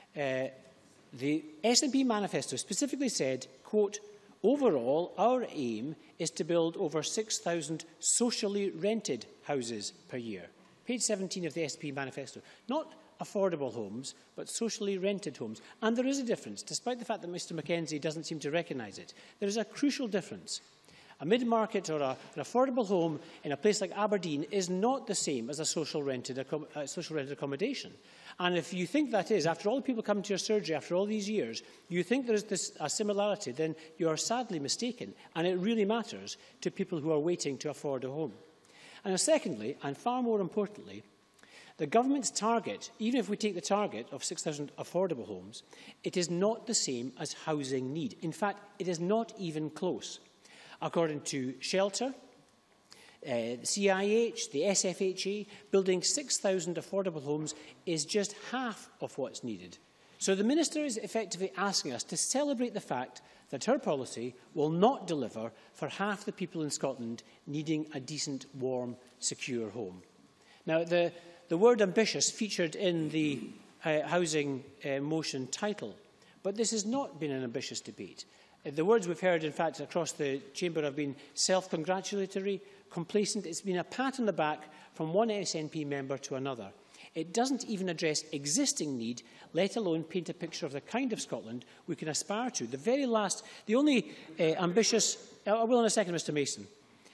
the SNP manifesto specifically said, quote, "Overall, our aim is to build over 6,000 socially rented houses per year." Page 17 of the SNP manifesto. Not affordable homes, but socially rented homes. And there is a difference, despite the fact that Mr Mackenzie doesn't seem to recognise it. There is a crucial difference. A mid-market or an affordable home in a place like Aberdeen is not the same as a social rented accommodation. And if you think that is, after all the people coming to your surgery after all these years, you think there is a similarity, then you are sadly mistaken. And it really matters to people who are waiting to afford a home. And secondly, and far more importantly, the government's target, even if we take the target of 6,000 affordable homes, it is not the same as housing need. In fact, it is not even close. According to Shelter, the CIH, the SFHA, building 6,000 affordable homes is just half of what's needed. So the Minister is effectively asking us to celebrate the fact that her policy will not deliver for half the people in Scotland needing a decent, warm, secure home. Now, the word ambitious featured in the housing motion title, but this has not been an ambitious debate. The words we've heard, in fact, across the Chamber have been self-congratulatory, complacent. It's been a pat on the back from one SNP member to another. It doesn't even address existing need, let alone paint a picture of the kind of Scotland we can aspire to. The very last, the only ambitious... I will in a second, Mr Mason.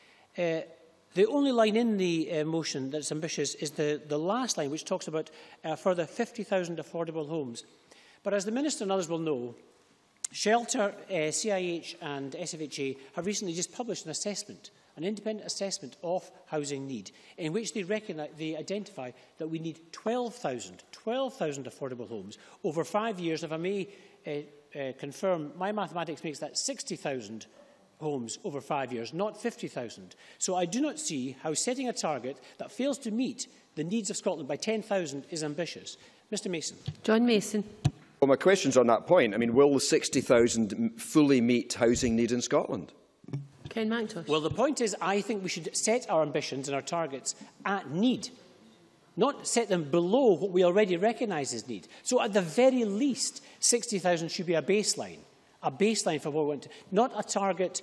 The only line in the motion that's ambitious is the last line, which talks about a further 50,000 affordable homes. But as the Minister and others will know, Shelter, CIH and SFHA have recently just published an assessment, an independent assessment of housing need, in which they identify that we need 12,000 affordable homes over 5 years. If I may confirm, my mathematics makes that 60,000 homes over 5 years, not 50,000. So I do not see how setting a target that fails to meet the needs of Scotland by 10,000 is ambitious. Mr Mason. John Mason. Well, my question's on that point. I mean, will the 60,000 fully meet housing need in Scotland? Ken Mackintosh. Well, the point is, I think we should set our ambitions and our targets at need, not set them below what we already recognise as need. So at the very least, 60,000 should be a baseline for what we want to, not a target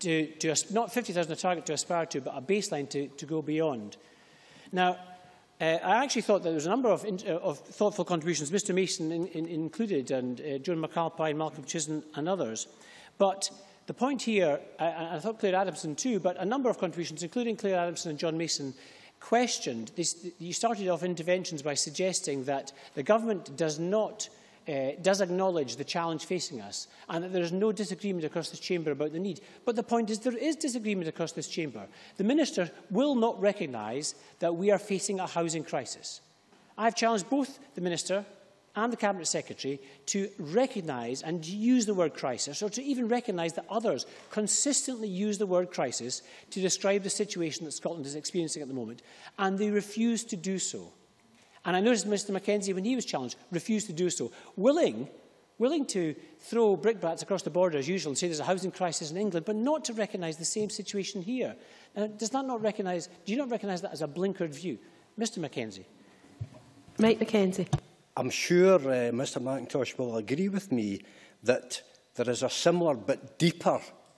not 50,000 a target to aspire to, but a baseline to go beyond. Now, I actually thought that there was a number of thoughtful contributions, Mr Mason included, and Joan McAlpine, Malcolm Chisholm and others. But the point here, I thought Claire Adamson too, but a number of contributions, including Claire Adamson and John Mason, questioned this. You started off interventions by suggesting that the government does acknowledge the challenge facing us and that there is no disagreement across this chamber about the need. But the point is there is disagreement across this chamber. The Minister will not recognise that we are facing a housing crisis. I have challenged both the Minister and the Cabinet Secretary to recognise and use the word crisis, or to even recognise that others consistently use the word crisis to describe the situation that Scotland is experiencing at the moment, and they refuse to do so. And I noticed Mr Mackenzie, when he was challenged, refused to do so, willing to throw brickbats across the border as usual and say there's a housing crisis in England, but not to recognise the same situation here. Now, do you not recognise that as a blinkered view? Mr Mackenzie. Mike Mackenzie. I'm sure Mr Mackintosh will agree with me that there is a similar but deeper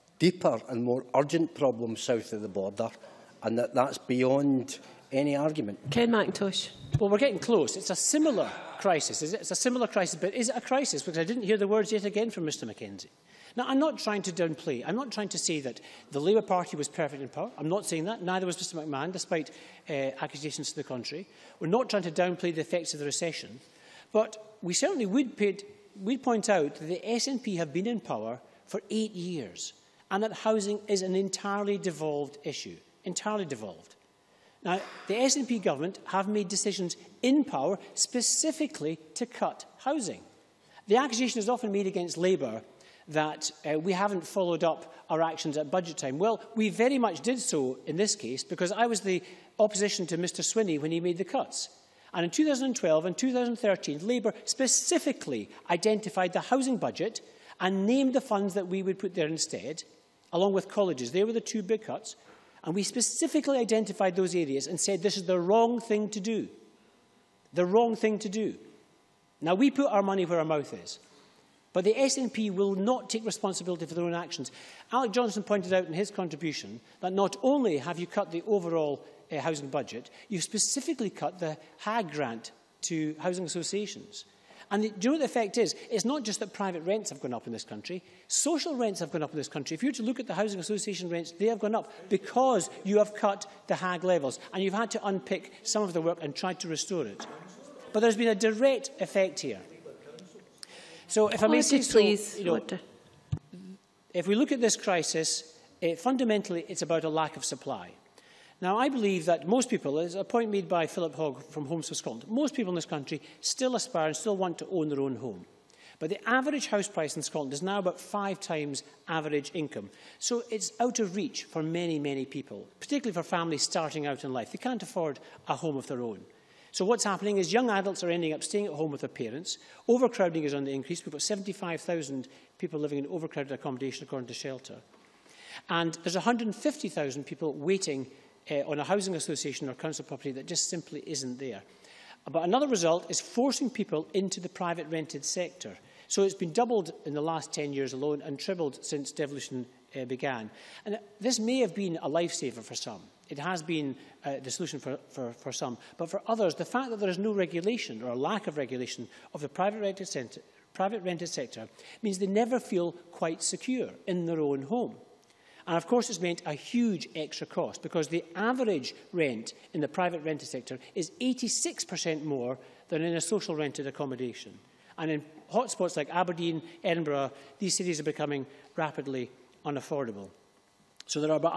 and more urgent problem south of the border, and that's beyond any argument. Ken Mackintosh. Well, we're getting close. It's a similar crisis. It's a similar crisis, but is it a crisis? Because I didn't hear the words yet again from Mr Mackenzie. Now, I'm not trying to downplay. I'm not trying to say that the Labour Party was perfect in power. I'm not saying that. Neither was Mr McMahon, despite accusations to the contrary. We're not trying to downplay the effects of the recession. But we certainly would point out that the SNP have been in power for 8 years, and that housing is an entirely devolved issue. Entirely devolved. Now, the SNP government have made decisions in power specifically to cut housing. The accusation is often made against Labour that we haven't followed up our actions at budget time. Well, we very much did so in this case, because I was the opposition to Mr Swinney when he made the cuts. And in 2012 and 2013, Labour specifically identified the housing budget and named the funds that we would put there instead, along with colleges. They were the two big cuts. And we specifically identified those areas and said this is the wrong thing to do. The wrong thing to do. Now, we put our money where our mouth is. But the SNP will not take responsibility for their own actions. Alec Johnson pointed out in his contribution that not only have you cut the overall housing budget, you've specifically cut the HAG grant to housing associations. And do you know what the effect is? It's not just that private rents have gone up in this country. Social rents have gone up in this country. If you were to look at the housing association rents, they have gone up because you have cut the HAG levels. And you've had to unpick some of the work and try to restore it. But there's been a direct effect here. So if I may say so, if we look at this crisis, fundamentally it's about a lack of supply. Now, I believe that most people, as a point made by Philip Hogg from Homes for Scotland, most people in this country still aspire and still want to own their own home. But the average house price in Scotland is now about 5 times average income. So it's out of reach for many, many people, particularly for families starting out in life. They can't afford a home of their own. So what's happening is young adults are ending up staying at home with their parents. Overcrowding is on the increase. We've got 75,000 people living in overcrowded accommodation, according to Shelter. And there's 150,000 people waiting on a housing association or council property that just simply isn't there. But another result is forcing people into the private rented sector. So it's been doubled in the last 10 years alone and tripled since devolution began. And this may have been a lifesaver for some. It has been the solution for some. But for others, the fact that there is no regulation or a lack of regulation of the private rented sector means they never feel quite secure in their own home. And of course, it's meant a huge extra cost because the average rent in the private rented sector is 86% more than in a social rented accommodation. And in hotspots like Aberdeen, Edinburgh, these cities are becoming rapidly unaffordable. So there are about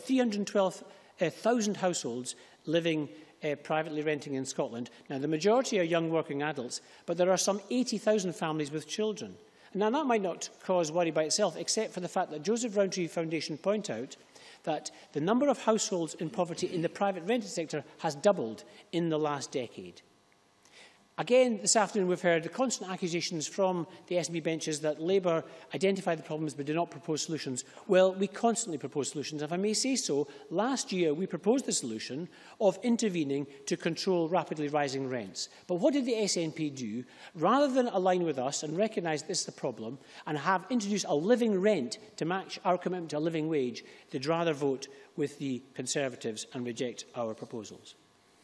312,000 households living privately renting in Scotland. Now, the majority are young working adults, but there are some 80,000 families with children. Now, that might not cause worry by itself, except for the fact that Joseph Rowntree Foundation point out that the number of households in poverty in the private rented sector has doubled in the last decade. Again, this afternoon we've heard the constant accusations from the SNP benches that Labour identify the problems but do not propose solutions. Well, we constantly propose solutions. If I may say so, last year we proposed the solution of intervening to control rapidly rising rents. But what did the SNP do? Rather than align with us and recognise this is the problem and have introduced a living rent to match our commitment to a living wage, they'd rather vote with the Conservatives and reject our proposals.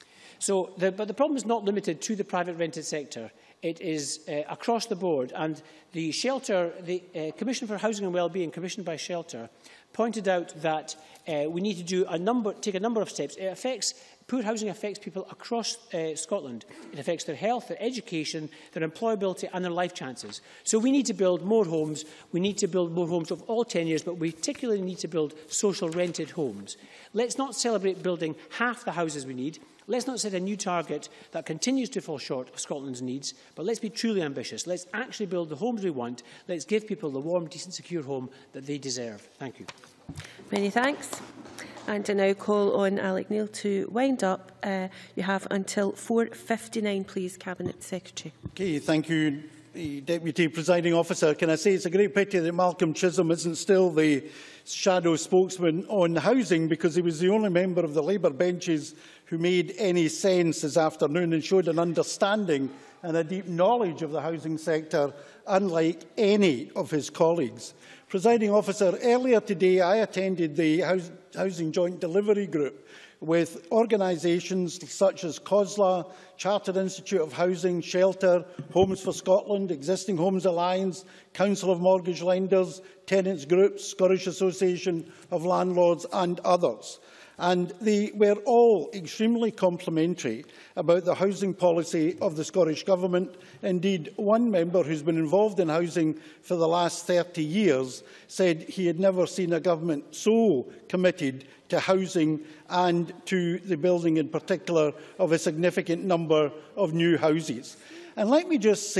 But the problem is not limited to the private rented sector. It is across the board. And the Commission for Housing and Wellbeing, commissioned by Shelter, pointed out that we need to take a number of steps. Poor housing affects people across Scotland. It affects their health, their education, their employability and their life chances. So we need to build more homes. We need to build more homes of all tenures, but we particularly need to build social rented homes. Let's not celebrate building half the houses we need. Let's not set a new target that continues to fall short of Scotland's needs, but let's be truly ambitious. Let's actually build the homes we want. Let's give people the warm, decent, secure home that they deserve. Thank you. Many thanks. And I now call on Alec Neil to wind up. You have until 4:59, please, Cabinet Secretary. Okay, thank you, Deputy Presiding Officer. Can I say it's a great pity that Malcolm Chisholm isn't still the shadow spokesman on housing, because he was the only member of the Labour benches who made any sense this afternoon and showed an understanding and a deep knowledge of the housing sector, unlike any of his colleagues. Presiding Officer, earlier today I attended the Housing Joint Delivery Group with organisations such as COSLA, Chartered Institute of Housing, Shelter, Homes for Scotland, Existing Homes Alliance, Council of Mortgage Lenders, Tenants Groups, Scottish Association of Landlords and others. And they were all extremely complimentary about the housing policy of the Scottish Government. Indeed, one member who's been involved in housing for the last 30 years said he had never seen a government so committed to housing and to the building in particular of a significant number of new houses. And let me just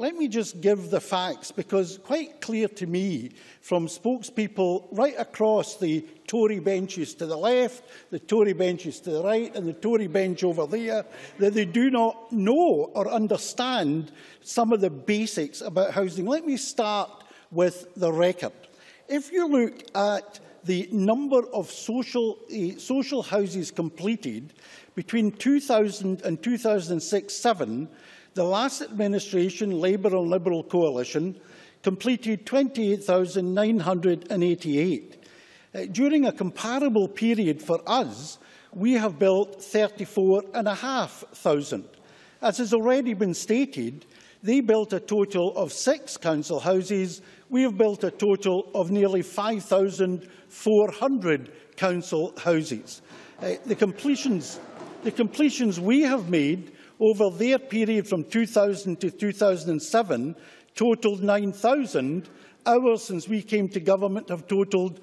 give the facts, because quite clear to me from spokespeople right across the Tory benches to the left, the Tory benches to the right and the Tory bench over there, that they do not know or understand some of the basics about housing. Let me start with the record. If you look at the number of social houses completed between 2000 and 2006-07, the last administration, Labour and Liberal coalition, completed 28,988. During a comparable period for us, we have built 34,500. As has already been stated, they built a total of 6 council houses. We have built a total of nearly 5,400 council houses. The completions we have made over their period from 2000 to 2007 totalled 9,000. Ours, since we came to government, have totalled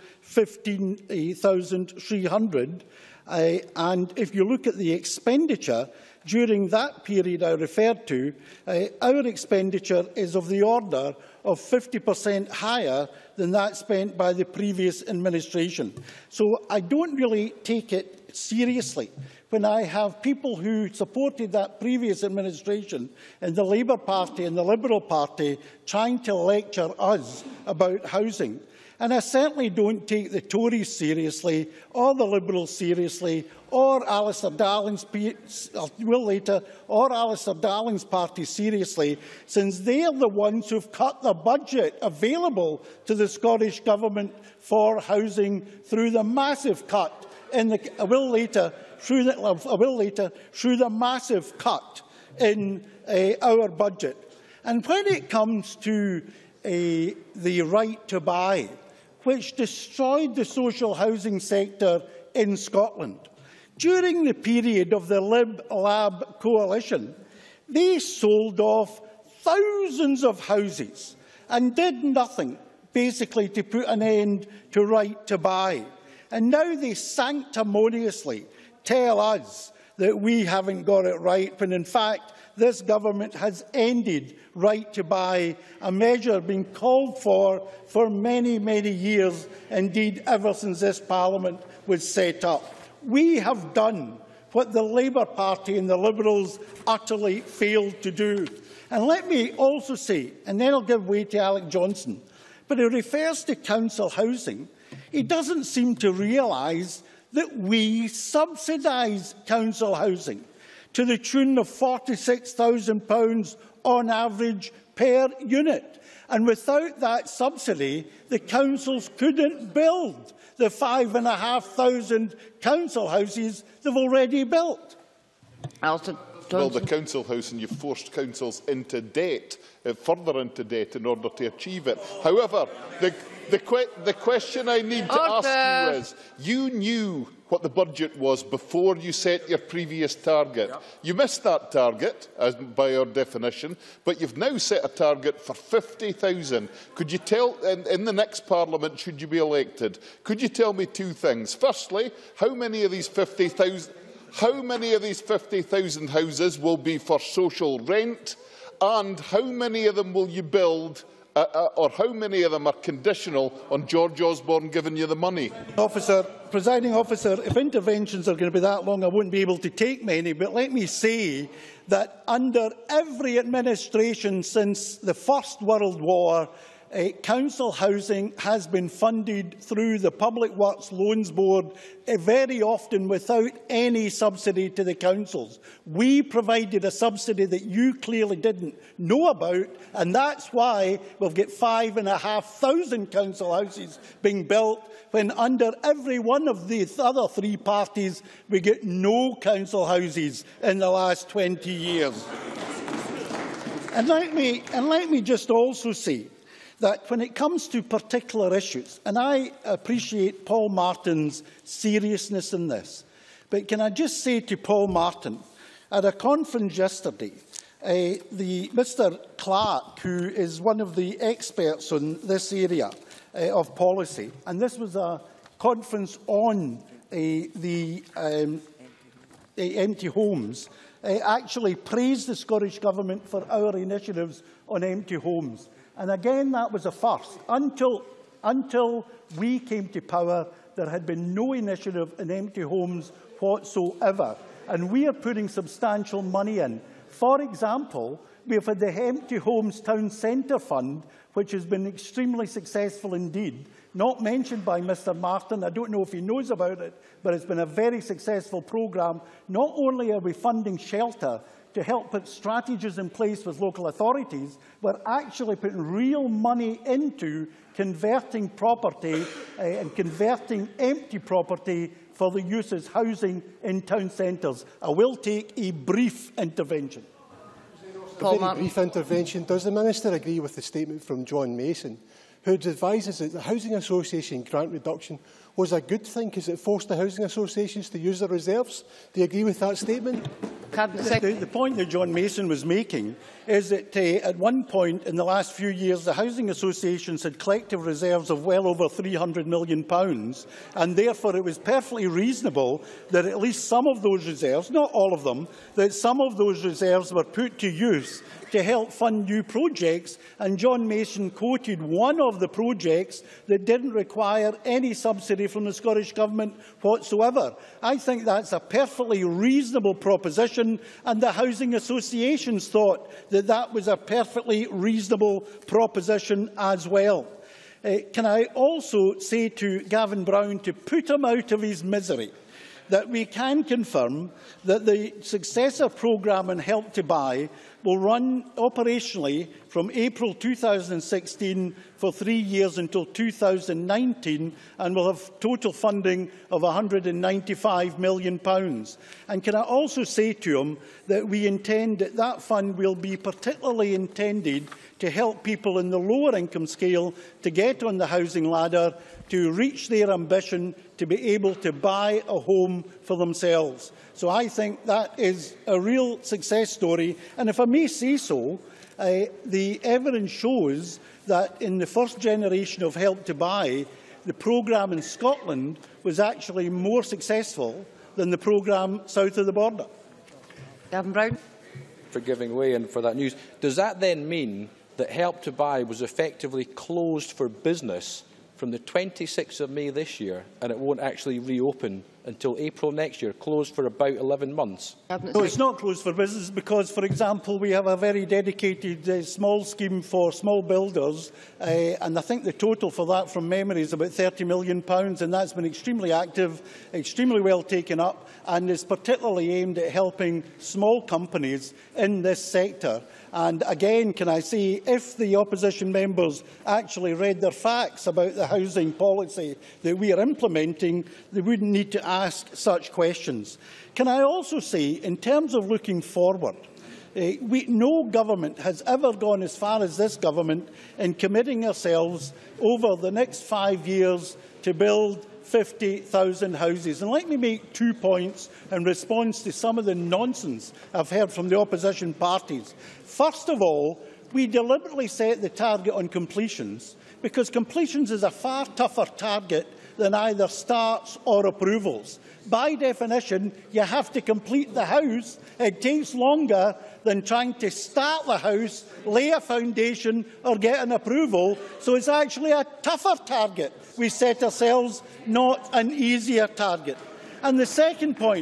15,300. And if you look at the expenditure during that period I referred to, our expenditure is of the order of 50% higher than that spent by the previous administration. So I don't really take it seriously when I have people who supported that previous administration in the Labour Party and the Liberal Party trying to lecture us about housing. And I certainly don't take the Tories seriously, or the Liberals seriously, or Alistair Darling's party seriously, since they are the ones who've cut the budget available to the Scottish Government for housing through the massive cut through the massive cut in our budget. And when it comes to the right to buy, which destroyed the social housing sector in Scotland, during the period of the Lib-Lab coalition, they sold off thousands of houses and did nothing, basically, to put an end to right to buy. And now they sanctimoniously tell us that we haven't got it right, when in fact this government has ended right to buy, a measure being called for many, many years, indeed ever since this Parliament was set up. We have done what the Labour Party and the Liberals utterly failed to do. And let me also say, and then I'll give way to Alec Johnson, but he refers to council housing. He doesn't seem to realise that we subsidise council housing to the tune of £46,000 on average per unit. And without that subsidy, the councils couldn't build the 5,500 council houses they've already built. Well, the council house, and you've forced councils into debt, further into debt, in order to achieve it. However, the question I need to ask you is, you knew what the budget was before you set your previous target. You missed that target, by our definition, but you've now set a target for 50,000. Could you tell, in the next Parliament, should you be elected, could you tell me two things? Firstly, how many of these 50,000 houses will be for social rent, and how many of them will you build, or how many of them are conditional on George Osborne giving you the money? Presiding officer, if interventions are going to be that long, I won't be able to take many, but let me say that under every administration since the First World War, council housing has been funded through the Public Works Loans Board, very often without any subsidy to the councils. We provided a subsidy that you clearly didn't know about, and that's why we've got 5,500 council houses being built, when under every one of the other three parties we get no council houses in the last 20 years. And let me just also say that when it comes to particular issues, and I appreciate Paul Martin's seriousness in this, but can I just say to Paul Martin, at a conference yesterday, Mr Clark, who is one of the experts on this area of policy, and this was a conference on the empty homes, actually praised the Scottish Government for our initiatives on empty homes. And again, that was a first. Until we came to power, there had been no initiative in empty homes whatsoever. And we are putting substantial money in. For example, we have had the Empty Homes Town Centre Fund, which has been extremely successful indeed. Not mentioned by Mr Martin. I don't know if he knows about it, but it's been a very successful programme. Not only are we funding shelter to help put strategies in place with local authorities, we're actually putting real money into converting property and converting empty property for the use as housing in town centres. I will take a brief intervention. A very brief intervention. Does the Minister agree with the statement from John Mason, who advises that the Housing Association grant reduction was a good thing because it forced the housing associations to use their reserves? Do you agree with that statement? The point that John Mason was making is that at one point in the last few years, the housing associations had collective reserves of well over £300 million, and therefore it was perfectly reasonable that at least some of those reserves, not all of them, that some of those reserves were put to use to help fund new projects. And John Mason quoted one of the projects that didn't require any subsidy from the Scottish Government whatsoever. I think that's a perfectly reasonable proposition, and the housing associations thought that that was a perfectly reasonable proposition as well. Can I also say to Gavin Brown, to put him out of his misery, that we can confirm that the successor programme on Help to Buy will run operationally from April 2016 for 3 years until 2019 and will have total funding of £195 million. And can I also say to him that we intend that that fund will be particularly intended to help people in the lower income scale to get on the housing ladder, to reach their ambition to be able to buy a home for themselves. So I think that is a real success story. And if I may say so, the evidence shows that in the first generation of Help to Buy, the programme in Scotland was actually more successful than the programme south of the border. Gavin Brown. For giving way and for that news. Does that then mean that Help to Buy was effectively closed for business from the 26th of May this year, and it won't actually reopen until April next year, closed for about 11 months? No, it's not closed for business because, for example, we have a very dedicated small scheme for small builders, and I think the total for that from memory is about £30 million, and that's been extremely active, extremely well taken up, and is particularly aimed at helping small companies in this sector. And again, can I say, if the opposition members actually read their facts about the housing policy that we are implementing, they wouldn't need to ask such questions. Can I also say, in terms of looking forward, no government has ever gone as far as this government in committing ourselves over the next 5 years to build 50,000 houses. And let me make 2 points in response to some of the nonsense I've heard from the opposition parties. First of all, we deliberately set the target on completions because completions is a far tougher target than either starts or approvals. By definition, you have to complete the house. It takes longer than trying to start the house, lay a foundation or get an approval. So it's actually a tougher target we set ourselves, not an easier target. And the second point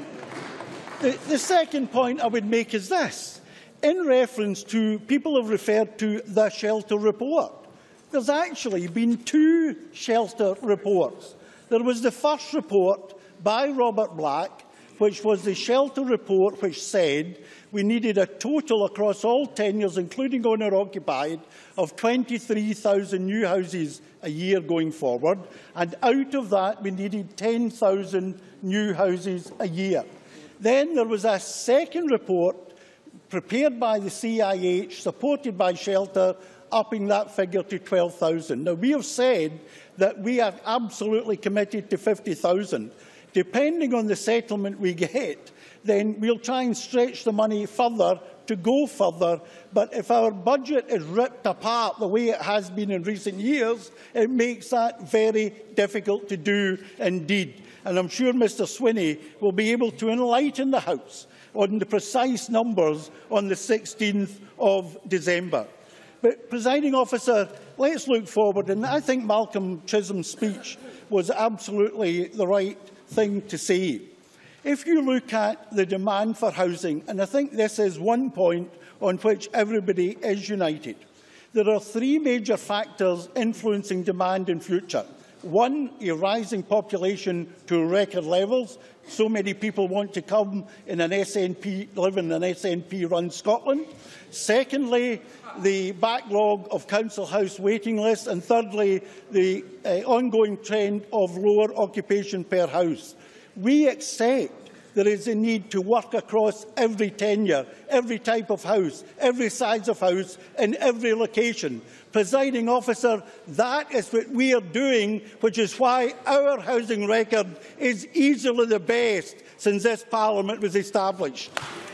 I would make is this. In reference to, people have referred to the shelter report. There's actually been 2 shelter reports. There was the first report by Robert Black, which was the shelter report which said we needed a total across all tenures, including owner-occupied, of 23,000 new houses a year going forward, and out of that we needed 10,000 new houses a year. Then there was a second report prepared by the CIH, supported by Shelter, upping that figure to 12,000. Now, we have said that we are absolutely committed to 50,000. Depending on the settlement we get, then we'll try and stretch the money further to go further. But if our budget is ripped apart the way it has been in recent years, it makes that very difficult to do indeed. And I'm sure Mr Swinney will be able to enlighten the House on the precise numbers on the 16th of December. But, Presiding Officer, let's look forward. And I think Malcolm Chisholm's speech was absolutely the right thing to say. If you look at the demand for housing, and I think this is one point on which everybody is united, there are 3 major factors influencing demand in future. 1, a rising population to record levels. So many people want to come in an SNP, live in an SNP-run Scotland. Secondly, the backlog of council house waiting lists. And thirdly, the ongoing trend of lower occupation per house. We accept there is a need to work across every tenure, every type of house, every size of house, in every location. Presiding Officer, that is what we are doing, which is why our housing record is easily the best since this Parliament was established.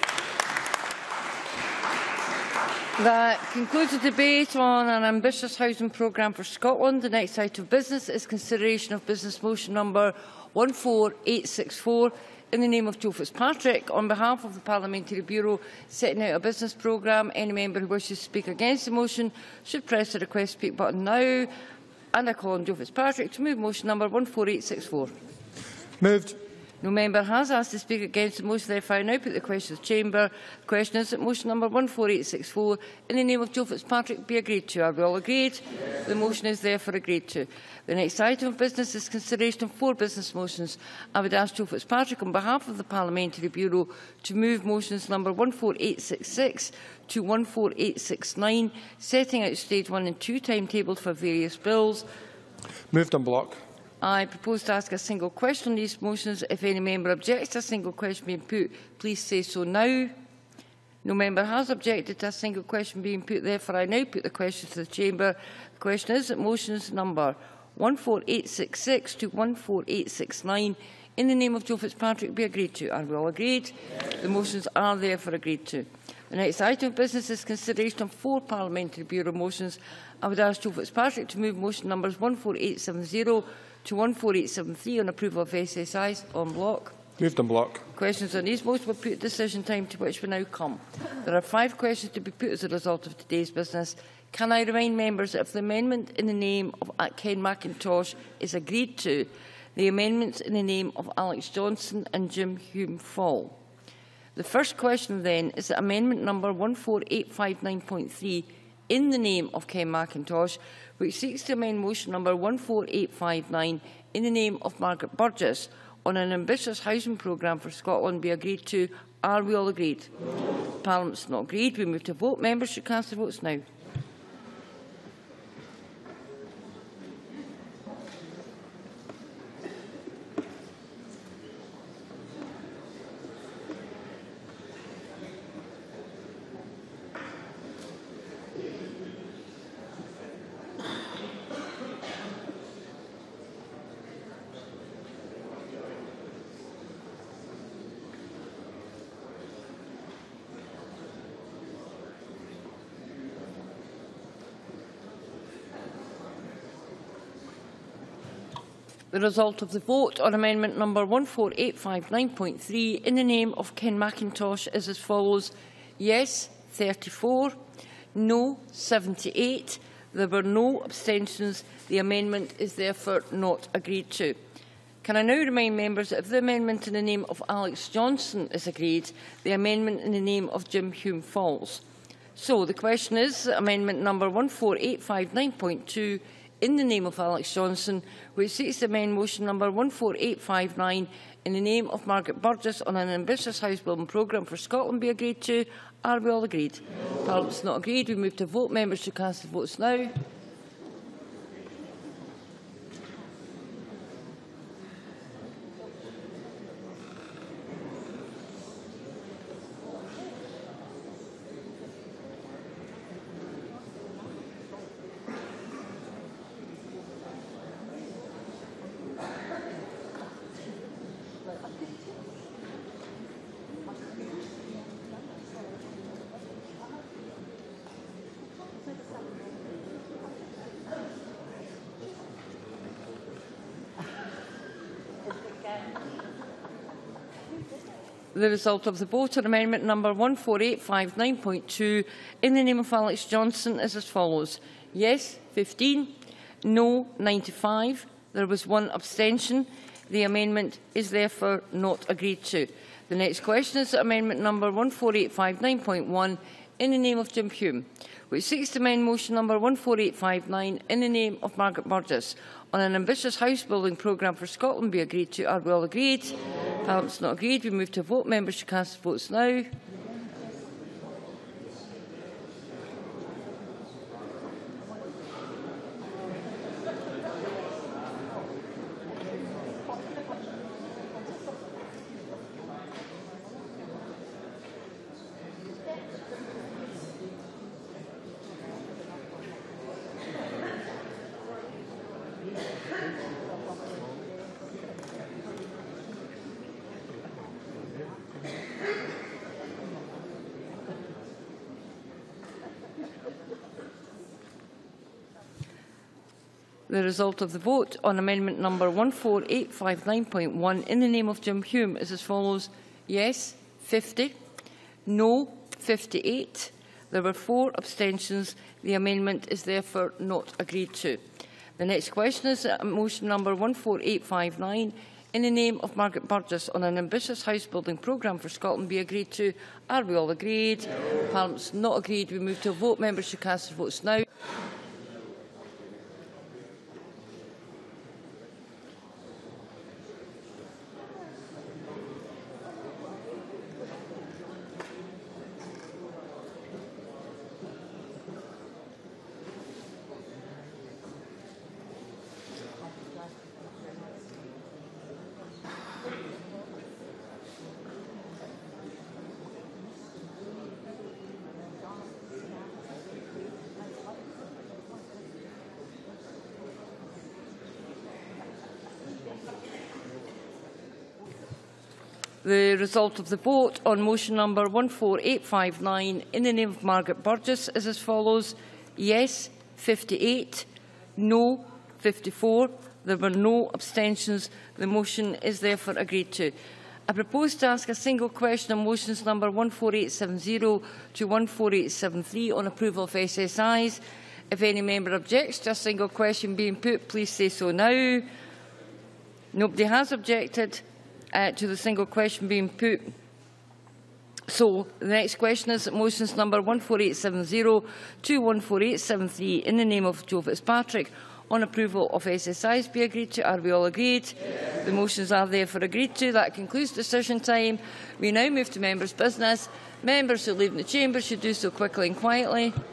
That concludes the debate on an ambitious housing programme for Scotland. The next item of business is consideration of business motion number 14864 in the name of Joe Fitzpatrick, on behalf of the Parliamentary Bureau setting out a business programme. Any member who wishes to speak against the motion should press the request to speak button now. And I call on Joe Fitzpatrick to move motion number 14864. Moved. No member has asked to speak against the motion, therefore I now put the question to the Chamber. The question is that motion number 14864 in the name of Joe Fitzpatrick be agreed to. Are we all agreed? Yes. The motion is therefore agreed to. The next item of business is consideration of 4 business motions. I would ask Joe Fitzpatrick on behalf of the Parliamentary Bureau to move motions number 14866 to 14869, setting out stage 1 and 2 timetables for various bills. Moved en bloc. I propose to ask a single question on these motions. If any member objects to a single question being put, please say so now. No member has objected to a single question being put. Therefore, I now put the question to the Chamber. The question is that motions number 14866 to 14869 in the name of Joe Fitzpatrick be agreed to. Are we all agreed? Yes. The motions are therefore agreed to. The next item of business is consideration of 4 Parliamentary Bureau motions. I would ask Joe Fitzpatrick to move motion numbers 14870 to 14873 on approval of SSIs en bloc. Moved en bloc. Questions on these motions will put at decision time, to which we now come. There are 5 questions to be put as a result of today's business. Can I remind members that if the amendment in the name of Ken Macintosh is agreed to, the amendments in the name of Alex Johnson and Jim Hume fall? The first question then is that amendment number 14859.3 in the name of Ken Macintosh, which seeks to amend motion number 14859 in the name of Margaret Burgess on an ambitious housing programme for Scotland be agreed to. Are we all agreed? Parliament's not agreed. We move to vote. Members should cast their votes now. The result of the vote on amendment number 14859.3 in the name of Ken Macintosh is as follows. Yes, 34. No, 78. There were no abstentions. The amendment is therefore not agreed to. Can I now remind members that if the amendment in the name of Alex Johnson is agreed, the amendment in the name of Jim Hume falls. So the question is amendment number 14859.2 in the name of Alex Johnson, which seeks to amend motion number 14859 in the name of Margaret Burgess on an ambitious house-building programme for Scotland be agreed to. Are we all agreed? No. Parliament's not agreed. We move to vote. Members should cast their votes now. The result of the vote on amendment number 14859.2 in the name of Alex Johnson is as follows. Yes, 15. No, 95. There was 1 abstention. The amendment is therefore not agreed to. The next question is amendment number 14859.1 in the name of Jim Hume, which seeks to amend motion number 14859 in the name of Margaret Burgess on an ambitious house-building programme for Scotland be agreed to. Are we all agreed? Parliament's not agreed. We move to vote. Members should cast their votes now. The result of the vote on amendment number 14859.1 in the name of Jim Hume is as follows. Yes, 50. No, 58. There were 4 abstentions. The amendment is therefore not agreed to. The next question is motion number 14859 in the name of Margaret Burgess on an ambitious house building programme for Scotland be agreed to? Are we all agreed? No. Parliament's not agreed. We move to a vote. Members should cast their votes now. The result of the vote on motion number 14859 in the name of Margaret Burgess is as follows. Yes, 58. No, 54. There were no abstentions. The motion is therefore agreed to. I propose to ask a single question on motions number 14870 to 14873 on approval of SSIs. If any member objects to a single question being put, please say so now. Nobody has objected to the single question being put. So the next question is that motions number 14870 to 14873 in the name of Joe Fitzpatrick on approval of SSIs be agreed to. Are we all agreed? Yes. The motions are therefore agreed to. That concludes decision time. We now move to members' business. Members who leave the chamber should do so quickly and quietly.